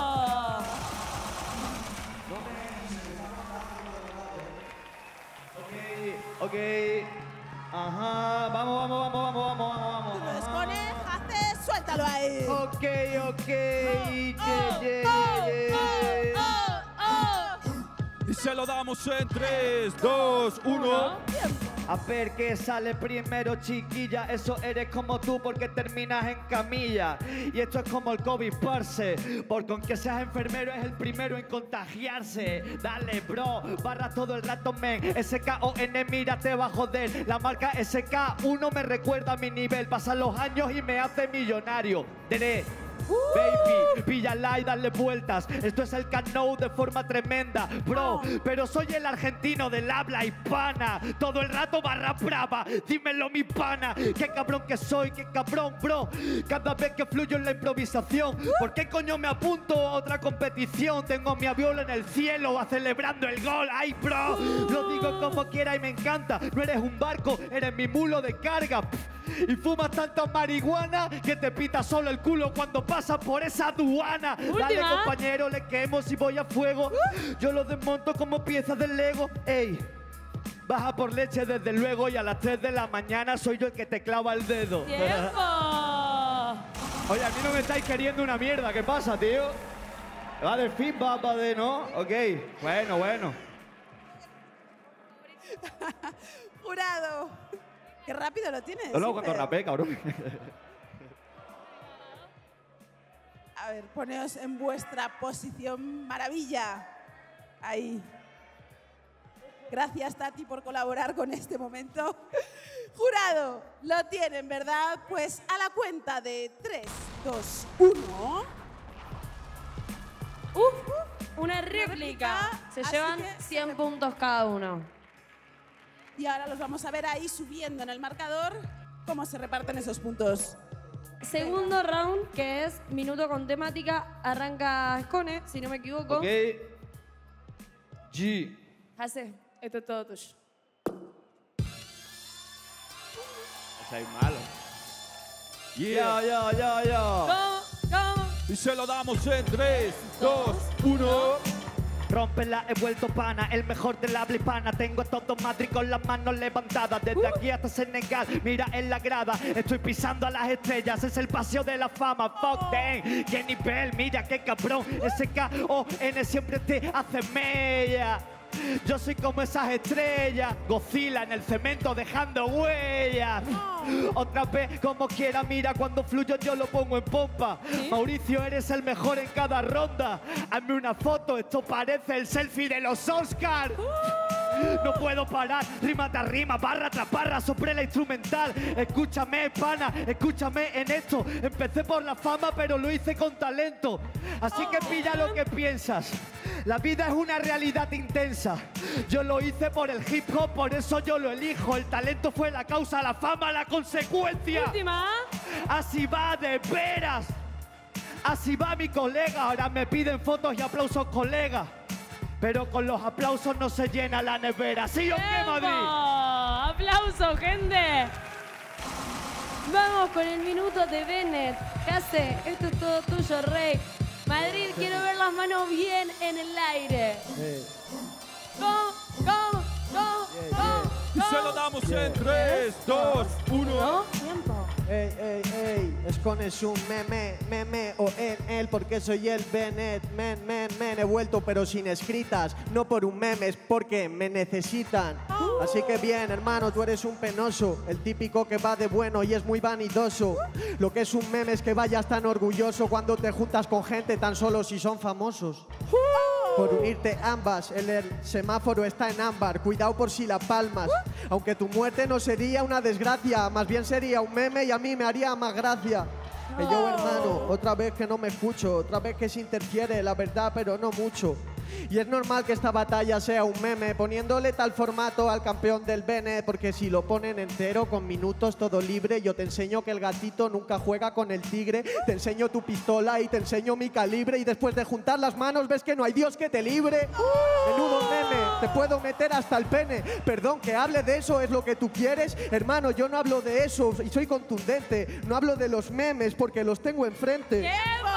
Ok, ajá, vamos, vamos, vamos, vamos, vamos, vamos, Tú lo vamos. despones, Jace, suéltalo ahí. Ok, ok, yeah, Oh, yeah, oh, yeah. oh, oh, oh. Y se lo damos en tres, dos, uno. A ver qué sale primero, chiquilla. Eso eres como tú porque terminas en camilla. Y esto es como el COVID, parce. Porque aunque seas enfermero es el primero en contagiarse. Dale, bro, barra todo el rato, men. S K O N, mira, te va a joder. La marca S K uno me recuerda a mi nivel. Pasan los años y me hace millonario. Dele. Baby, píllala y dale vueltas. Esto es el Cano de forma tremenda, bro. Pero soy el argentino del habla hispana. Todo el rato barra brava. Dímelo, mi pana. Qué cabrón que soy, qué cabrón, bro. Cada vez que fluyo en la improvisación. ¿Por qué coño me apunto a otra competición? Tengo mi avión en el cielo, va celebrando el gol. Ay, bro. Lo digo como quiera y me encanta. No eres un barco, eres mi mulo de carga. Y fumas tanta marihuana que te pita solo el culo cuando pasas por esa aduana. Última. Dale, compañero, le quemo si voy a fuego. Yo lo desmonto como piezas del Lego. Ey, baja por leche desde luego y a las tres de la mañana soy yo el que te clava el dedo. ¡Tiempo! Oye, a mí no me estáis queriendo una mierda. ¿Qué pasa, tío? Va de fin, va, va de no. Ok, bueno, bueno. Jurado. Qué rápido lo tienes. No, no, cuando Iber. rapé, cabrón. A ver, poneos en vuestra posición maravilla. Ahí. Gracias, Tati, por colaborar con este momento. Jurado, lo tienen, ¿verdad? Pues a la cuenta de tres, dos, uno. Uf, una réplica. Se así llevan que- cien puntos cada uno. Y ahora los vamos a ver ahí subiendo en el marcador cómo se reparten esos puntos. Segundo round, que es minuto con temática, arranca Escone, si no me equivoco. Ok. G. Hace, esto es todo tuyo. O sea, es malo. Yeah. Ya, ya, ya, ya. ¿Cómo? ¿Cómo? Y se lo damos en tres, dos, uno. Rómpela, he vuelto pana, el mejor de la habla hispana. Tengo todo Madrid con las manos levantadas. Desde aquí hasta Senegal, mira en la grada. Estoy pisando a las estrellas, es el paseo de la fama. Fuck them, qué nivel, mira qué cabrón. S K O N siempre te hace mella. Yo soy como esas estrellas, Godzilla en el cemento dejando huellas. Otra vez como quiera, mira cuando fluyo yo lo pongo en pompa. Mauricio, eres el mejor en cada ronda. Hazme una foto, esto parece el selfie de los Oscars. No puedo parar, rima tras rima, barra tras barra sobre la instrumental. Escúchame, pana, escúchame en esto. Empecé por la fama, pero lo hice con talento. Así que pilla lo que piensas. La vida es una realidad intensa. Yo lo hice por el hip hop, por eso yo lo elijo. El talento fue la causa, la fama la consecuencia. Última. Así va de veras. Así va mi colega. Ahora me piden fotos y aplausos, colega. Pero con los aplausos no se llena la nevera. ¿Sí o qué, Madrid? ¡Aplausos, gente! Vamos con el minuto de Bennett. ¿Qué hace? Esto es todo tuyo, Rey. Madrid, quiero ver las manos bien en el aire. Go, go, go, go. Y se lo damos en tres, dos, uno. Tiempo. Ey, ey, ey, Escon es un meme, meme o en él porque soy el Bennett, men, men, men, he vuelto pero sin escritas, no por un meme, es porque me necesitan. Así que bien, hermano, tú eres un penoso, el típico que va de bueno y es muy vanidoso. Lo que es un meme es que vayas tan orgulloso cuando te juntas con gente tan solo si son famosos. Por unirte ambas, el, el semáforo está en ámbar, cuidado por si la palmas. Aunque tu muerte no sería una desgracia, más bien sería un meme y a mí me haría más gracia. Que yo, hermano, otra vez que no me escucho, otra vez que se interfiere, la verdad, pero no mucho. Y es normal que esta batalla sea un meme, poniéndole tal formato al campeón del Bene, porque si lo ponen entero, con minutos, todo libre, yo te enseño que el gatito nunca juega con el tigre, te enseño tu pistola y te enseño mi calibre, y después de juntar las manos ves que no hay Dios que te libre. Menudo meme, te puedo meter hasta el pene. Perdón, que hable de eso, ¿es lo que tú quieres? Hermano, yo no hablo de eso y soy contundente, no hablo de los memes porque los tengo enfrente. ¡Tiempo!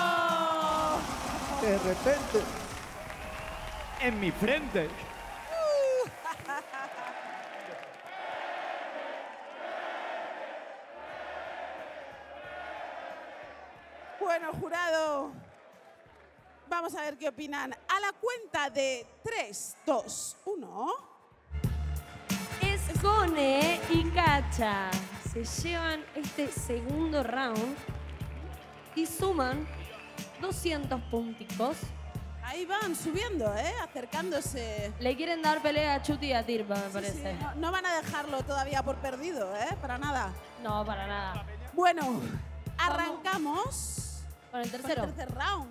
De repente... En mi frente. Bueno, jurado, vamos a ver qué opinan. A la cuenta de tres, dos, uno. Escone y Cacha se llevan este segundo round y suman doscientos punticos. Ahí van subiendo, ¿eh? Acercándose. Le quieren dar pelea a Chuti y a Tirpa, me Sí, parece. sí, no, no van a dejarlo todavía por perdido, ¿eh? Para nada. No, para nada. Bueno, arrancamos con el tercero. Con el tercer round.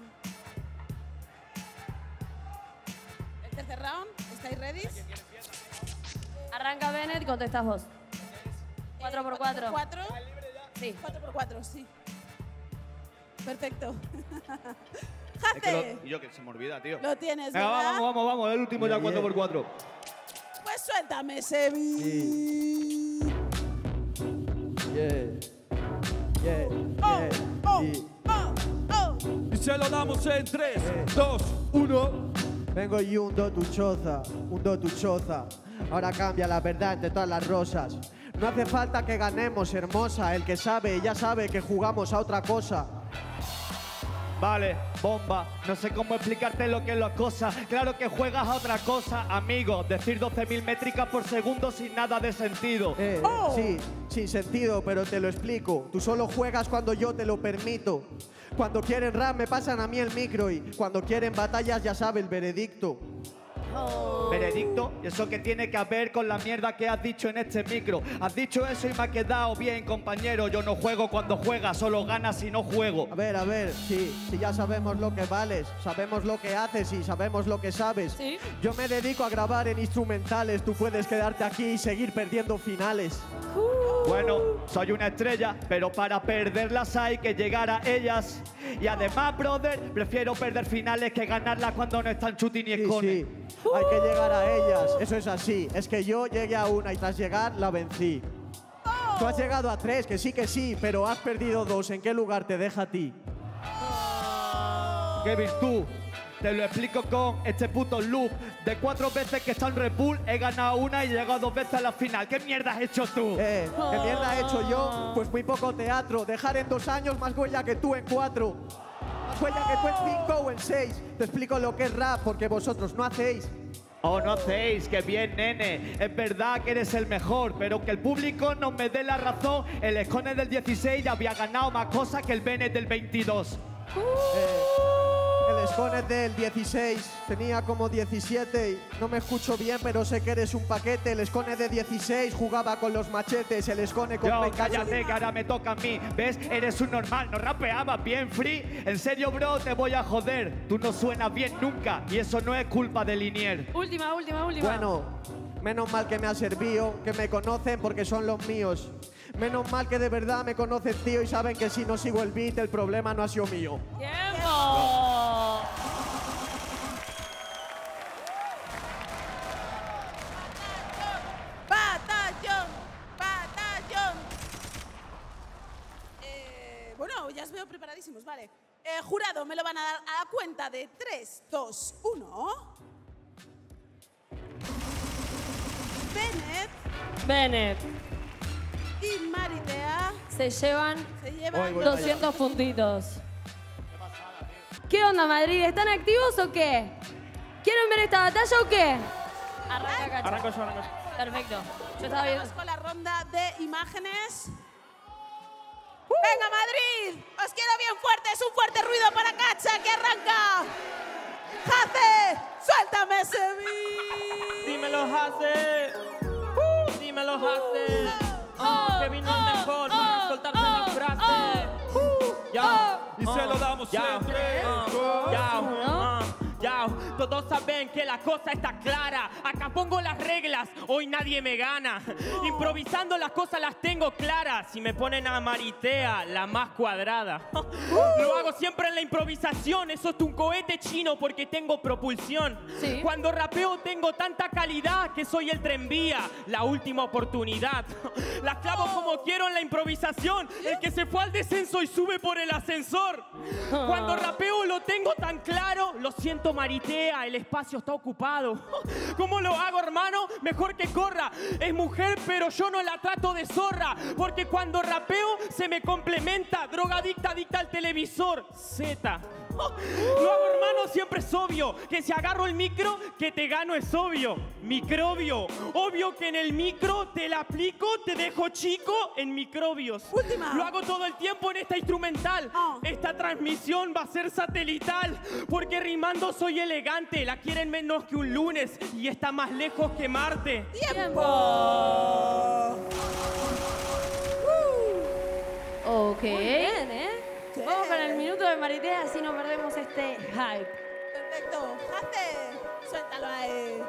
El tercer round, ¿estáis ready? Arranca Bennett y contestas vos. cuatro por cuatro. ¿Cuatro? Sí. cuatro por cuatro, sí. Perfecto. Es que Jate, lo- y yo que se me olvida, tío. lo tienes, Venga, ¿verdad? vamos, vamos, vamos. El último ya cuatro por cuatro. Pues suéltame ese beat. Yeah. Yeah. Oh, oh, Y- oh, oh. Y se lo damos en tres, dos, uno. Vengo y hundo tu choza, hundo tu choza. Ahora cambia la verdad entre todas las rosas. No hace falta que ganemos, hermosa. El que sabe, ya sabe que jugamos a otra cosa. Vale, bomba. No sé cómo explicarte lo que es la cosa. Claro que juegas a otra cosa, amigo. Decir doce mil métricas por segundo sin nada de sentido. Eh, Oh. Sí, sin sentido, pero te lo explico. Tú solo juegas cuando yo te lo permito. Cuando quieren rap me pasan a mí el micro y cuando quieren batallas ya sabe el veredicto. Veredicto, ¿y eso que tiene que ver con la mierda que has dicho en este micro? Has dicho eso y me ha quedado bien, compañero. Yo no juego cuando juegas, solo ganas si no juego. A ver, a ver, sí, si ya sabemos lo que vales, sabemos lo que haces y sabemos lo que sabes. Sí. Yo me dedico a grabar en instrumentales, tú puedes quedarte aquí y seguir perdiendo finales. Bueno, soy una estrella, pero para perderlas hay que llegar a ellas. Y además, brother, prefiero perder finales que ganarlas cuando no están Chuti ni Sí, Escone. sí, hay que llegar a ellas, eso es así. Es que yo llegué a una y tras llegar la vencí. Tú has llegado a tres, que sí, que sí, pero has perdido dos. ¿En qué lugar te deja a ti? ¡Qué virtud! Te lo explico con este puto loop. De cuatro veces que está en Red Bull, he ganado una y he llegado dos veces a la final. ¿Qué mierda has hecho tú? Eh, ¿qué mierda he hecho yo? Pues muy poco teatro. Dejar en dos años más huella que tú en cuatro. Más huella que tú en cinco o en seis. Te explico lo que es rap porque vosotros no hacéis. Oh, no hacéis, que bien, nene. Es verdad que eres el mejor, pero que el público no me dé la razón. El Escone del dieciséis ya había ganado más cosas que el Bennett del veintidós. Eh, el escones del dieciséis, tenía como diecisiete y no me escucho bien, pero sé que eres un paquete. El escone de dieciséis jugaba con los machetes, el escone con Yo, Pecacho. cállate, que ahora me toca a mí. ¿Ves? Eres un normal, no rapeabas bien, free. En serio, bro, te voy a joder. Tú no suenas bien nunca y eso no es culpa de Linier. Última, última, última. Bueno, menos mal que me ha servido, que me conocen porque son los míos. Menos mal que de verdad me conocen, tío, y saben que si no sigo el beat, el problema no ha sido mío. ¡Tiempo! ¡Batallón! ¡Batallón! Eh, bueno, ya os veo preparadísimos, vale. Eh, jurado, me lo van a dar a la cuenta de tres, dos, uno. Bennett Bennett. y Maritea Se llevan, se llevan doscientos puntitos. ¿Qué onda, Madrid? ¿Están activos o qué? ¿Quieren ver esta batalla o qué? Arranca, Cacho. Arranco yo, arranco yo. Perfecto. Yo estaba viendo. Vamos con la ronda de imágenes. ¡Venga, Madrid! ¡Os quiero bien fuertes! ¡Un fuerte ruido para Cacha, que arranca! ¡Jace! ¡Suéltame ese beat! Dímelo, Hace. Uh, dímelo, Hace. Ah, que vino el mejor para soltarte la frase. Uh, ya. Y se lo damos ya. en tres, Ah, dos, ya. uno. Ah, ya. Todos saben que la cosa está clara. Acá pongo las reglas, hoy nadie me gana. Improvisando las cosas las tengo claras. Si me ponen a Maritea, la más cuadrada. Lo hago siempre en la improvisación. Eso es un cohete chino porque tengo propulsión. Sí. Cuando rapeo tengo tanta calidad que soy el tranvía, la última oportunidad. La clavo como quiero en la improvisación. El que se fue al descenso y sube por el ascensor. Cuando rapeo lo tengo tan claro. Lo siento, Maritea, el espacio está ocupado. ¿Cómo lo hago, hermano? Mejor que corra. Es mujer, pero yo no la trato de zorra. Porque cuando rapeo se me complementa. Drogadicta, adicta al televisor. Z. Lo hago, hermano, siempre es obvio. Que si agarro el micro, que te gano es obvio. Microbio. Obvio que en el micro te la aplico, te dejo chico en microbios. Última. Lo hago todo el tiempo en esta instrumental. Oh. Esta transmisión va a ser satelital. Porque rimando soy elegante. La quieren menos que un lunes y está más lejos que Marte. ¡Tiempo! Ok. Muy bien, ¿eh? Vamos con el minuto de Maritea, así no perdemos este hype. Perfecto. Jace, suéltalo ahí.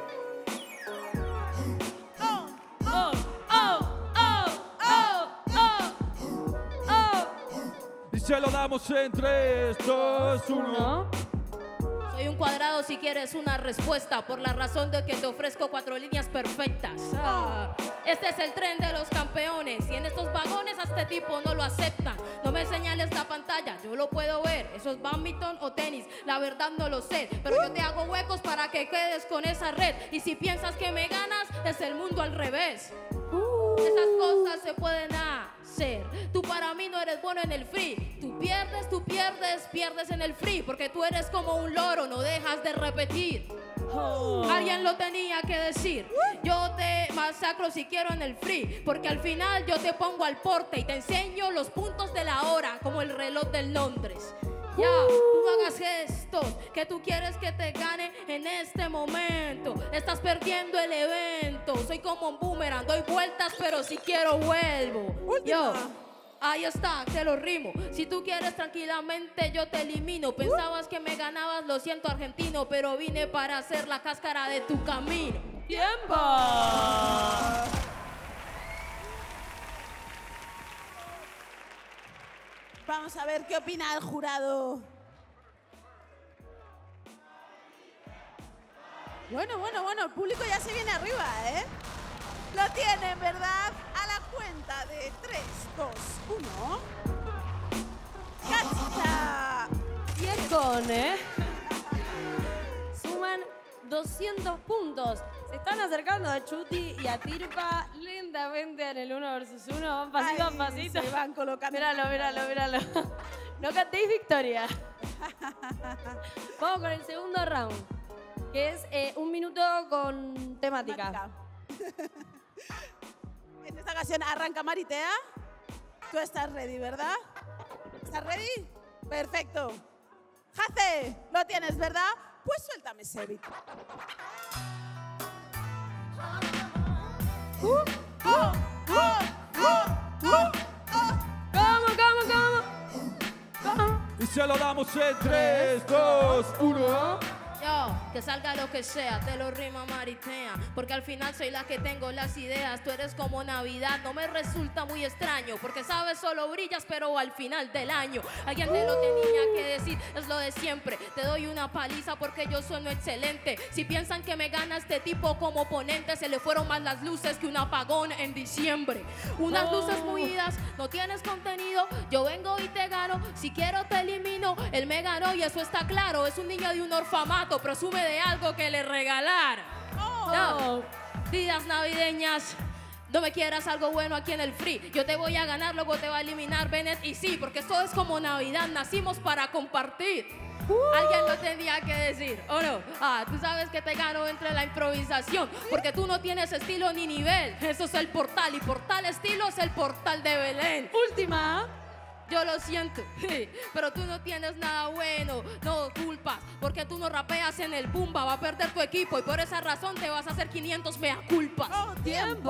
Oh, ¡Oh! ¡Oh! ¡Oh! ¡Oh! ¡Oh! ¡Oh! Y se lo damos en tres, dos, uno. Soy un cuadrado si quieres una respuesta, por la razón de que te ofrezco cuatro líneas perfectas. Ah, este es el tren de los campeones y en estos vagones a este tipo no lo aceptan. No me señales la pantalla, yo lo puedo ver. Eso es badminton o tenis, la verdad no lo sé. Pero yo te hago huecos para que quedes con esa red. Y si piensas que me ganas, es el mundo al revés. Esas cosas se pueden hacer. Tú para mí no eres bueno en el free. Tú pierdes, tú pierdes, pierdes en el free. Porque tú eres como un loro, no dejas de repetir. Oh. Alguien lo tenía que decir. Yo te masacro si quiero en el free. Porque al final yo te pongo al porte y te enseño los puntos de la hora, como el reloj del Londres. Ya, tú no hagas gestos que tú quieres que te gane en este momento. Estás perdiendo el evento. Soy como un boomerang, doy vueltas, pero si quiero vuelvo. Yo, ahí está, te lo rimo. Si tú quieres tranquilamente, yo te elimino. Pensabas que me ganabas, lo siento, argentino, pero vine para hacer la cáscara de tu camino. ¡Tiempo! Vamos a ver qué opina el jurado. Bueno, bueno, bueno, el público ya se viene arriba, ¿eh? Lo tienen, ¿verdad? A la cuenta de tres, dos, uno. ¡Cacha! Bien con, ¿eh? Suman doscientos puntos. Se están acercando a Chuti y a Tirpa lentamente en el uno versus uno. Van pasito Ay, a pasito. se van colocando. Míralo, míralo, míralo. No cantéis victoria. Vamos con el segundo round, que es eh, un minuto con temática. En esta ocasión arranca Maritea. Tú estás ready, ¿verdad? ¿Estás ready? Perfecto. Jace, lo Lo tienes, ¿verdad? Pues suéltame ese beat. Uh, oh, oh, oh, oh, oh. ¿Cómo, cómo, cómo? ¿Cómo? Y se lo damos en tres, dos, uno. Yo, que salga lo que sea, te lo rima Maritea, porque al final soy la que tengo las ideas. Tú eres como Navidad, no me resulta muy extraño, porque sabes, solo brillas, pero al final del año alguien te lo tenía que decir, es lo de siempre. Te doy una paliza porque yo sueno excelente. Si piensan que me gana este tipo como oponente, se le fueron más las luces que un apagón en diciembre. Unas Oh. luces movidas, no tienes contenido, yo vengo y te gano. Si quiero te elimino, él me ganó y eso está claro. Es un niño de un orfanato, presume de algo que le regalar. No, vidas navideñas, no me quieras algo bueno aquí en el free. Yo te voy a ganar, luego te va a eliminar Bennett y sí, porque esto es como Navidad, nacimos para compartir. Alguien lo tendría que decir, ¿o no? Ah, tú sabes que te gano entre la improvisación, porque tú no tienes estilo ni nivel. Eso es el portal y portal estilo es el portal de Belén. Última. Yo lo siento, pero tú no tienes nada bueno, no culpas, porque tú no rapeas en el Pumba, va a perder tu equipo y por esa razón te vas a hacer quinientos mea culpas. ¡Oh, tiempo!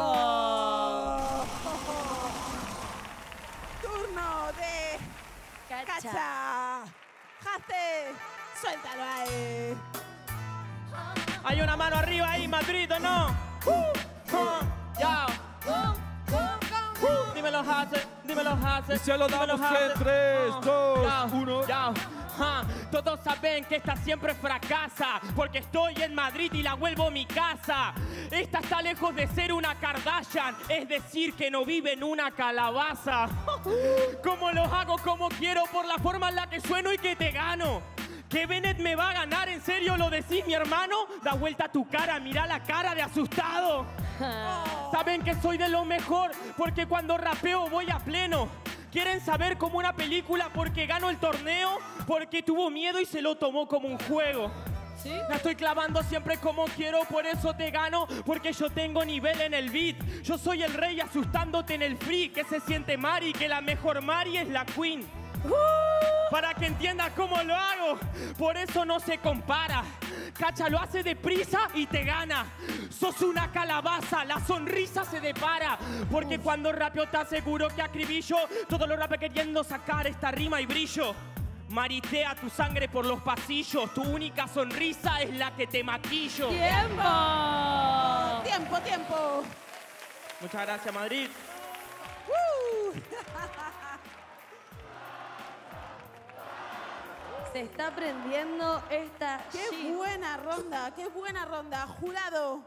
Turno de Cacha. Cacha. Jate, suéltalo ahí. Hay una mano arriba ahí, Madrid, ¿o no? Uh, uh, ya. Uh, dímelo, Hace, dímelo, Hace. Y se lo dímelo, damos en Hace. tres, Uh, dos, ya, uno. ya. Ja, todos saben que esta siempre fracasa, porque estoy en Madrid y la vuelvo mi casa. Esta está lejos de ser una Kardashian, es decir, que no vive en una calabaza. ¿Cómo lo hago? Como quiero, por la forma en la que sueno y que te gano. ¿Que Bennett me va a ganar? ¿En serio lo decís, mi hermano? Da vuelta a tu cara, mira la cara de asustado. Saben que soy de lo mejor, porque cuando rapeo voy a pleno. ¿Quieren saber como una película porque gano el torneo? Porque tuvo miedo y se lo tomó como un juego. ¿Sí? La estoy clavando siempre como quiero, por eso te gano, porque yo tengo nivel en el beat. Yo soy el rey asustándote en el free, que se siente Mari, que la mejor Mari es la queen. Para que entiendas cómo lo hago, por eso no se compara. Cacha lo hace deprisa y te gana. Sos una calabaza, la sonrisa se depara. Porque cuando rapeo te aseguro que acribillo todos los rapes queriendo sacar esta rima y brillo. Maritea tu sangre por los pasillos, tu única sonrisa es la que te maquillo. ¡Tiempo! ¡Tiempo, tiempo! Muchas gracias, Madrid. Uh. Se está prendiendo esta ¡Qué shit. buena ronda! ¡Qué buena ronda! Jurado,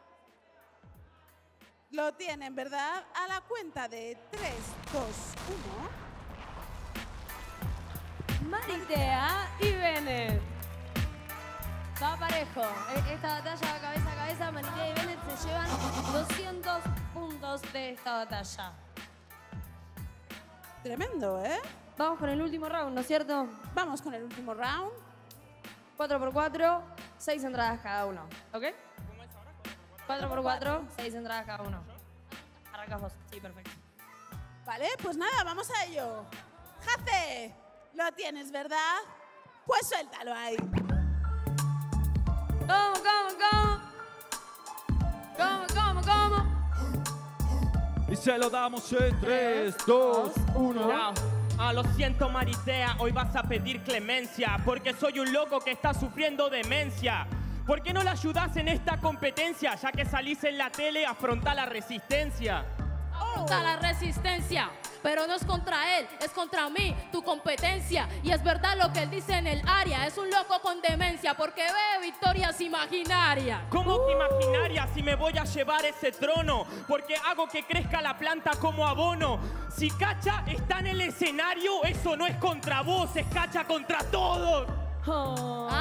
lo tienen, ¿verdad? A la cuenta de tres, dos, uno. Maritea y Bennett. Va parejo. E- Esta batalla va cabeza a cabeza. Maritea y Bennett se llevan doscientos puntos de esta batalla. Tremendo, ¿eh? Vamos con el último round, ¿no es cierto? Vamos con el último round. cuatro por cuatro, seis entradas cada uno. ¿Ok? cuatro por cuatro, seis entradas cada uno. Arrancas vos. Sí, perfecto. Vale, pues nada, vamos a ello. Jate, lo tienes, ¿verdad? Pues suéltalo ahí. ¿Cómo, cómo, cómo? ¿Cómo, cómo, cómo? Y se lo damos en tres, dos, uno. Ya. Ah, lo siento, Maritea, hoy vas a pedir clemencia, porque soy un loco que está sufriendo demencia. ¿Por qué no le ayudás en esta competencia? Ya que salís en la tele, afronta la resistencia. Afronta la resistencia, pero no es contra él, es contra mí, tu competencia. Y es verdad lo que él dice en el área, es un loco con demencia, porque ve victorias imaginarias. ¿Cómo que imaginaria si me voy a llevar ese trono? Porque hago que crezca la planta como abono. Si Cacha está en el escenario, eso no es contra vos, es Cacha contra todos. Ay,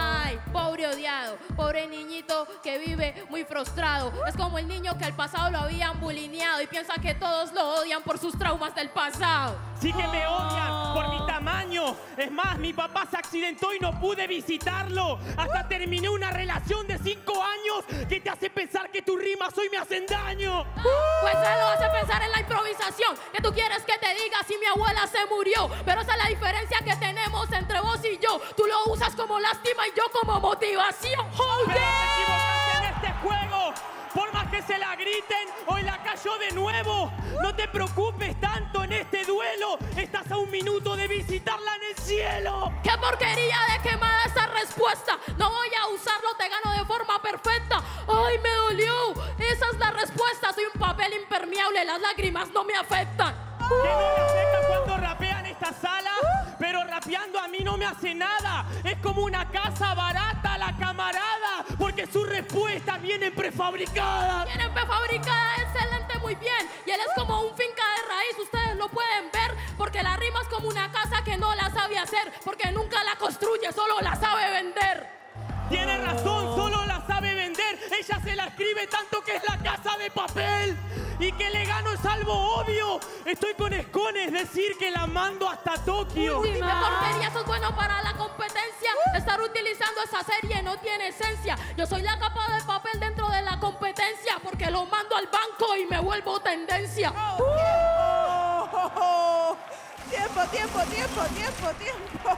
pobre odiado, pobre niñito que vive muy frustrado. Es como el niño que al pasado lo habían bulineado y piensa que todos lo odian por sus traumas del pasado. Sí que me odian por mi tamaño. Es más, mi papá se accidentó y no pude visitarlo. Hasta terminé una relación de cinco años que te hace pensar que tus rimas hoy me hacen daño. Pues eso lo hace pensar en la improvisación. Que tú quieres que te diga si mi abuela se murió. Pero esa es la diferencia que tenemos entre vos y yo. Tú lo usas como lástima y yo como motivación. ¡Oh, Pero yeah! te equivocaste en este juego. Por más que se la griten, hoy la cayó de nuevo. No te preocupes tanto en este duelo. Estás a un minuto de visitarla en el cielo. ¡Qué porquería de quemada esa respuesta! No voy a usarlo, te gano de forma perfecta. ¡Ay, me dolió! Esa es la respuesta. Soy un papel impermeable, las lágrimas no me afectan. Que no me afecta cuando rapean esta sala, pero rapeando a mí no me hace nada. Es como una casa barata la camarada, porque sus respuestas vienen prefabricadas. Vienen prefabricadas, excelente, muy bien. Y él es como un finca de raíz, ustedes lo pueden ver, porque la rima es como una casa que no la sabe hacer, porque nunca la construye, solo la sabe vender. Tiene razón, solo la sabe vender. Ella se la escribe tanto que es la casa de papel. Y que le gano es algo obvio. Estoy con escones, decir que la mando hasta Tokio. Uy, dime porquería, eso es bueno para la competencia. Estar utilizando esa serie no tiene esencia. Yo soy la capa de papel dentro de la competencia, porque lo mando al banco y me vuelvo tendencia. Oh, oh, oh, oh. Tiempo, tiempo, tiempo, tiempo, tiempo.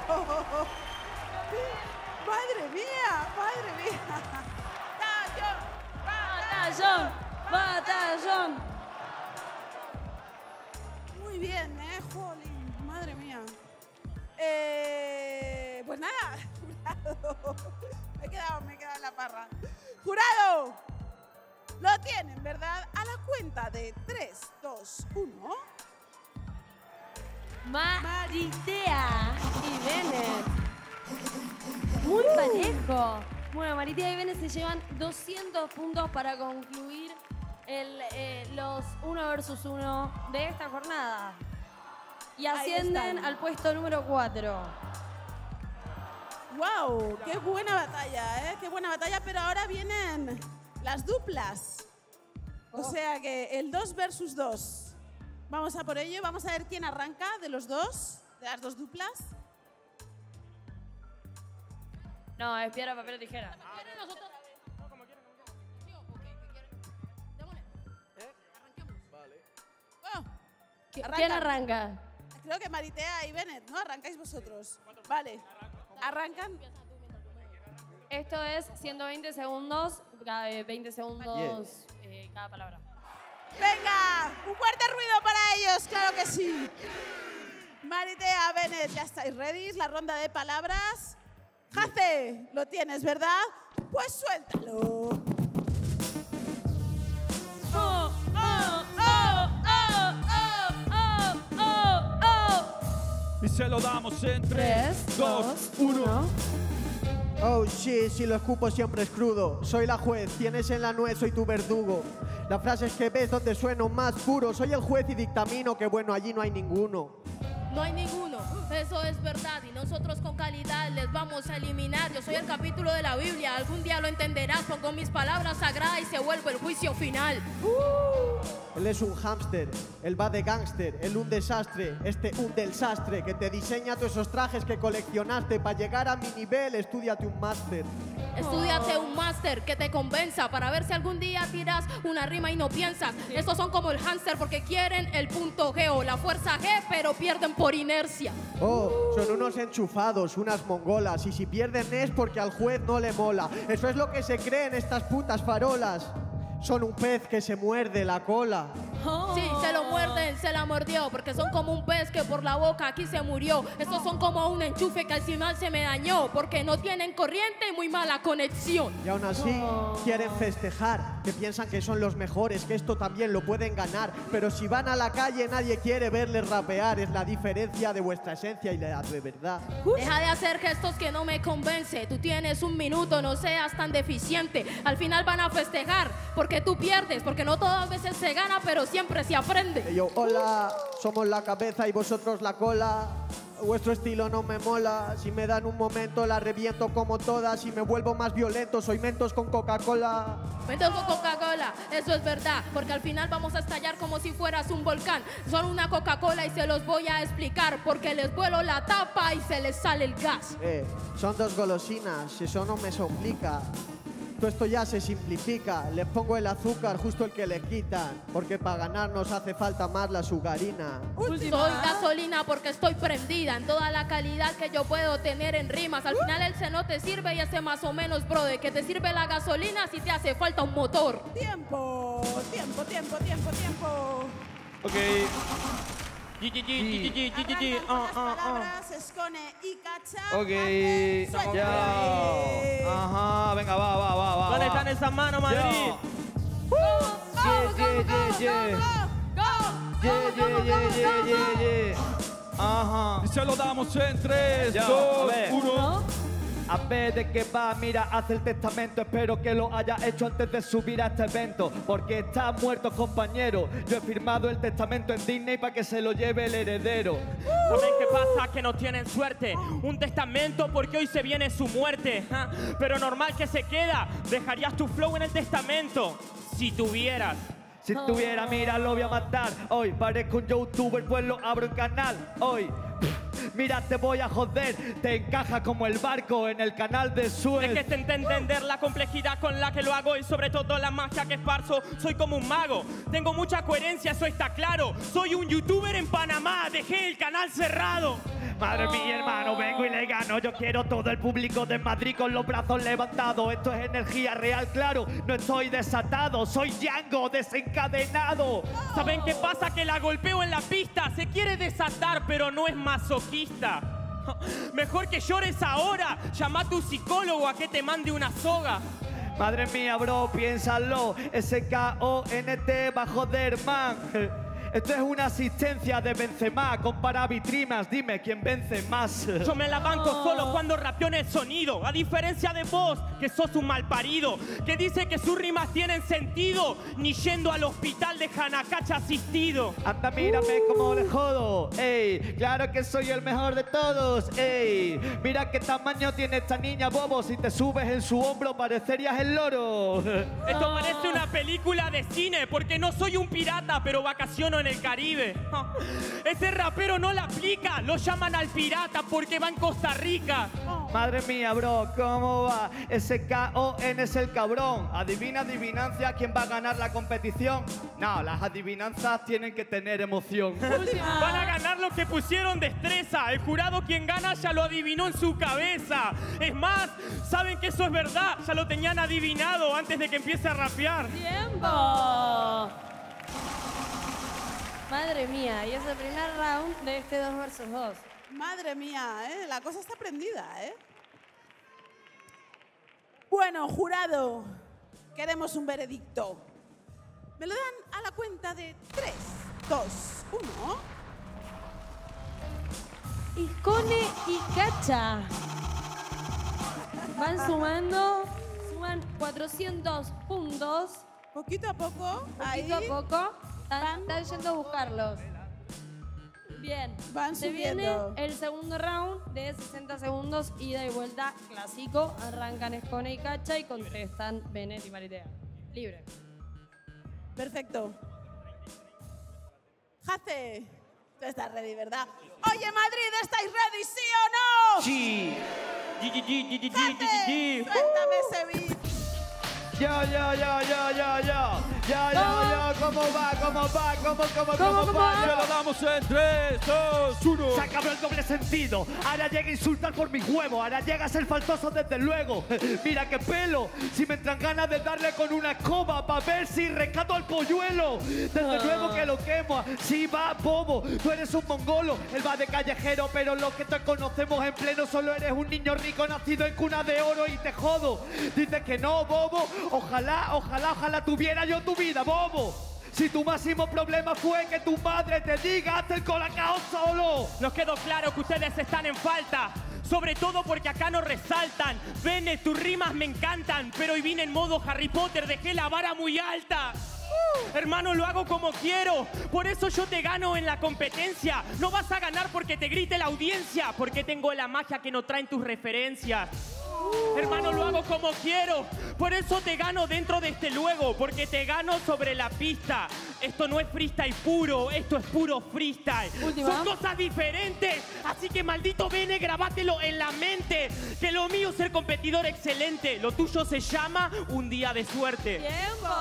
Madre mía, madre mía. Batallón, batallón. Muy bien, eh, jolín, madre mía. Eh, pues nada, jurado. Me he quedado, me he quedado en la parra. Jurado, lo tienen, ¿verdad? A la cuenta de tres, dos, uno. Maritea y Bennett. Muy parejo. Bueno, Maritea y Bennett se llevan doscientos puntos para concluir el, eh, los uno versus uno de esta jornada. Y ascienden al puesto número cuatro. ¡Wow! ¡Qué buena batalla, eh! ¡Qué buena batalla! Pero ahora vienen las duplas. O sea que el dos versus dos. Vamos a por ello. Vamos a ver quién arranca de los dos, de las dos duplas. No, es piedra, papel o tijera. Oh, ¿Quién arranca? Creo que Maritea y Bennett, ¿no? Arrancáis vosotros. Vale. Arrancan. Esto es ciento veinte segundos, cada veinte segundos eh, cada palabra. Venga, un fuerte ruido para ellos, claro que sí. Maritea, Bennett, ya estáis ready. La ronda de palabras. Jace, lo tienes, ¿verdad? Pues suéltalo. Oh, oh, oh, oh, oh, oh, oh, oh. Y se lo damos en tres, dos, uno. Oh shit, si lo escupo siempre es crudo. Soy la juez, tienes en la nuez, soy tu verdugo. La frase es que ves donde sueno más puro. Soy el juez y dictamino que bueno, allí no hay ninguno. No hay ninguno, eso es verdad. Y nosotros con calidad les vamos a eliminar. Yo soy el capítulo de la Biblia, algún día lo entenderás. Pongo mis palabras sagradas y se vuelve el juicio final. Uh, él es un hámster, él va de gángster, él un desastre, este un del sastre que te diseña todos esos trajes que coleccionaste. Para llegar a mi nivel, estúdiate un máster. Estúdiate un máster que te convenza para ver si algún día tiras una rima y no piensas. Estos son como el hámster porque quieren el punto G o la fuerza G, pero pierden por inercia. Oh, son unos enchufados, unas mongolas. Y si pierden es porque al juez no le mola. Eso es lo que se creen estas putas farolas. Son un pez que se muerde la cola. Sí, se lo muerden, se la mordió, porque son como un pez que por la boca aquí se murió. Estos son como un enchufe que al final se me dañó, porque no tienen corriente y muy mala conexión. Y aún así quieren festejar, que piensan que son los mejores, que esto también lo pueden ganar. Pero si van a la calle nadie quiere verles rapear. Es la diferencia de vuestra esencia y la de verdad. Deja de hacer gestos que no me convence. Tú tienes un minuto, no seas tan deficiente. Al final van a festejar, porque tú pierdes, porque no todas veces se gana, pero siempre se aprende. Y yo, hola, somos la cabeza y vosotros la cola. vuestro estilo no me mola. Si me dan un momento la reviento como todas y me vuelvo más violento. Soy Mentos con Coca-Cola. Mentos con Coca-Cola, eso es verdad, porque al final vamos a estallar como si fueras un volcán. Son una Coca-Cola y se los voy a explicar, porque les vuelo la tapa y se les sale el gas. Eh, son dos golosinas, eso no me complica. Todo esto ya se simplifica. Les pongo el azúcar, justo el que le quitan, porque para ganar nos hace falta más la azucarina. Soy gasolina porque estoy prendida en toda la calidad que yo puedo tener en rimas. Al final el C no te sirve y ese más o menos, brother, que te sirve la gasolina si te hace falta un motor. Tiempo, tiempo, tiempo, tiempo, tiempo. Ok. G G G, G G G, G G, ah, ah, Palabras, Escone y Cacha. Ok, ya. Ajá, venga, va, va, va, va. ¿Dónde va. están esas manos, Madrid? Yeah, yeah, yeah, yeah. Yeah, yeah, yeah, yeah, yeah, yeah. Ajá. Y se lo damos en tres, Ya, dos, a ver. uno. A ver de qué va, mira, hace el testamento. Espero que lo haya hecho antes de subir a este evento, porque está muerto, compañero. Yo he firmado el testamento en Disney para que se lo lleve el heredero. ¿Saben qué pasa? Que no tienen suerte. Un testamento porque hoy se viene su muerte. ¿ja? Pero normal que se queda. Dejarías tu flow en el testamento. Si tuvieras. Si tuviera, mira, lo voy a matar. Hoy parezco un youtuber, pues lo abro en canal. Hoy, mira, te voy a joder. Te encaja como el barco en el canal de Suez. Es que te entender la complejidad con la que lo hago y sobre todo la magia que esparzo. Soy como un mago. Tengo mucha coherencia, eso está claro. Soy un youtuber en Panamá. Dejé el canal cerrado. Madre mía, hermano, vengo y le gano. Yo quiero todo el público de Madrid con los brazos levantados. Esto es energía real, claro. No estoy desatado, soy Django desencadenado. ¿Saben qué pasa? Que la golpeo en la pista. Se quiere desatar, pero no es masoquista. Mejor que llores ahora. Llama a tu psicólogo a que te mande una soga. Madre mía, bro, piénsalo. S K O N T va a joder, man. Esto es una asistencia de Benzema. Compara vitrinas, dime quién vence más. Yo me la banco solo cuando rapeo en el sonido. A diferencia de vos, que sos un malparido, que dice que sus rimas tienen sentido, ni yendo al hospital de Janacacha asistido. Anda, mírame cómo le jodo. Ey, claro que soy el mejor de todos. Ey, mira qué tamaño tiene esta niña, bobo. Si te subes en su hombro parecerías el loro. Esto parece una película de cine, porque no soy un pirata, pero vacaciono en el Caribe. Ese rapero no la aplica, lo llaman al pirata porque va en Costa Rica. Madre mía, bro, ¿cómo va? S K O N es el cabrón. Adivina, adivinancia, ¿quién va a ganar la competición? No, las adivinanzas tienen que tener emoción. Van a ganar los que pusieron destreza. El jurado quien gana ya lo adivinó en su cabeza. Es más, saben que eso es verdad. Ya lo tenían adivinado antes de que empiece a rapear. ¡Tiempo! Madre mía, y es el primer round de este dos versus dos. Madre mía, ¿eh? La cosa está prendida, ¿eh? Bueno, jurado, queremos un veredicto. Me lo dan a la cuenta de tres, dos, uno. Iscone y Cacha van sumando, suman cuatrocientos puntos. Poquito a poco, Poquito ahí. a poco. Están, están yendo a buscarlos. Bien. Van Se subiendo. viene el segundo round de sesenta segundos, ida y vuelta clásico. Arrancan Escone y Cacha y contestan Benet y Maritea. Libre. Perfecto. Jace, tú estás ready, ¿verdad? Oye, Madrid, ¿estáis ready, sí o no? Sí. G G G G G Jace, suéltame ese beat. Ya, ya, ya, ya, ya, ya. Ya, ya, ya. ¿Cómo va? ¿Cómo va? ¿Cómo, cómo, cómo, cómo va? Se lo damos en tres, dos, uno. Se acabó el doble sentido. Ahora llega a insultar por mis huevos. Ahora llega a ser faltoso desde luego. Mira qué pelo. Si me entran ganas de darle con una escoba para ver si rescato al polluelo. Desde Ah. luego que lo quemo. Sí, va, bobo. Tú eres un mongolo. Él va de callejero, pero los que te conocemos en pleno solo eres un niño rico nacido en cuna de oro y te jodo. Dices que no, bobo. Ojalá, ojalá, ojalá tuviera yo tu vida, bobo. Si tu máximo problema fue que tu madre te diga, haz el colacao solo. Nos quedó claro que ustedes están en falta. Sobre todo porque acá no resaltan. Bene, tus rimas me encantan. Pero hoy vine en modo Harry Potter, dejé la vara muy alta. Hermano, lo hago como quiero. Por eso yo te gano en la competencia. No vas a ganar porque te grite la audiencia. Porque tengo la magia que no traen tus referencias. Hermano, lo hago como quiero. Por eso te gano dentro de este luego. Porque te gano sobre la pista. Esto no es freestyle puro. Esto es puro freestyle. Última. Son cosas diferentes. Así que maldito Bene, grabátelo en la mente. Que lo mío es ser competidor excelente. Lo tuyo se llama un día de suerte. ¡Tiempo!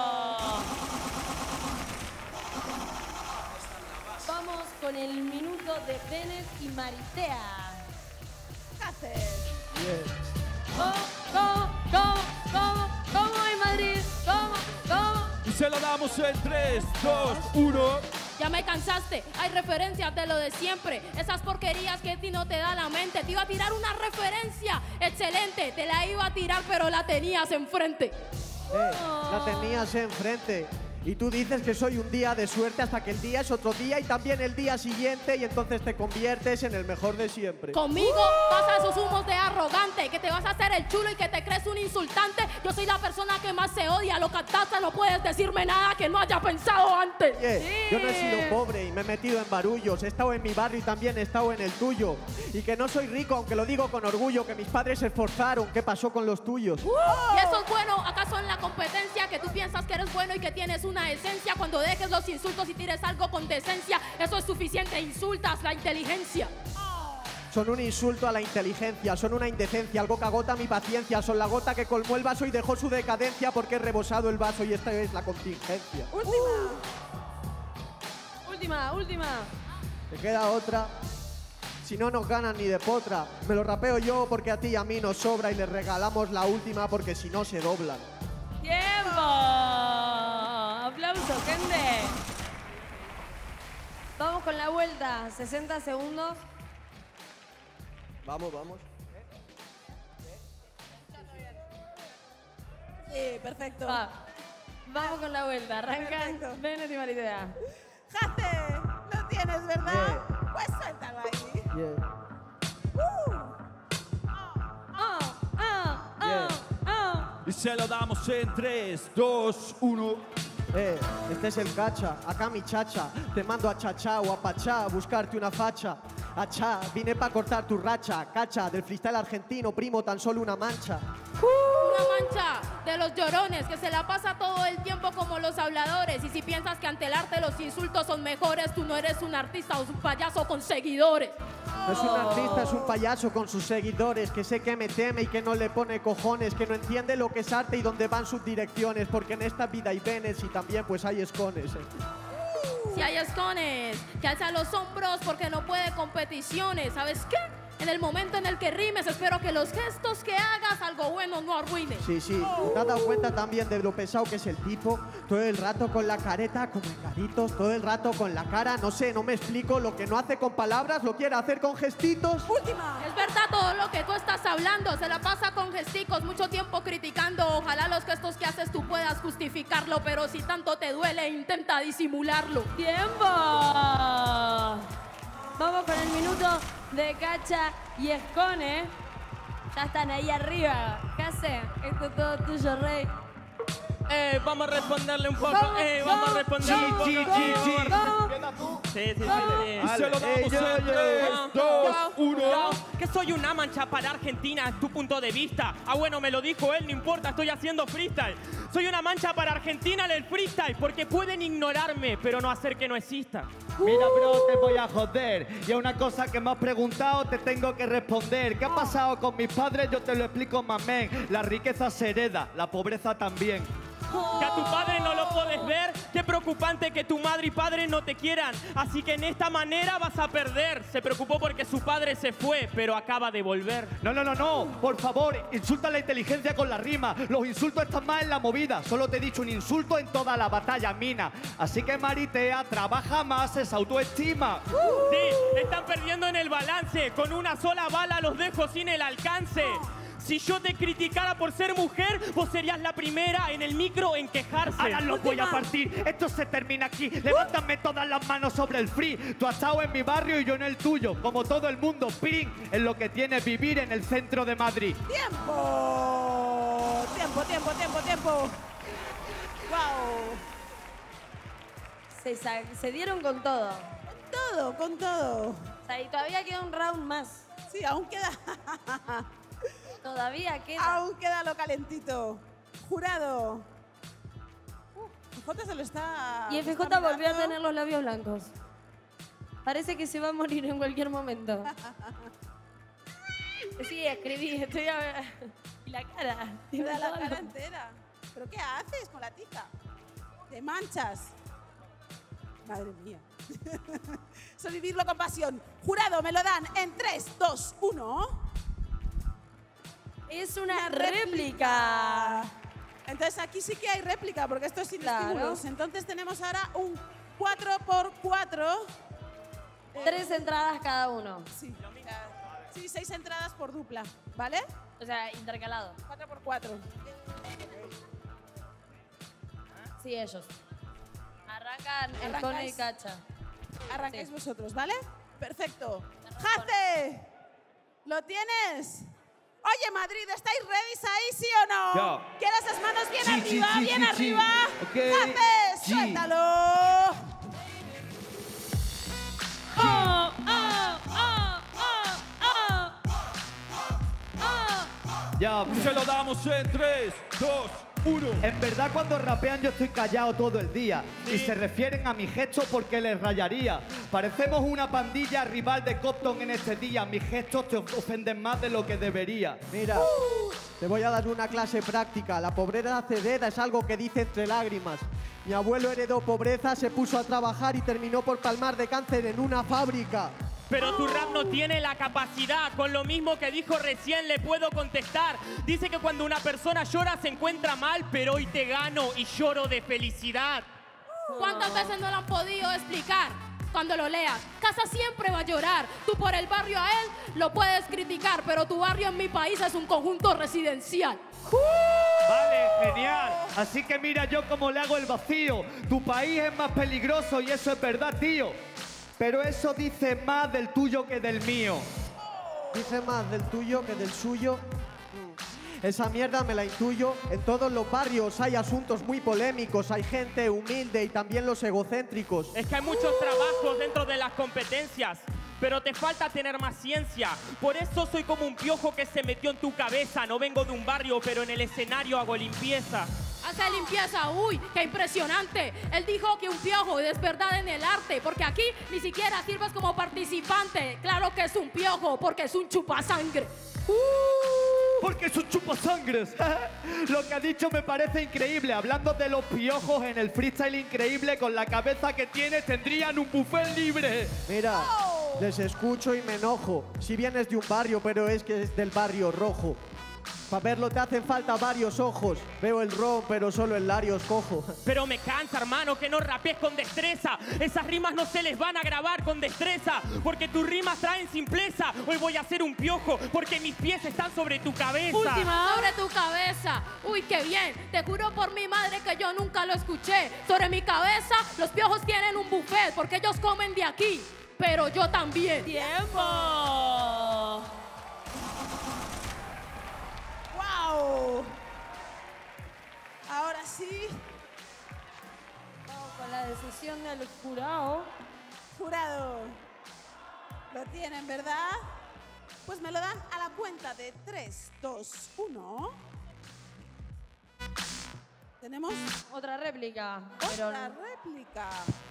Vamos con el minuto de Bennett y Maritea. ¿Qué haces? ¿Cómo, cómo, cómo, cómo, cómo en Madrid? ¿Cómo, cómo? Y se lo damos en tres, dos, uno. Ya me cansaste, hay referencias de lo de siempre. Esas porquerías que a ti no te da la mente. Te iba a tirar una referencia excelente. Te la iba a tirar, pero la tenías enfrente. Eh, la tenías enfrente. Y tú dices que soy un día de suerte hasta que el día es otro día y también el día siguiente y entonces te conviertes en el mejor de siempre. Conmigo pasa esos humos de arrogante, que te vas a hacer el chulo y que te crees un insultante. Yo soy la persona que más se odia, lo cantaste, no puedes decirme nada que no haya pensado antes. Oye, sí. Yo no he sido pobre y me he metido en barullos, he estado en mi barrio y también he estado en el tuyo. Y que no soy rico, aunque lo digo con orgullo, que mis padres se esforzaron. ¿Qué pasó con los tuyos? Uh, ¿Y eso es bueno? ¿Acaso en la competencia que tú piensas que eres bueno y que tienes una esencia? Cuando dejes los insultos y tires algo con decencia, eso es suficiente, insultas la inteligencia. Son un insulto a la inteligencia, son una indecencia, algo que agota mi paciencia, son la gota que colmó el vaso y dejó su decadencia porque he rebosado el vaso y esta es la contingencia. Última. Uh. Última, última. ¿Te queda otra? Si no nos ganan ni de potra. Me lo rapeo yo porque a ti y a mí nos sobra y les regalamos la última porque si no se doblan. ¡Tiempo! ¡Aplauso, gente! Vamos con la vuelta. sesenta segundos. Vamos, vamos. Sí, perfecto. Va. Vamos con la vuelta. Arrancan Bennett y Maritea. ¡Jate! Lo tienes, ¿verdad? Yeah. Pues suéltalo ahí. Yeah. Uh. Oh, oh, oh, oh. Y se lo damos en tres, dos, uno. Eh, este es el cacha, acá mi chacha. Te mando a chachá o a pachá a buscarte una facha. Achá, vine pa' cortar tu racha. Cacha, del freestyle argentino, primo, tan solo una mancha. Una mancha de los llorones que se la pasa todo el tiempo como los habladores. Y si piensas que ante el arte los insultos son mejores, tú no eres un artista o un payaso con seguidores. No es un artista, es un payaso con sus seguidores que sé que me teme y que no le pone cojones, que no entiende lo que es arte y dónde van sus direcciones, porque en esta vida hay venes y también pues hay escones. Eh. Si hay escones, que alza los hombros porque no puede competiciones. ¿Sabes qué? En el momento en el que rimes, espero que los gestos que hagas algo bueno no arruines. Sí, sí, ¿te has dado cuenta también de lo pesado que es el tipo? Todo el rato con la careta, como en caritos, todo el rato con la cara, no sé, no me explico, lo que no hace con palabras, lo quiere hacer con gestitos. Última. Es verdad todo lo que tú estás hablando, se la pasa con gesticos, mucho tiempo criticando. Ojalá los gestos que haces tú puedas justificarlo, pero si tanto te duele, intenta disimularlo. ¡Tiempo! Vamos con el minuto de Cacha y Escone. Ya están ahí arriba. ¿Qué hacen? Esto es todo tuyo, Rey. Eh, vamos a responderle un poco. ¿Cómo? Eh, vamos a responderle un poco. Chi, chi, chi. ¿Cómo? Sí, sí, sí. Y se lo damos en tres, dos, uno. Que soy una mancha para Argentina, es tu punto de vista. Ah, bueno, me lo dijo él, no importa, estoy haciendo freestyle. Soy una mancha para Argentina en el freestyle, porque pueden ignorarme, pero no hacer que no exista. Mira, bro, te voy a joder. Y a una cosa que me has preguntado te tengo que responder. ¿Qué ha pasado con mis padres? Yo te lo explico, mamén. La riqueza se hereda, la pobreza también. Que a tu padre no lo puedes ver. Qué preocupante que tu madre y padre no te quieran. Así que en esta manera vas a perder. Se preocupó porque su padre se fue, pero acaba de volver. No, no, no, no. Por favor, insulta la inteligencia con la rima. Los insultos están más en la movida. Solo te he dicho un insulto en toda la batalla, mina. Así que, Maritea, trabaja más esa autoestima. Sí, están perdiendo en el balance. Con una sola bala los dejo sin el alcance. Si yo te criticara por ser mujer, vos serías la primera en el micro en quejarse. Ahora los voy a partir. Esto se termina aquí. Levántame todas las manos sobre el free. Tú has estado en mi barrio y yo en el tuyo. Como todo el mundo, ping, en lo que tiene vivir en el centro de Madrid. ¡Tiempo! Tiempo, tiempo, tiempo, tiempo. ¡Wow! Se, sa- se dieron con todo. Con todo, con todo. O sea, y todavía queda un round más. Sí, aún queda. Todavía queda. Aún queda lo calentito. Jurado. Uh, F J se lo está. Y F está J volvió a mirando. tener los labios blancos. Parece que se va a morir en cualquier momento. Sí, escribí, estoy a... Y la cara. Te da la cara entera. ¿Pero qué haces con la tiza? Te manchas. Madre mía. Eso es vivirlo con pasión. Jurado, me lo dan en tres, dos, uno. Es una réplica. Entonces aquí sí que hay réplica porque esto es sin Claro. estímulos. Entonces tenemos ahora un cuatro por cuatro. Tres entradas cada uno. Sí. Sí, seis entradas por dupla, ¿vale? O sea, intercalado. cuatro por cuatro. Sí, ellos. Arrancan el Arrancáis. Cone y Cacha. Arrancáis Sí. vosotros, ¿vale? Perfecto. ¡Jace! ¿Lo tienes? Oye, Madrid, ¿estáis ready ahí, sí o no? Yo. ¿Quieres esas manos bien Sí, sí, arriba? sí, bien sí, sí. arriba. Ok. ¡Jace! Sí. ¡Suéltalo! ¡Oh, oh, oh, oh, oh, oh! Ya, Se lo damos en tres, dos, uno. En verdad cuando rapean yo estoy callado todo el día y se refieren a mi gesto porque les rayaría. Parecemos una pandilla rival de Compton en este día. Mis gestos te ofenden más de lo que debería. Mira, te voy a dar una clase práctica. La pobreza cedera es algo que dice entre lágrimas. Mi abuelo heredó pobreza, se puso a trabajar y terminó por palmar de cáncer en una fábrica. Pero tu rap no tiene la capacidad. Con lo mismo que dijo recién le puedo contestar. Dice que cuando una persona llora se encuentra mal, pero hoy te gano y lloro de felicidad. ¿Cuántas veces no lo han podido explicar? Cuando lo leas, casa siempre va a llorar. Tú por el barrio a él lo puedes criticar, pero tu barrio en mi país es un conjunto residencial. Vale, genial. Así que mira yo cómo le hago el vacío. Tu país es más peligroso y eso es verdad, tío. Pero eso dice más del tuyo que del mío. Dice más del tuyo que del suyo. Mm. Esa mierda me la intuyo. En todos los barrios hay asuntos muy polémicos. Hay gente humilde y también los egocéntricos. Es que hay muchos trabajos dentro de las competencias, pero te falta tener más ciencia. Por eso soy como un piojo que se metió en tu cabeza. No vengo de un barrio, pero en el escenario hago limpieza. Hace limpieza, uy, qué impresionante. Él dijo que un piojo es verdad en el arte, porque aquí ni siquiera sirves como participante. Claro que es un piojo, porque es un chupasangre. Uh, porque es un chupasangres. Lo que ha dicho me parece increíble. Hablando de los piojos en el freestyle increíble, con la cabeza que tienes tendrían un buffet libre. Mira, les escucho y me enojo. Si vienes de un barrio, pero es que es del barrio rojo. Para verlo te hacen falta varios ojos. Veo el ron, pero solo el Larios cojo. Pero me cansa, hermano, que no rapees con destreza. Esas rimas no se les van a grabar con destreza, porque tus rimas traen simpleza. Hoy voy a hacer un piojo, porque mis pies están sobre tu cabeza. Última, sobre tu cabeza. Uy, qué bien. Te juro por mi madre que yo nunca lo escuché. Sobre mi cabeza, los piojos tienen un buffet, porque ellos comen de aquí. Pero yo también. ¡Tiempo! ¡Wow! Ahora sí. Vamos con la decisión del jurado. Jurado. Lo tienen, ¿verdad? Pues me lo dan a la cuenta de tres, dos, uno. Tenemos otra réplica. Pero otra réplica.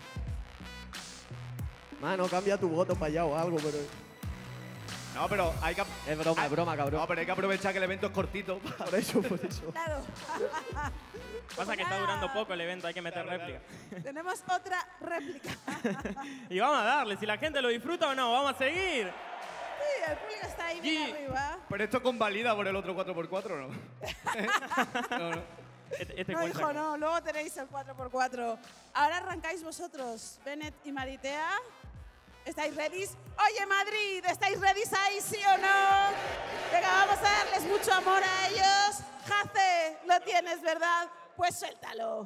Mano, cambia tu voto para allá o algo, pero... No, pero hay que... Es broma, es broma, cabrón. No, pero hay que aprovechar que el evento es cortito. Por eso, por eso. Claro. Pasa que está durando poco el evento, hay que meter Claro, réplica. Tenemos otra réplica. Y vamos a darle, si la gente lo disfruta o no, vamos a seguir. Sí, el público está ahí bien arriba. Pero esto convalida por el otro cuatro por cuatro, ¿no? no, no. Este, este No, cuenta. hijo, no. Luego tenéis el cuatro por cuatro. Ahora arrancáis vosotros, Bennett y Maritea. ¿Estáis ready? Oye, Madrid, ¿estáis ready ahí, sí o no? Venga, vamos a darles mucho amor a ellos. Jace, lo tienes, ¿verdad? Pues suéltalo.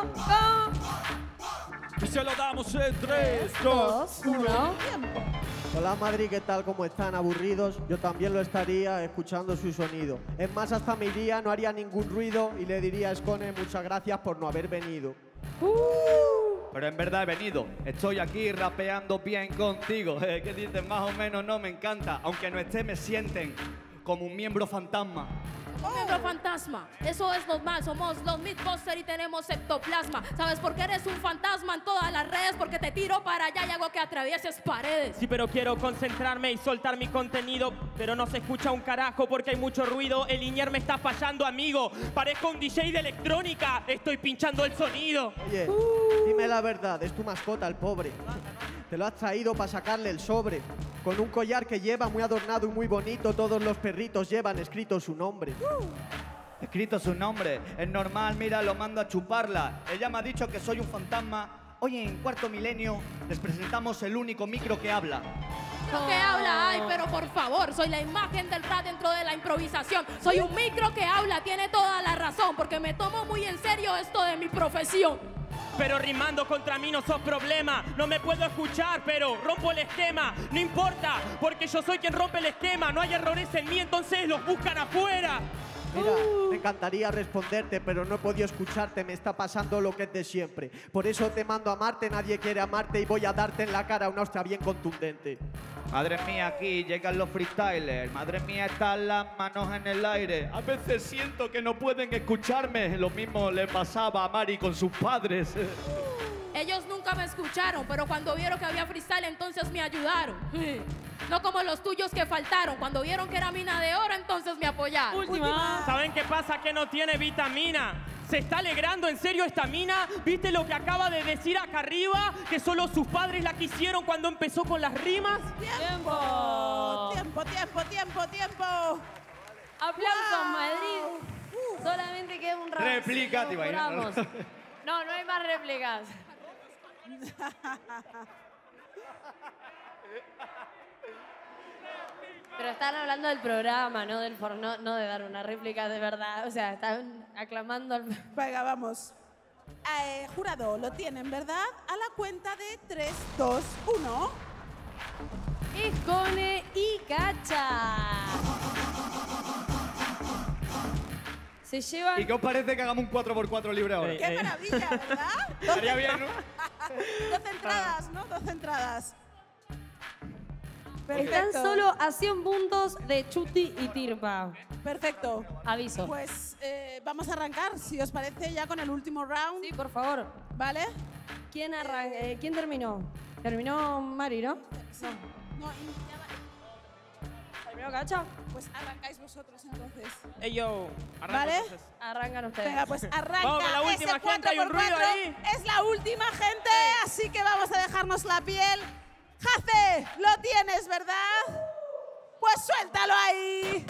Y se lo damos en tres, dos, uno. Tiempo. Hola Madrid, ¿qué tal? ¿Cómo están? ¿Aburridos? Yo también lo estaría escuchando su sonido. Es más, hasta me iría, no haría ningún ruido y le diría a Skone muchas gracias por no haber venido. Pero en verdad he venido. Estoy aquí rapeando bien contigo. Eh, ¿Qué dices? Más o menos no me encanta. Aunque no esté, me sienten como un miembro fantasma. Un miembro fantasma, eso es normal. Somos los Mythbusters y tenemos ectoplasma. ¿Sabes por qué eres un fantasma en todas las redes? Porque te tiro para allá y hago que atravieses paredes. Sí, pero quiero concentrarme y soltar mi contenido, pero no se escucha un carajo porque hay mucho ruido. El Linier me está fallando, amigo. Parezco un D J de electrónica. Estoy pinchando el sonido. Oye, dime la verdad, es tu mascota, el pobre. Te lo has traído para sacarle el sobre. Con un collar que lleva muy adornado y muy bonito. Todos los perritos llevan escrito su nombre. Escrito su nombre. Es normal, mira, lo mando a chuparla. Ella me ha dicho que soy un fantasma. Hoy en Cuarto Milenio les presentamos el único micro que habla. Micro que habla, ay, pero por favor, soy la imagen del rap dentro de la improvisación. Soy un micro que habla, tiene toda la razón, porque me tomo muy en serio esto de mi profesión. Pero rimando contra mí no sos problema. No me puedo escuchar, pero rompo el esquema. No importa, porque yo soy quien rompe el esquema. No hay errores en mí, entonces los buscan afuera. Mira, me encantaría responderte, pero no he podido escucharte. Me está pasando lo que es de siempre. Por eso te mando a amarte, nadie quiere amarte y voy a darte en la cara una hostia bien contundente. Madre mía, aquí llegan los freestylers. Madre mía, están las manos en el aire. A veces siento que no pueden escucharme. Lo mismo le pasaba a Mari con sus padres. Ellos nunca me escucharon, pero cuando vieron que había freestyle, entonces me ayudaron. No como los tuyos que faltaron. Cuando vieron que era mina de oro, entonces me apoyaron. Última. ¿Saben qué pasa? Que no tiene vitamina. ¿Se está alegrando en serio esta mina? ¿Viste lo que acaba de decir acá arriba? Que solo sus padres la quisieron cuando empezó con las rimas. ¡Tiempo! ¡Tiempo, tiempo, tiempo, tiempo! ¡Aplausos, Wow. Madrid! Solamente queda un rato. Réplica, te iba a ir. Juramos. No, no hay más réplicas. Pero están hablando del programa, no, del for- no, no de dar una réplica de verdad. O sea, están aclamando al... Venga, vamos. Eh, jurado, lo tienen, ¿verdad? A la cuenta de tres, dos, uno. Skone y Cacha. Se llevan... ¿Y qué os parece que hagamos un cuatro por cuatro libre ahora? ¡Qué maravilla, ¿verdad? Estaría bien, ¿no? Dos entradas, ¿no? Dos entradas. Están Perfecto. solo a cien puntos de Chuti y Tirpa. Perfecto. Aviso. Pues eh, vamos a arrancar, si os parece, ya con el último round. Sí, por favor. ¿Vale? ¿Quién, arran- eh, ¿quién terminó? Terminó Mari, ¿no? Sí. No, y ya va- ¿Terminó Cacha? Pues arrancáis vosotros entonces. Ey, yo. arranco ¿Vale? entonces. Arrancan ustedes. Venga, pues arranca. Vamos con la última, ese gente, hay un cuatro por ruido cuatro. ahí. Es la última, gente, así que vamos a dejarnos la piel. Jace, lo tienes, ¿verdad? Pues suéltalo ahí.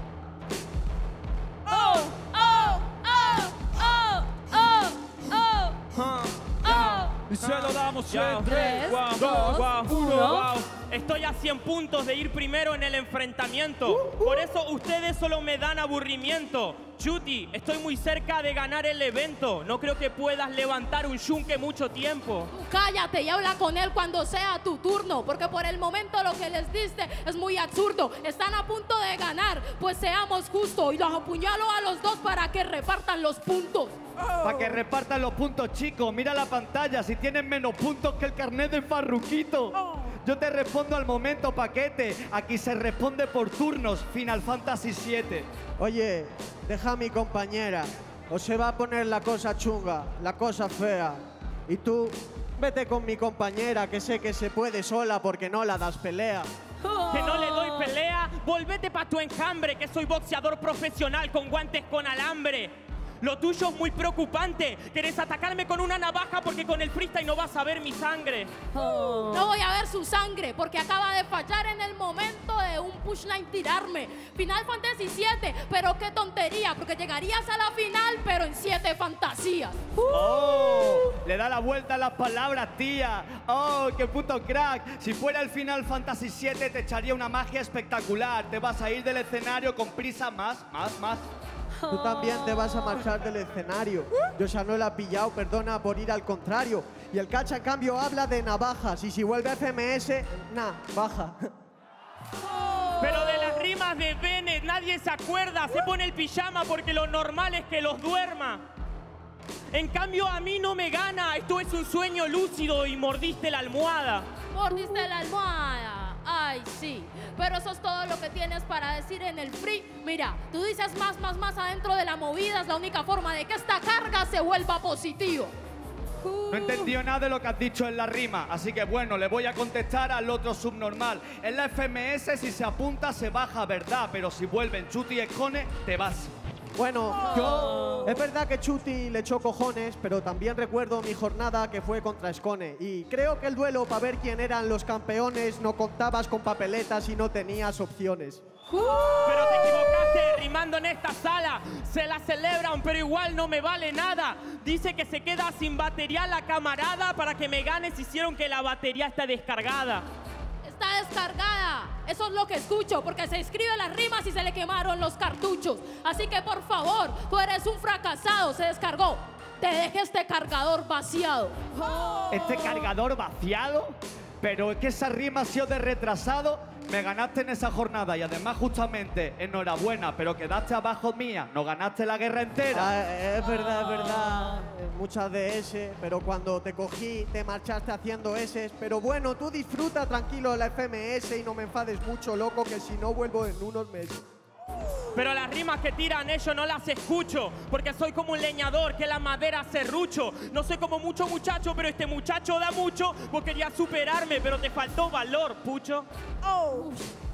¡Oh! ¡Oh! ¡Oh! ¡Oh! ¡Oh! ¡Oh! ¡Oh! Y se lo damos Ya. en tres, Guau, dos, guau, uno. guau. Estoy a cien puntos de ir primero en el enfrentamiento. Por eso ustedes solo me dan aburrimiento. Chuti, estoy muy cerca de ganar el evento. No creo que puedas levantar un yunque mucho tiempo. Cállate y habla con él cuando sea tu turno, porque por el momento lo que les diste es muy absurdo. Están a punto de ganar, pues seamos justos y los apuñalo a los dos para que repartan los puntos. Para que repartan los puntos, chicos. Mira la pantalla, si tienen menos puntos que el carnet de Farruquito. Yo te respondo al momento, paquete. Aquí se responde por turnos. Final Fantasy siete. Oye, deja a mi compañera. O se va a poner la cosa chunga, la cosa fea. Y tú, vete con mi compañera, que sé que se puede sola porque no la das pelea. Que no le doy pelea. Volvete pa' tu enjambre, que soy boxeador profesional con guantes con alambre. Lo tuyo es muy preocupante. Querés atacarme con una navaja porque con el freestyle no vas a ver mi sangre. No voy a ver su sangre porque acaba de fallar en el momento de un pushline tirarme. Final Fantasy siete, pero qué tontería, porque llegarías a la final, pero en siete fantasías. ¡Oh! Le da la vuelta a las palabras, tía. ¡Oh, qué puto crack! Si fuera el Final Fantasy siete te echaría una magia espectacular. Te vas a ir del escenario con prisa más, más, más. Tú también te vas a marchar del escenario. Yo ya no la he pillado, perdona por ir al contrario. Y el Cacha, en cambio, habla de navajas. Y si vuelve a F M S, nah, baja. Pero de las rimas de Bennett nadie se acuerda. Se pone el pijama porque lo normal es que los duerma. En cambio, a mí no me gana. Esto es un sueño lúcido y mordiste la almohada. Mordiste la almohada. Ay, sí. Pero eso es todo lo que tienes para decir en el free. Mira, tú dices más, más, más adentro de la movida. Es la única forma de que esta carga se vuelva positiva. No he entendido nada de lo que has dicho en la rima, así que bueno, le voy a contestar al otro subnormal. En la F M S si se apunta se baja, ¿verdad? Pero si vuelven Chuti y Escone, te vas. Bueno, yo... Es verdad que Chuti le echó cojones, pero también recuerdo mi jornada que fue contra Escone. Y creo que el duelo para ver quién eran los campeones no contabas con papeletas y no tenías opciones. Pero te equivocaste rimando en esta sala. Se la celebran, pero igual no me vale nada. Dice que se queda sin batería la camarada. Para que me ganes hicieron que la batería esté descargada. Está descargada. Eso es lo que escucho, porque se escribe las rimas y se le quemaron los cartuchos. Así que por favor, tú eres un fracasado. Se descargó. Te dejé este cargador vaciado. ¿Este cargador vaciado? Pero es que esa rima ha sido de retrasado. Me ganaste en esa jornada y además justamente, enhorabuena, pero quedaste abajo mía, no ganaste la guerra entera. Ah, es verdad, es verdad. Muchas de S, pero cuando te cogí te marchaste haciendo S. Pero bueno, tú disfruta tranquilo la F M S y no me enfades mucho, loco, que si no vuelvo en unos meses. Pero las rimas que tiran ellos no las escucho, porque soy como un leñador que la madera serrucho. No soy como mucho muchacho, pero este muchacho da mucho. Vos querías superarme, pero te faltó valor, pucho. Oh,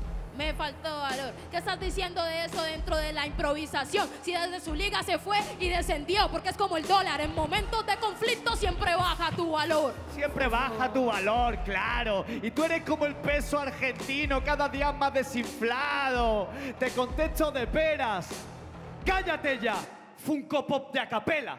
me faltó valor. ¿Qué estás diciendo de eso dentro de la improvisación? Si desde su liga se fue y descendió, porque es como el dólar. En momentos de conflicto siempre baja tu valor. Siempre baja tu valor, claro. Y tú eres como el peso argentino, cada día más desinflado. Te contesto de peras. ¡Cállate ya! Funko Pop de acapela.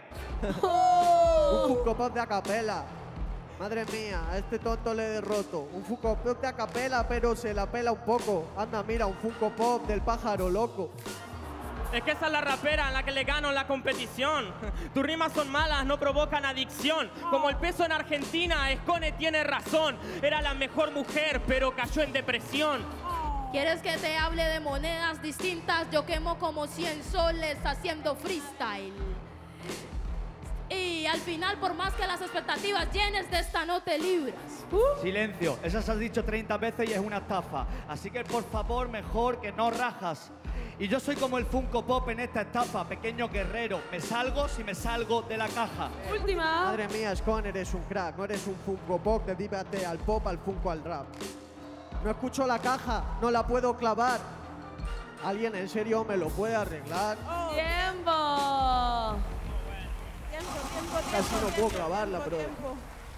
Un Funko Pop de acapela. Madre mía, a este tonto le he derroto. Un Funko Pop de acapela, pero se la pela un poco. Anda, mira, un Funko Pop del pájaro loco. Es que esa es la rapera en la que le gano en la competición. Tus rimas son malas, no provocan adicción. Como el peso en Argentina, Escone tiene razón. Era la mejor mujer, pero cayó en depresión. ¿Quieres que te hable de monedas distintas? Yo quemo como cien soles haciendo freestyle. Y al final, por más que las expectativas llenes de esta, no te libras. Uh. Silencio, esas has dicho treinta veces y es una estafa. Así que por favor, mejor que no rajas. Y yo soy como el Funko Pop en esta estafa, pequeño guerrero. Me salgo si me salgo de la caja. Última. Madre mía, Scone, eres un crack. No eres un Funko Pop, dedícate al pop, al Funko, al rap. No escucho la caja, no la puedo clavar. ¿Alguien en serio me lo puede arreglar? Oh. ¡Tiempo! Tiempo, tiempo, tiempo, Casi no puedo tiempo, clavarla, tiempo, bro. tiempo.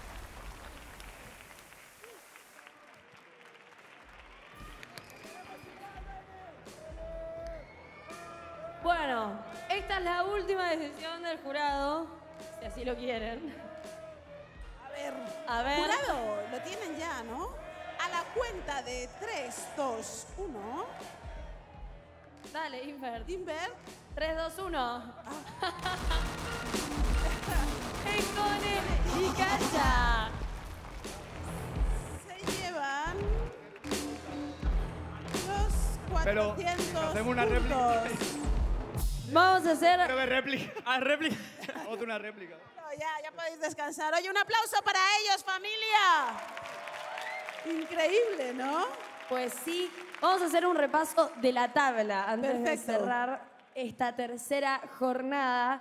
Bueno, esta es la última decisión del jurado, si así lo quieren. A ver, A ver. jurado, lo tienen ya, ¿no? A la cuenta de tres, dos, uno. Dale, Invert. Invert. tres, dos, uno. Escone y Cacha. Se llevan los Pero, cuatrocientos ¿hacemos una réplica? puntos. Vamos a hacer... Creo que réplica. A réplica. Vamos a hacer una réplica. No, ya, ya podéis descansar. Oye, un aplauso para ellos, familia. Increíble, ¿no? Pues sí, vamos a hacer un repaso de la tabla antes Perfecto. de cerrar esta tercera jornada.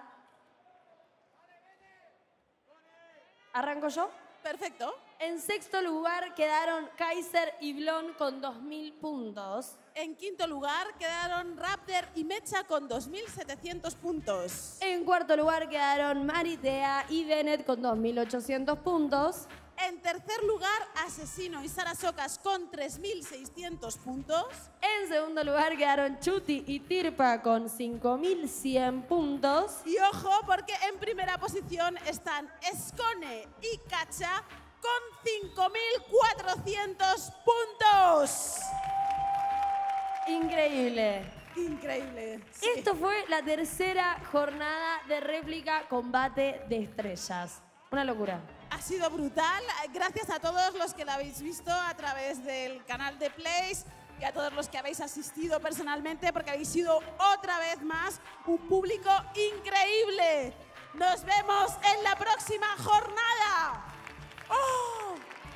¿Arranco yo? Perfecto. En sexto lugar quedaron Kaiser y Blon con dos mil puntos. En quinto lugar quedaron Raptor y Mecha con dos mil setecientos puntos. En cuarto lugar quedaron Maritea y Bennett con dos mil ochocientos puntos. En tercer lugar, Asesino y Sara Socas con tres mil seiscientos puntos. En segundo lugar quedaron Chuti y Tirpa con cinco mil cien puntos. Y ojo, porque en primera posición están Escone y Cacha con cinco mil cuatrocientos puntos. Increíble. Increíble. Sí. Esto fue la tercera jornada de réplica combate de estrellas. Una locura. Ha sido brutal. Gracias a todos los que lo habéis visto a través del canal de Plays y a todos los que habéis asistido personalmente, porque habéis sido otra vez más un público increíble. Nos vemos en la próxima jornada. ¡Oh!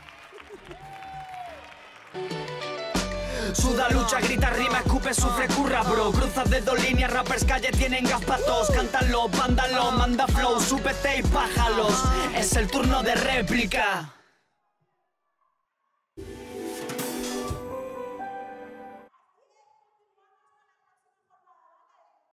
Suda, lucha, grita, rima, escupe, sufre, curra, bro. Cruzas de dos líneas, rappers calle tienen gas pa' todos. Cántalo, vándalo, manda flow, súbete y bájalos. Es el turno de réplica.